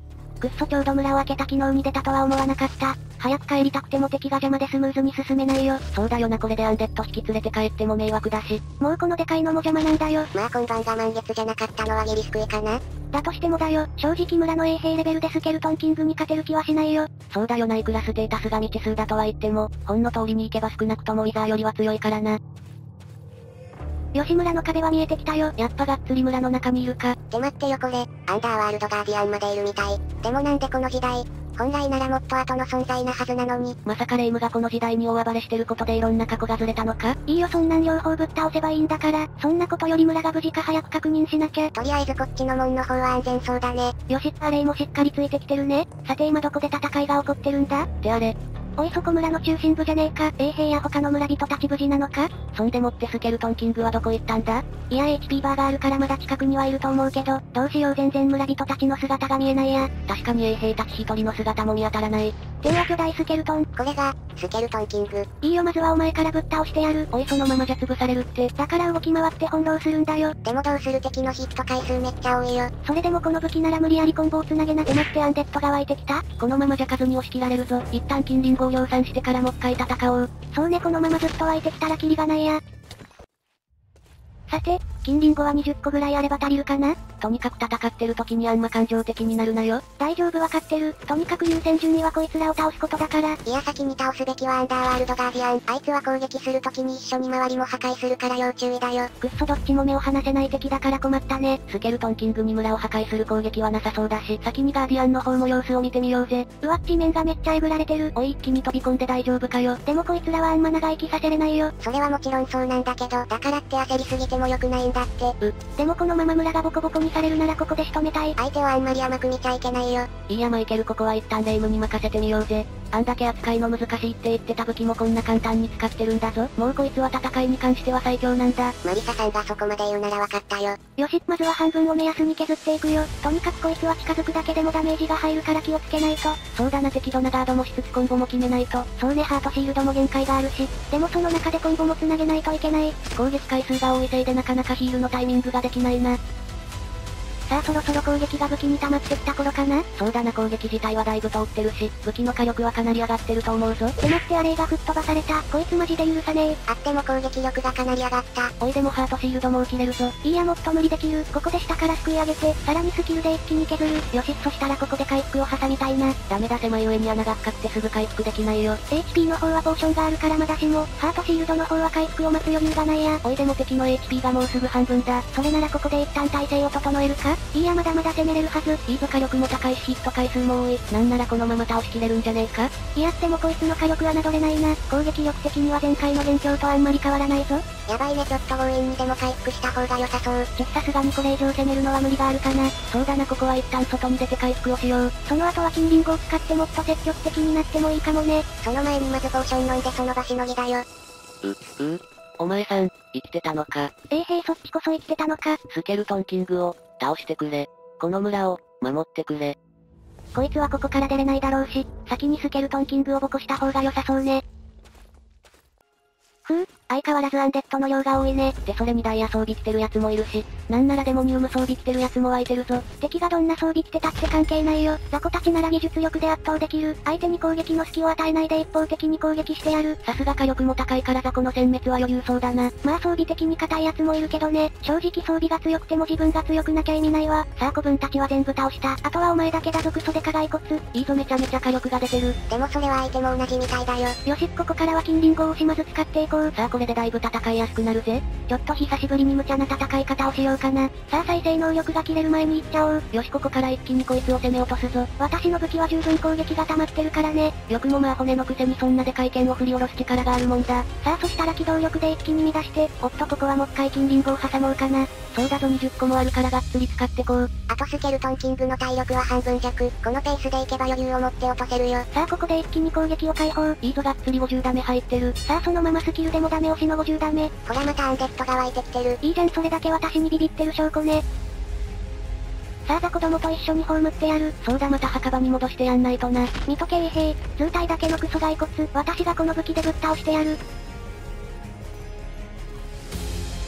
くっそちょうど村を開けた昨日に出たとは思わなかった。早く帰りたくても敵が邪魔でスムーズに進めないよ。 そうだよな、これでアンデッド引き連れて帰っても迷惑だし。 もうこのでかいのも邪魔なんだよ。 まあ今晩が満月じゃなかったのはギリ救いかな。 だとしてもだよ、正直村の衛兵レベルでスケルトンキングに勝てる気はしないよ。 そうだよな、いくらステータスが未知数だとは言っても、本の通りに行けば少なくともウィザーよりは強いからな。 吉村の壁は見えてきたよ。 やっぱがっつり村の中にいるか。 って待ってよこれ、アンダーワールドガーディアンまでいるみたい。でもなんでこの時代、本来ならもっと後の存在なはずなのに。 まさかレイムがこの時代に大暴れしてることでいろんな過去がずれたのか？ いいよ、そんなん両方ぶっ倒せばいいんだから、そんなことより村が無事か早く確認しなきゃ。 とりあえずこっちの門の方は安全そうだね。 よし、あれもしっかりついてきてるね。さて今どこで戦いが起こってるんだ？ ってあれ。 おいそこ村の中心部じゃねえか。衛兵や他の村人たち無事なのか？ そんでもってスケルトンキングはどこ行ったんだ？ いや エイチピー バーがあるからまだ近くにはいると思うけど、どうしよう全然村人たちの姿が見えないや。 確かに衛兵たち一人の姿も見当たらない。 では巨大スケルトン。 これが、スケルトンキング。 いいよ、まずはお前からぶっ倒してやる。 おいそのままじゃ潰されるって。 だから動き回って翻弄するんだよ。 でもどうする、敵のヒット回数めっちゃ多いよ。 それでもこの武器なら無理やりコンボを繋げな。で待って、アンデッドが湧いてきた。 このままじゃ数に押し切られるぞ。一旦金リンゴを量産してからもう一回戦おう。 そうね、このままずっと湧いてきたらキリがないや。さて、金リンゴはにじゅっこぐらいあれば足りるかな？ とにかく戦ってる時にあんま感情的になるなよ。 大丈夫わかってる。とにかく優先順位はこいつらを倒すことだから。 いや先に倒すべきはアンダーワールドガーディアン。あいつは攻撃する時に一緒に周りも破壊するから要注意だよ。 くっそどっちも目を離せない敵だから困ったね。 スケルトンキングに村を破壊する攻撃はなさそうだし、先にガーディアンの方も様子を見てみようぜ。 うわっち面がめっちゃえぐられてる。 おい一気に飛び込んで大丈夫かよ。 でもこいつらはあんま長生きさせれないよ。 それはもちろんそうなんだけど、だからって焦りすぎても良くないんだって。 う。 でもこのまま村がボコボコにされるならここで仕留めたい。 相手はあんまり甘く見ちゃいけないよ。 いいやマイケル、ここは一旦レイムに任せてみようぜ。あんだけ扱いの難しいって言ってた武器もこんな簡単に使ってるんだぞ。もうこいつは戦いに関しては最強なんだ。 マリサさんがそこまで言うなら分かったよ。 よし、まずは半分を目安に削っていくよ。とにかくこいつは近づくだけでもダメージが入るから気をつけないと。 そうだな、適度なガードもしつつコンボも決めないと。 そうね、ハートシールドも限界があるし。でもその中でコンボも繋げないといけない。 攻撃回数が多いせいでなかなかヒールのタイミングができないな。 さあそろそろ攻撃が武器に溜まってきた頃かな。 そうだな、攻撃自体はだいぶ通ってるし、武器の火力はかなり上がってると思うぞ。 でもってあれが吹っ飛ばされた。こいつマジで許さねえ。 あっても攻撃力がかなり上がった。 おいでもハートシールドもう切れるぞ。 いいや、もっと無理できる。ここで下からすくい上げて、さらにスキルで一気に削る。よし、そしたらここで回復を挟みたいな。 ダメだ、狭い上に穴がかかってすぐ回復できないよ。 エイチピー の方はポーションがあるからまだしも、ハートシールドの方は回復を待つ余裕がないや。 おいでも敵の エイチピー がもうすぐ半分だ。 それならここで一旦体勢を整えるか？いいや、まだまだ攻めれるはず。 いいぞ、火力も高いしヒット回数も多い。なんならこのまま倒しきれるんじゃねえか？ いやってもこいつの火力は侮れないな。攻撃力的には前回の元凶とあんまり変わらないぞ。 やばいね、ちょっと強引にでも回復した方が良さそう。 ちょさすがにこれ以上攻めるのは無理があるかな。 そうだな、ここは一旦外に出て回復をしよう。 その後は金リンゴを使ってもっと積極的になってもいいかもね。 その前にまずポーション飲んでその場しのぎだよ。 う、う、お前さん、生きてたのか。 衛兵そっちこそ生きてたのか。 スケルトンキングを、倒してくれ。この村を、守ってくれ。 こいつはここから出れないだろうし、先にスケルトンキングをボコした方が良さそうね。ふぅ、相変わらずアンデッドの量が多いね。 でそれにダイヤ装備着てるやつもいるし、なんならデモニウム装備着てるやつも湧いてるぞ。 敵がどんな装備着てたって関係ないよ。雑魚たちなら技術力で圧倒できる。相手に攻撃の隙を与えないで一方的に攻撃してやる。 さすが火力も高いから雑魚の殲滅は余裕そうだな。 まあ装備的に硬いやつもいるけどね。正直装備が強くても自分が強くなきゃ意味ないわ。 さあ子分たちは全部倒した。 あとはお前だけだぞ、クソデカ骸骨。 いいぞ、めちゃめちゃ火力が出てる。 でもそれは相手も同じみたいだよ。 よし、ここからは金リンゴを惜しまず使っていこう。 さあこれでだいぶ戦いやすくなるぜ。 ちょっと久しぶりに無茶な戦い方をしようかな。さあ再生能力が切れる前に行っちゃおう。 よし、ここから一気にこいつを攻め落とすぞ。 私の武器は十分攻撃が溜まってるからね。 よくもまあ骨のくせにそんなでかい剣を振り下ろす力があるもんだ。 さあそしたら機動力で一気に乱して、おっとここはもう一回金リンゴを挟もうかな。 そうだぞ、にじゅっこもあるからがっつり使ってこう。 あとスケルトンキングの体力は半分弱。このペースでいけば余裕を持って落とせるよ。 さあここで一気に攻撃を解放。 いいぞ、がっつりごじゅうダメ入ってる。 さあそのままスキルでもダメ押しのごじゅうダメ。 ほらまたアンデッドが湧いてきてる。 いいじゃん、それだけ私にビビってる証拠ね。さあ雑魚どもと一緒に葬ってやる。 そうだ、また墓場に戻してやんないとな。 見とけ衛兵、図体だけのクソ骸骨、私がこの武器でぶっ倒してやる。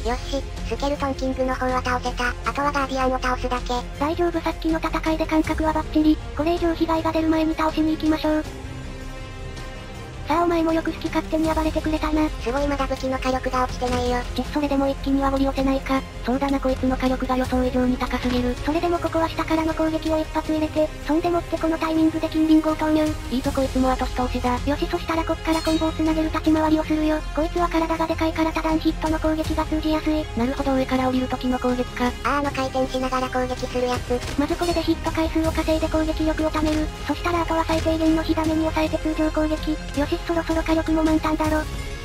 よし、スケルトンキングの方は倒せた。あとはガーディアンを倒すだけ。大丈夫、さっきの戦いで感覚はバッチリ。これ以上被害が出る前に倒しに行きましょう。さあお前もよく好き勝手に暴れてくれたな。すごいまだ武器の火力が落ちてないよ。ちっそれでも一気にはごり寄せないか。そうだな、こいつの火力が予想以上に高すぎる。それでもここは下からの攻撃を一発入れて、そんでもってこのタイミングで金リンゴを投入。いいぞこいつも後通しだ。よし、そしたらこっからコンボを繋げる立ち回りをするよ。こいつは体がでかいから多段ヒットの攻撃が通じやすい。なるほど、上から降りる時の攻撃か。あーあの回転しながら攻撃するやつ。まずこれでヒット回数を稼いで攻撃力を貯める。そしたらあとは最低限の火ダメに抑えて通常攻撃。よし、そろそろ火力も満タンだろ。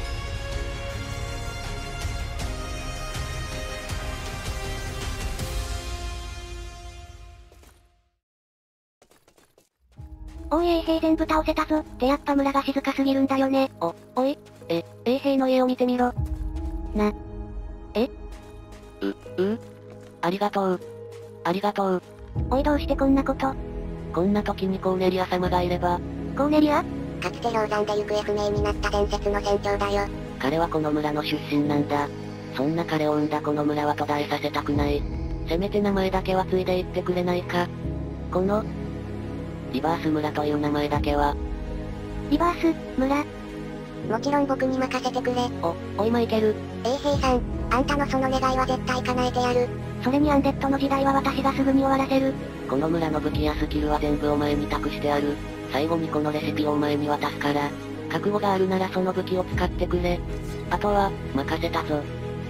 おい、衛兵全部倒せたぞ。ってやっぱ村が静かすぎるんだよね。お、おい、え、衛兵の家を見てみろ。な、えう、うありがとう。ありがとう。 おい、どうしてこんなこと？ こんな時にコーネリア様がいれば。 コーネリア？かつて氷山で行方不明になった伝説の船長だよ。 彼はこの村の出身なんだ。そんな彼を生んだこの村は途絶えさせたくない。せめて名前だけは継いでいってくれないか。この、リバース村という名前だけは。 リバース、村。もちろん僕に任せてくれ。 お、おいマイケル。 衛兵さん、あんたのその願いは絶対叶えてやる。それにアンデッドの時代は私がすぐに終わらせる。 この村の武器やスキルは全部お前に託してある。最後にこのレシピをお前に渡すから、覚悟があるならその武器を使ってくれ。あとは、任せたぞ。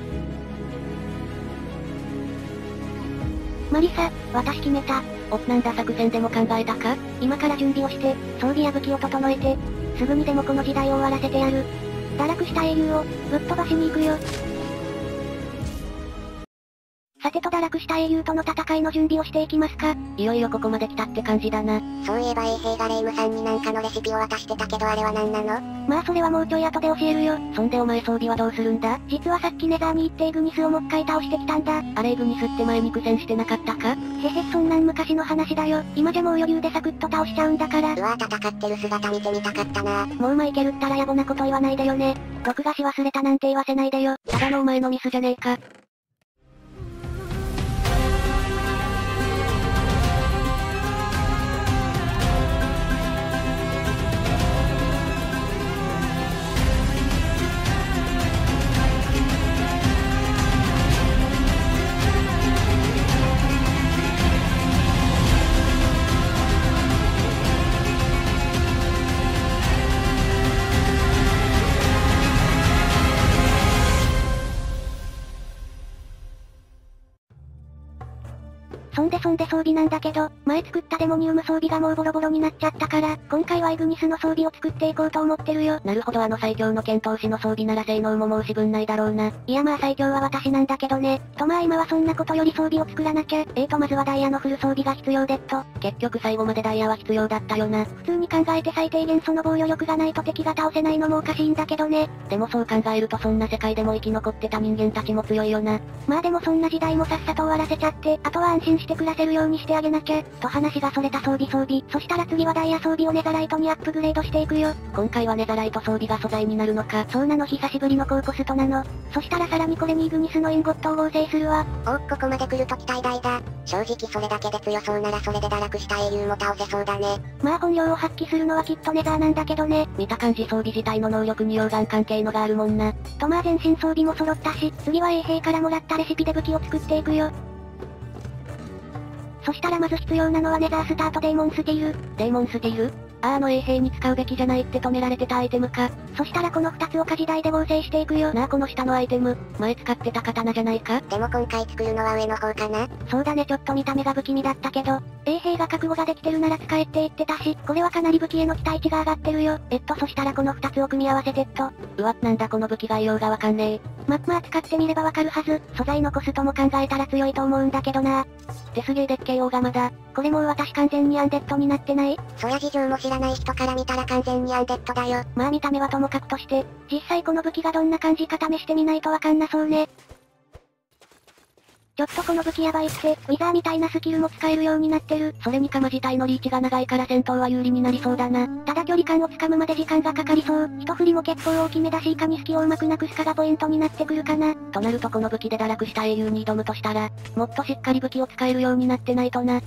マリサ、私決めた。 お、なんだ作戦でも考えたか？ 今から準備をして、装備や武器を整えて、すぐにでもこの時代を終わらせてやる。堕落した英雄を、ぶっ飛ばしに行くよ。さてと堕落した英雄との戦いの準備をしていきますか。 いよいよここまで来たって感じだな。 そういえば衛兵がレイムさんになんかのレシピを渡してたけどあれは何なの？まあそれはもうちょい後で教えるよ。 そんでお前装備はどうするんだ？ 実はさっきネザーに行ってイグニスをもう一回倒してきたんだ。 あれイグニスって前に苦戦してなかったか？ へへ、そんなん昔の話だよ。今じゃもう余裕でサクッと倒しちゃうんだから。うわぁ、戦ってる姿見てみたかったな。もうマイケルったら野暮なこと言わないでよね。録画し忘れたなんて言わせないでよ。 ただのお前のミスじゃねえか。 そんでそんで装備なんだけど、前作ったデモニウム装備がもうボロボロになっちゃったから、今回はイグニスの装備を作っていこうと思ってるよ。 なるほど、あの最強の剣闘士の装備なら性能も申し分ないだろうな。 いやまあ最強は私なんだけどね。とまあ今はそんなことより装備を作らなきゃ。えーとまずはダイヤのフル装備が必要でっと。 結局最後までダイヤは必要だったよな。 普通に考えて最低限その防御力がないと敵が倒せないのもおかしいんだけどね。 でもそう考えるとそんな世界でも生き残ってた人間たちも強いよな。 まあでもそんな時代もさっさと終わらせちゃって、あとは安心して暮らせるようにしてあげなきゃ。と話がそれた装備装備。そしたら次はダイヤ装備をネザライトにアップグレードしていくよ。 今回はネザライト装備が素材になるのか。 そうなの、久しぶりの高コストなの。そしたらさらにこれにイグニスのインゴットを合成するわ。おっ、ここまで来ると期待大だ。正直それだけで強そうならそれで堕落した英雄も倒せそうだね。まあ本領を発揮するのはきっとネザーなんだけどね。 見た感じ装備自体の能力に溶岩関係のがあるもんな。 とまあ全身装備も揃ったし、次は衛兵からもらったレシピで武器を作っていくよ。そしたらまず必要なのはネザースターとデーモンスティール。 デーモンスティール？あ、あの衛兵に使うべきじゃないって止められてたアイテムか。 そしたらこの二つを火事台で合成していくよ。 なあこの下のアイテム、前使ってた刀じゃないか？ でも今回作るのは上の方かな？そうだね、ちょっと見た目が不気味だったけど、衛兵が覚悟ができてるなら使えって言ってたし、これはかなり武器への期待値が上がってるよ。えっとそしたらこの二つを組み合わせてっと。 うわ、なんだこの武器概要がわかんねえ。 ま、まあ使ってみればわかるはず。素材のコストも考えたら強いと思うんだけどな。 ってすげえでっけえ大釜だ。 これもう私完全にアンデッドになってない？そりゃ事情も知らない人から見たら完全にアンデッドだよ。まあ見た目はともかくとして、実際この武器がどんな感じか試してみないとわかんなそうね。 ちょっとこの武器やばいって、ウィザーみたいなスキルも使えるようになってる。 それに鎌自体のリーチが長いから戦闘は有利になりそうだな。 ただ距離感をつかむまで時間がかかりそう。一振りも結構大きめだし、いかに隙をうまくなくすかがポイントになってくるかな。 となるとこの武器で堕落した英雄に挑むとしたら、もっとしっかり武器を使えるようになってないとな。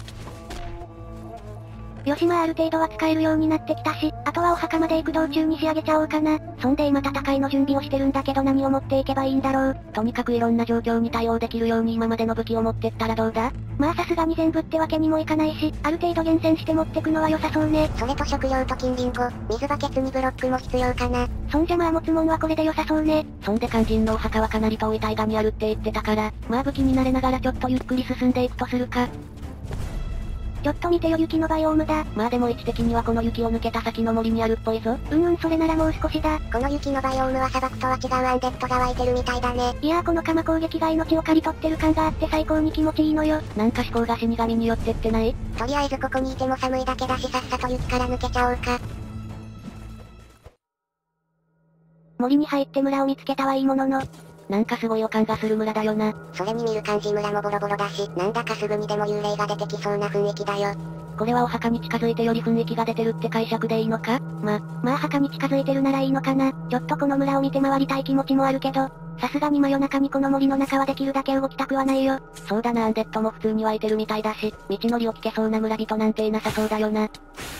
よしまあある程度は使えるようになってきたし、あとはお墓まで行く道中に仕上げちゃおうかな。そんで今戦いの準備をしてるんだけど何を持っていけばいいんだろう。 とにかくいろんな状況に対応できるように今までの武器を持ってったらどうだ？ まあさすがに全部ってわけにもいかないし、ある程度厳選して持ってくのは良さそうね。 それと食料と金リンゴ、水バケツにブロックも必要かな。 そんじゃまあ持つもんはこれで良さそうね。 そんで肝心のお墓はかなり遠い大河にあるって言ってたから、まあ武器に慣れながらちょっとゆっくり進んでいくとするか。 ちょっと見てよ雪のバイオームだ。 まあでも位置的にはこの雪を抜けた先の森にあるっぽいぞ。 うんうんそれならもう少しだ。 この雪のバイオームは砂漠とは違うアンデッドが湧いてるみたいだね。 いやーこの鎌攻撃が命を刈り取ってる感があって最高に気持ちいいのよ。 なんか思考が死神によってってない？ とりあえずここにいても寒いだけだしさっさと雪から抜けちゃおうか。 森に入って村を見つけたはいいものの、 なんかすごい予感がする村だよな。 それに見る感じ村もボロボロだし、なんだかすぐにでも幽霊が出てきそうな雰囲気だよ。 これはお墓に近づいてより雰囲気が出てるって解釈でいいのか？ ま、まあ墓に近づいてるならいいのかな。ちょっとこの村を見て回りたい気持ちもあるけど、さすがに真夜中にこの森の中はできるだけ動きたくはないよ。 そうだなアンデッドも普通に湧いてるみたいだし、道のりを聞けそうな村人なんていなさそうだよな。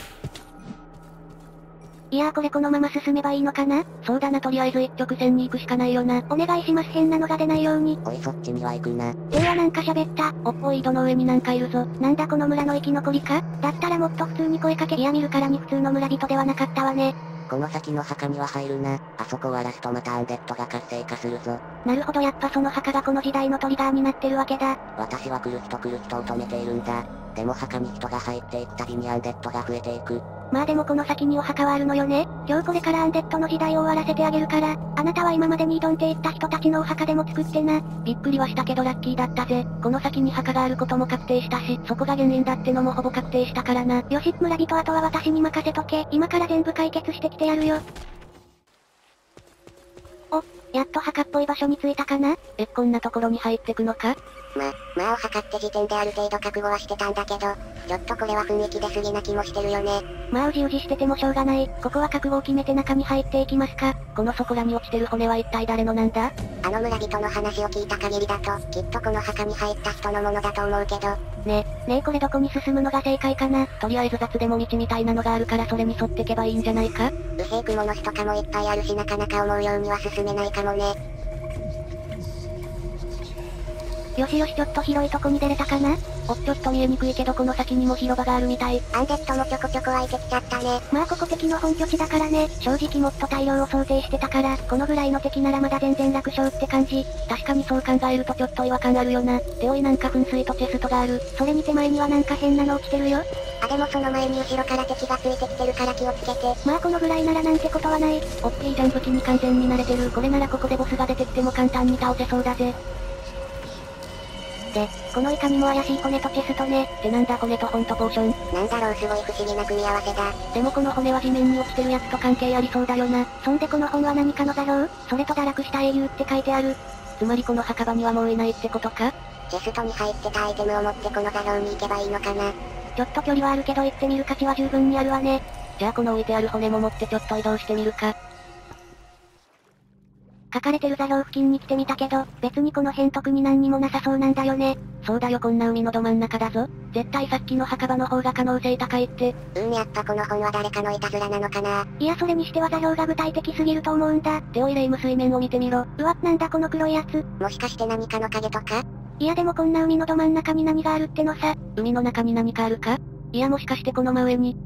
いやーこれこのまま進めばいいのかな？ そうだなとりあえず一直線に行くしかないよな。 お願いします変なのが出ないように。 おいそっちには行くな。 ではなんか喋った。 おっおい井戸の上になんかいるぞ。 なんだこの村の生き残りか？だったらもっと普通に声かけ。いや見るからに普通の村人ではなかったわね。 この先の墓には入るな。あそこを荒らすとまたアンデッドが活性化するぞ。 なるほどやっぱその墓がこの時代のトリガーになってるわけだ。 私は来る人来る人を止めているんだ。でも墓に人が入っていくたびにアンデッドが増えていく。 まあでもこの先にお墓はあるのよね。今日これからアンデッドの時代を終わらせてあげるから、あなたは今までに挑んでいった人たちのお墓でも作ってな。 びっくりはしたけどラッキーだったぜ。この先に墓があることも確定したし、そこが原因だってのもほぼ確定したからな。 よし、村人あとは私に任せとけ。今から全部解決してきてやるよ。お、やっと墓っぽい場所に着いたかな？ え、こんなところに入ってくのか？ ま、まあお墓って時点である程度覚悟はしてたんだけど、ちょっとこれは雰囲気出すぎな気もしてるよね。 まあうじうじしててもしょうがない。ここは覚悟を決めて中に入っていきますか。 このそこらに落ちてる骨は一体誰のなんだ？ あの村人の話を聞いた限りだと、きっとこの墓に入った人のものだと思うけど。 ね、ねえこれどこに進むのが正解かな？ とりあえず雑でも道みたいなのがあるからそれに沿ってけばいいんじゃないか？ うへい雲の巣とかもいっぱいあるしなかなか思うようには進めないかもね。 よしよしちょっと広いとこに出れたかな？ おっちょっと見えにくいけどこの先にも広場があるみたい。 アンデッドもちょこちょこ湧いてきちゃったね。 まあここ敵の本拠地だからね。正直もっと大量を想定してたから、このぐらいの敵ならまだ全然楽勝って感じ。 確かにそう考えるとちょっと違和感あるよな。ておいなんか噴水とチェストがある。 それに手前にはなんか変なの落ちてるよ。 あでもその前に後ろから敵がついてきてるから気をつけて。 まあこのぐらいならなんてことはない。 オッケーじゃん武器に完全に慣れてる。これならここでボスが出てきても簡単に倒せそうだぜ。 で、このいかにも怪しい骨とチェストね。 ってなんだ骨と本とポーション。 なんだろうすごい不思議な組み合わせだ。 でもこの骨は地面に落ちてるやつと関係ありそうだよな。 そんでこの本は何かの座標？それと堕落した英雄って書いてある。 つまりこの墓場にはもういないってことか？ チェストに入ってたアイテムを持ってこの座標に行けばいいのかな。 ちょっと距離はあるけど行ってみる価値は十分にあるわね。 じゃあこの置いてある骨も持ってちょっと移動してみるか。 書かれてる座標付近に来てみたけど、別にこの辺特に何にもなさそうなんだよね。 そうだよこんな海のど真ん中だぞ。絶対さっきの墓場の方が可能性高いって。 うんやっぱこの本は誰かのいたずらなのかな。 いやそれにしては座標が具体的すぎると思うんだ。 ておいレイム水面を見てみろ。 うわ、なんだこの黒いやつ。 もしかして何かの影とか？ いやでもこんな海のど真ん中に何があるってのさ。 海の中に何かあるか？いやもしかしてこの真上に。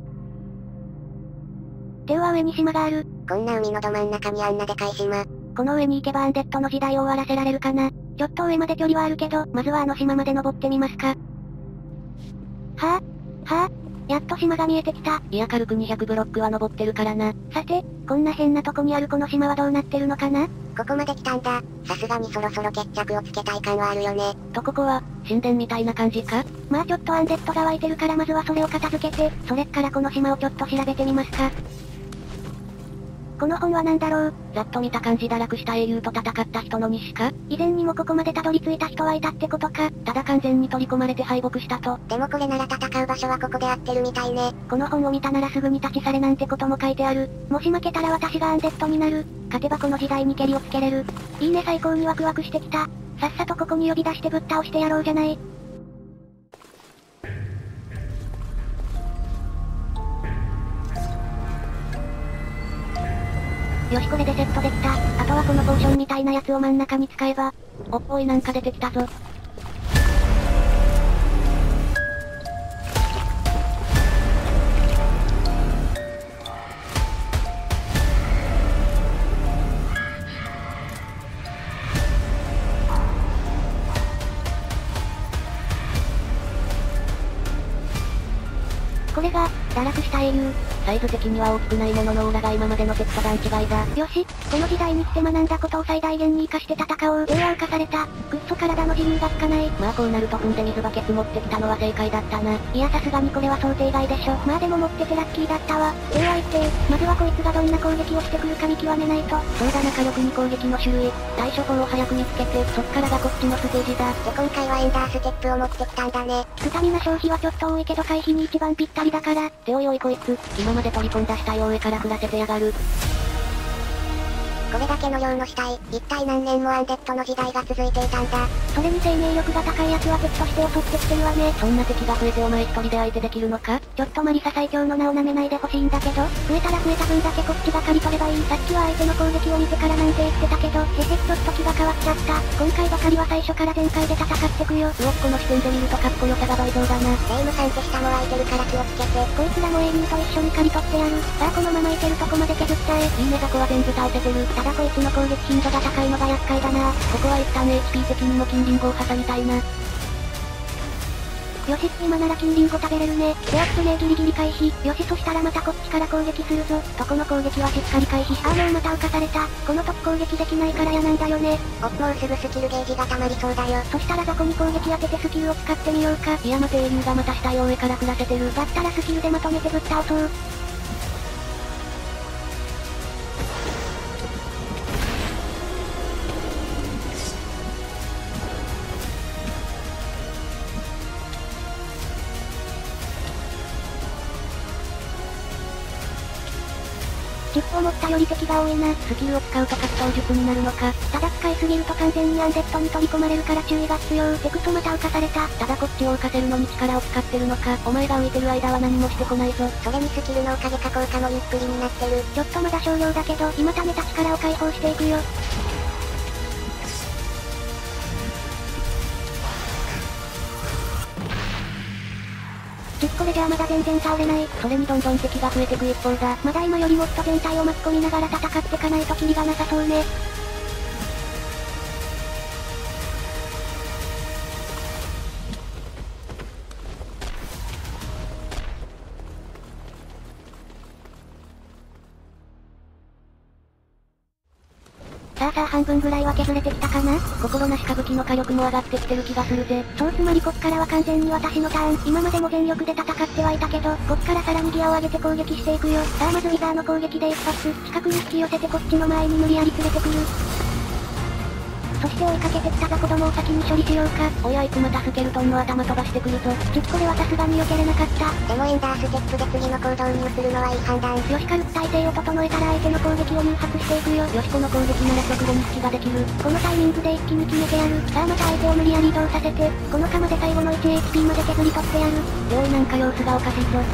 手は上に島がある。 こんな海のど真ん中にあんなでかい島。 この上に行けばアンデッドの時代を終わらせられるかな。ちょっと上まで距離はあるけど、まずはあの島まで登ってみますか。はぁ、あ、はぁ、あ、やっと島が見えてきた。 いや軽くにひゃくブロックは登ってるからな。 さて、こんな変なとこにあるこの島はどうなってるのかな？ ここまで来たんだ。さすがにそろそろ決着をつけたい感はあるよね。 とここは、神殿みたいな感じか？ まあちょっとアンデッドが湧いてるからまずはそれを片付けて、それっからこの島をちょっと調べてみますか。 この本は何だろう。 ざっと見た感じ堕落した英雄と戦った人の日誌か？ 以前にもここまでたどり着いた人はいたってことか。 ただ完全に取り込まれて敗北したと。 でもこれなら戦う場所はここで合ってるみたいね。この本を見たならすぐに立ち去れなんてことも書いてある。もし負けたら私がアンデッドになる。勝てばこの時代にケリをつけれる。いいね、最高にワクワクしてきた。さっさとここに呼び出してぶっ倒してやろうじゃない。よし、これでセットできた。あとはこのポーションみたいなやつを真ん中に使えば。 おっおい、なんか出てきたぞ。 これが、堕落した英雄。 サイズ的には大きくないもののオーラが今までの敵と段違いだ。 よし、この時代に来て学んだことを最大限に活かして戦おう。エアー化された。くっそ体の自由がつかない。 まあこうなると踏んで水バケツ持ってきたのは正解だったな。 いやさすがにこれは想定外でしょ。まあでも持っててラッキーだったわ。エアー一定、まずはこいつがどんな攻撃をしてくるか見極めないと。 そうだな、火力に攻撃の種類、対処法を早く見つけて、そっからがこっちのステージだ。 で今回はエンダーステップを持ってきたんだね。スタミナ消費はちょっと多いけど回避に一番ぴったりだから。 っておいおいこいつ、今まで取り込んだ死体を上から降らせてやがる。 これだけの量の死体、一体何年もアンデッドの時代が続いていたんだ。それに生命力が高い奴は敵として襲ってきてるわね。 そんな敵が増えてお前一人で相手できるのか？ ちょっとマリサ最強の名を舐めないでほしいんだけど、増えたら増えた分だけこっちが刈り取ればいい。さっきは相手の攻撃を見てからなんて言ってたけど、へへ、ちょっと気が変わっちゃった。今回ばかりは最初から全開で戦ってくよ。 うおっ、この視点で見るとかっこよさが倍増だな。 レイムさんって下も空いてるから気をつけて。こいつらも英雄と一緒に刈り取ってやる。さあこのままいけるとこまで削っちゃえ。 いいね、雑魚は全部倒せてる。 ただこいつの攻撃頻度が高いのが厄介だな。 ここは一旦 エイチピー 的にも金リンゴを挟みたいな。 よし、今なら金リンゴ食べれるね。でアップね、ギリギリ回避。よし、そしたらまたこっちから攻撃するぞ。とこの攻撃はしっかり回避。あーもうまた浮かされた。この時攻撃できないから嫌なんだよね。おっ、もうすぐスキルゲージが溜まりそうだよ。そしたら雑魚に攻撃当ててスキルを使ってみようか。 いや待て、英雄がまた死体を上から降らせてる。 だったらスキルでまとめてぶっ倒そう。チップを持ったより敵が多いな。 スキルを使うと格闘術になるのか。 ただ使いすぎると完全にアンデッドに取り込まれるから注意が必要。てくそまた浮かされた。 ただこっちを浮かせるのに力を使ってるのか。お前が浮いてる間は何もしてこないぞ。 それにスキルのおかげか効果もゆっくりになってる。ちょっとまだ少量だけど、今溜めた力を解放していくよ。ちっこれじゃあまだ全然倒れない。 それにどんどん敵が増えてく一方だ。 まだ今よりもっと全体を巻き込みながら戦ってかないとキリがなさそうね。さあさあ半分ぐらいは削れてきたかな。 心なしか武器の火力も上がってきてる気がするぜ。 そうつまりこっからは完全に私のターン。今までも全力で戦ってはいたけど、こっからさらにギアを上げて攻撃していくよ。さあまずウィザーの攻撃で一発、近くに引き寄せてこっちの前に無理やり連れてくる。そして追いかけてきた雑魚どもを先に処理しようか。 おいあいつまたスケルトンの頭飛ばしてくるぞ。 ちっこれはさすがに避けれなかった。 でもエンダーステップで次の行動に移るのはいい判断。 よし、軽く体勢を整えたら相手の攻撃を誘発していくよ。 よし、この攻撃なら直後に隙ができる。 このタイミングで一気に決めてやる。さあまた相手を無理やり移動させて、この鎌で最後の いちエイチピー まで削り取ってやる。 おいなんか様子がおかしいぞ。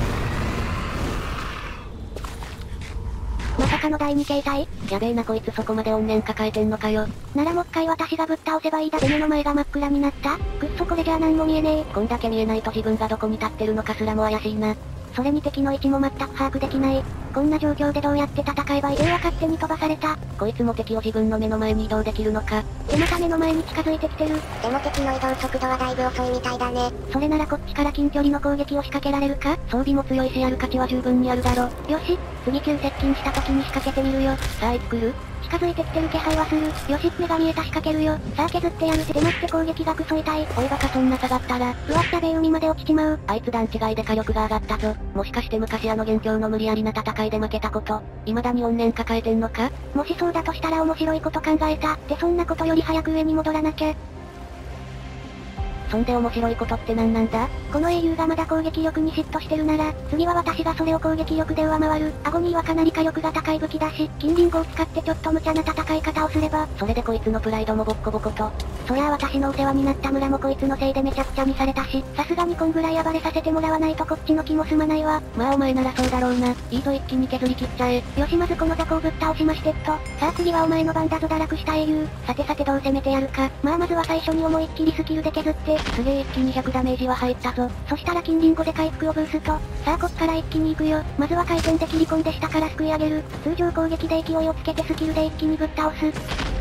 まさかのだいに形態？ やべえなこいつそこまで怨念抱えてんのかよ。 ならもう一回私がぶっ倒せばいいだ。目の前が真っ暗になった？くっそこれじゃあ何も見えねえ。 こんだけ見えないと自分がどこに立ってるのかすらも怪しいな。 それに敵の位置も全く把握できない。こんな状況でどうやって戦えばいい？うわ勝手に飛ばされた。 こいつも敵を自分の目の前に移動できるのか。 でまた目の前に近づいてきてる。 でも敵の移動速度はだいぶ遅いみたいだね。 それならこっちから近距離の攻撃を仕掛けられるか？ 装備も強いしやる価値は十分にあるだろ。 よし、次急接近した時に仕掛けてみるよ。 さあいつ来る？ 近づいてきてる気配はする。よし、目が見えた仕掛けるよ。さあ削ってやるぜ。でもって攻撃がクソ痛い。 おいバカそんな下がったら。 うわっやべえ海まで落ちちまう。 あいつ段違いで火力が上がったぞ。もしかして昔あの元凶の無理やりな戦いで負けたこと、未だに怨念抱えてんのか？ もしそうだとしたら面白いこと考えた。ってそんなことより早く上に戻らなきゃ。 そんで面白いことって何なんだ？ この英雄がまだ攻撃力に嫉妬してるなら、次は私がそれを攻撃力で上回る。アゴニーはかなり火力が高い武器だし、金リンゴを使ってちょっと無茶な戦い方をすれば、 それでこいつのプライドもボッコボコと。 そりゃあ私のお世話になった村もこいつのせいでめちゃくちゃにされたし、さすがにこんぐらい暴れさせてもらわないとこっちの気も済まないわ。 まあお前ならそうだろうな。いいぞ一気に削り切っちゃえ。 よしまずこの雑魚をぶっ倒しましてっと。さあ次はお前の番だぞ堕落した英雄。さてさてどう攻めてやるか。まあまずは最初に思いっきりスキルで削って、 すげえ一気にひゃくダメージは入ったぞ。 そしたら金リンゴで回復をブースト。さあこっから一気に行くよ。まずは回転で切り込んで下からすくい上げる。通常攻撃で勢いをつけてスキルで一気にぶっ倒す。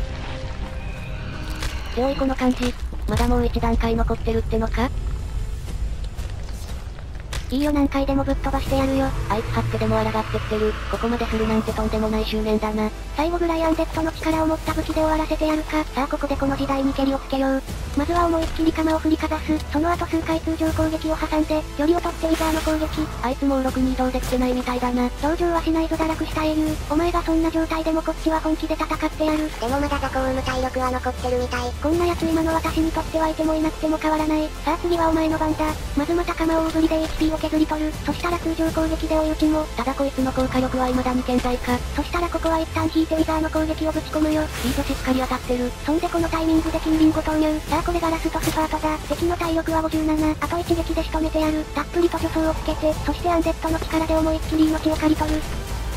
おいこの感じ。まだもう一段階残ってるってのか？ いいよ何回でもぶっ飛ばしてやるよ。 あいつ張ってでも抗ってきてる。ここまでするなんてとんでもない執念だな。 最後ぐらいアンデッドの力を持った武器で終わらせてやるか。さあここでこの時代に蹴りをつけよう。まずは思いっきり鎌を振りかざす。その後数回通常攻撃を挟んで、よりを取ってウィザーの攻撃。 あいつもうろくに移動できてないみたいだな。 同情はしないぞ堕落した英雄。お前がそんな状態でもこっちは本気で戦ってやる。 でもまだ雑魚を生む体力は残ってるみたい。 こんな奴今の私にとってはいてもいなくても変わらない。さあ次はお前の番だ。まずまた鎌を大振りで エイチピー を削り取る。そしたら通常攻撃で追い打ちも。 ただこいつの効果力は未だに健在か。 そしたらここは一旦引いてウィザーの攻撃をぶち込むよ。 いいぞしっかり当たってる。 そんでこのタイミングで金リンゴ投入。さあこれがラストスパートだ。敵の体力はごじゅうなな。あと一撃で仕留めてやる。たっぷりと助走をつけて、そしてアンデッドの力で思いっきり命を刈り取る。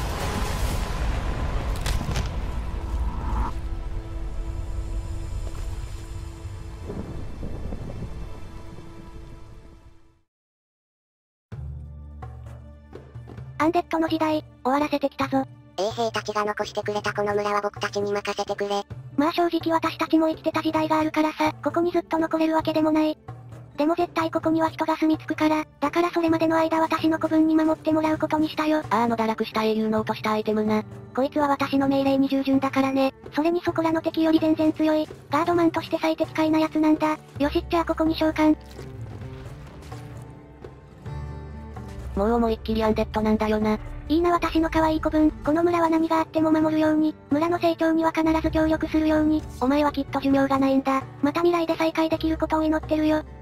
アンデッドの時代、終わらせてきたぞ。 衛兵たちが残してくれたこの村は僕たちに任せてくれ。 まあ正直私たちも生きてた時代があるからさ、ここにずっと残れるわけでもない。でも絶対ここには人が住み着くから、だからそれまでの間私の子分に守ってもらうことにしたよ。 あーあの堕落した英雄の落としたアイテムな。 こいつは私の命令に従順だからね。それにそこらの敵より全然強い、ガードマンとして最適解なやつなんだ。よしっじゃあここに召喚。 もう思いっきりアンデッドなんだよな。 いいな私の可愛い子分、この村は何があっても守るように、村の成長には必ず協力するように、お前はきっと寿命がないんだ。また未来で再会できることを祈ってるよ。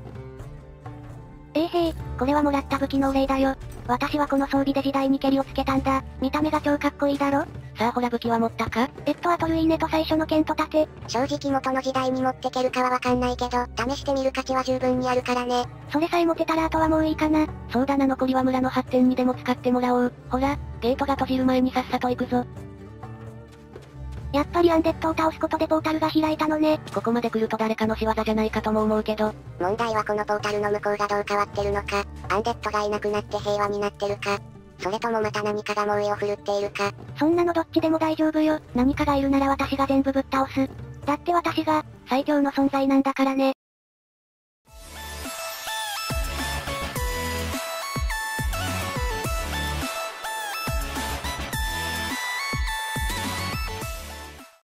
えーへい、これはもらった武器のお礼だよ。私はこの装備で時代に蹴りをつけたんだ。見た目が超かっこいいだろ？ さあほら武器は持ったか？ えっとあとルイーネと最初の剣と盾。 正直元の時代に持ってけるかはわかんないけど、試してみる価値は十分にあるからね。 それさえ持てたらあとはもういいかな。 そうだな残りは村の発展にでも使ってもらおう。ほら、ゲートが閉じる前にさっさと行くぞ。 やっぱりアンデッドを倒すことでポータルが開いたのね。 ここまで来ると誰かの仕業じゃないかとも思うけど。 問題はこのポータルの向こうがどう変わってるのか。アンデッドがいなくなって平和になってるか。それともまた何かが猛威を振るっているか。 そんなのどっちでも大丈夫よ。何かがいるなら私が全部ぶっ倒す。だって私が、最強の存在なんだからね。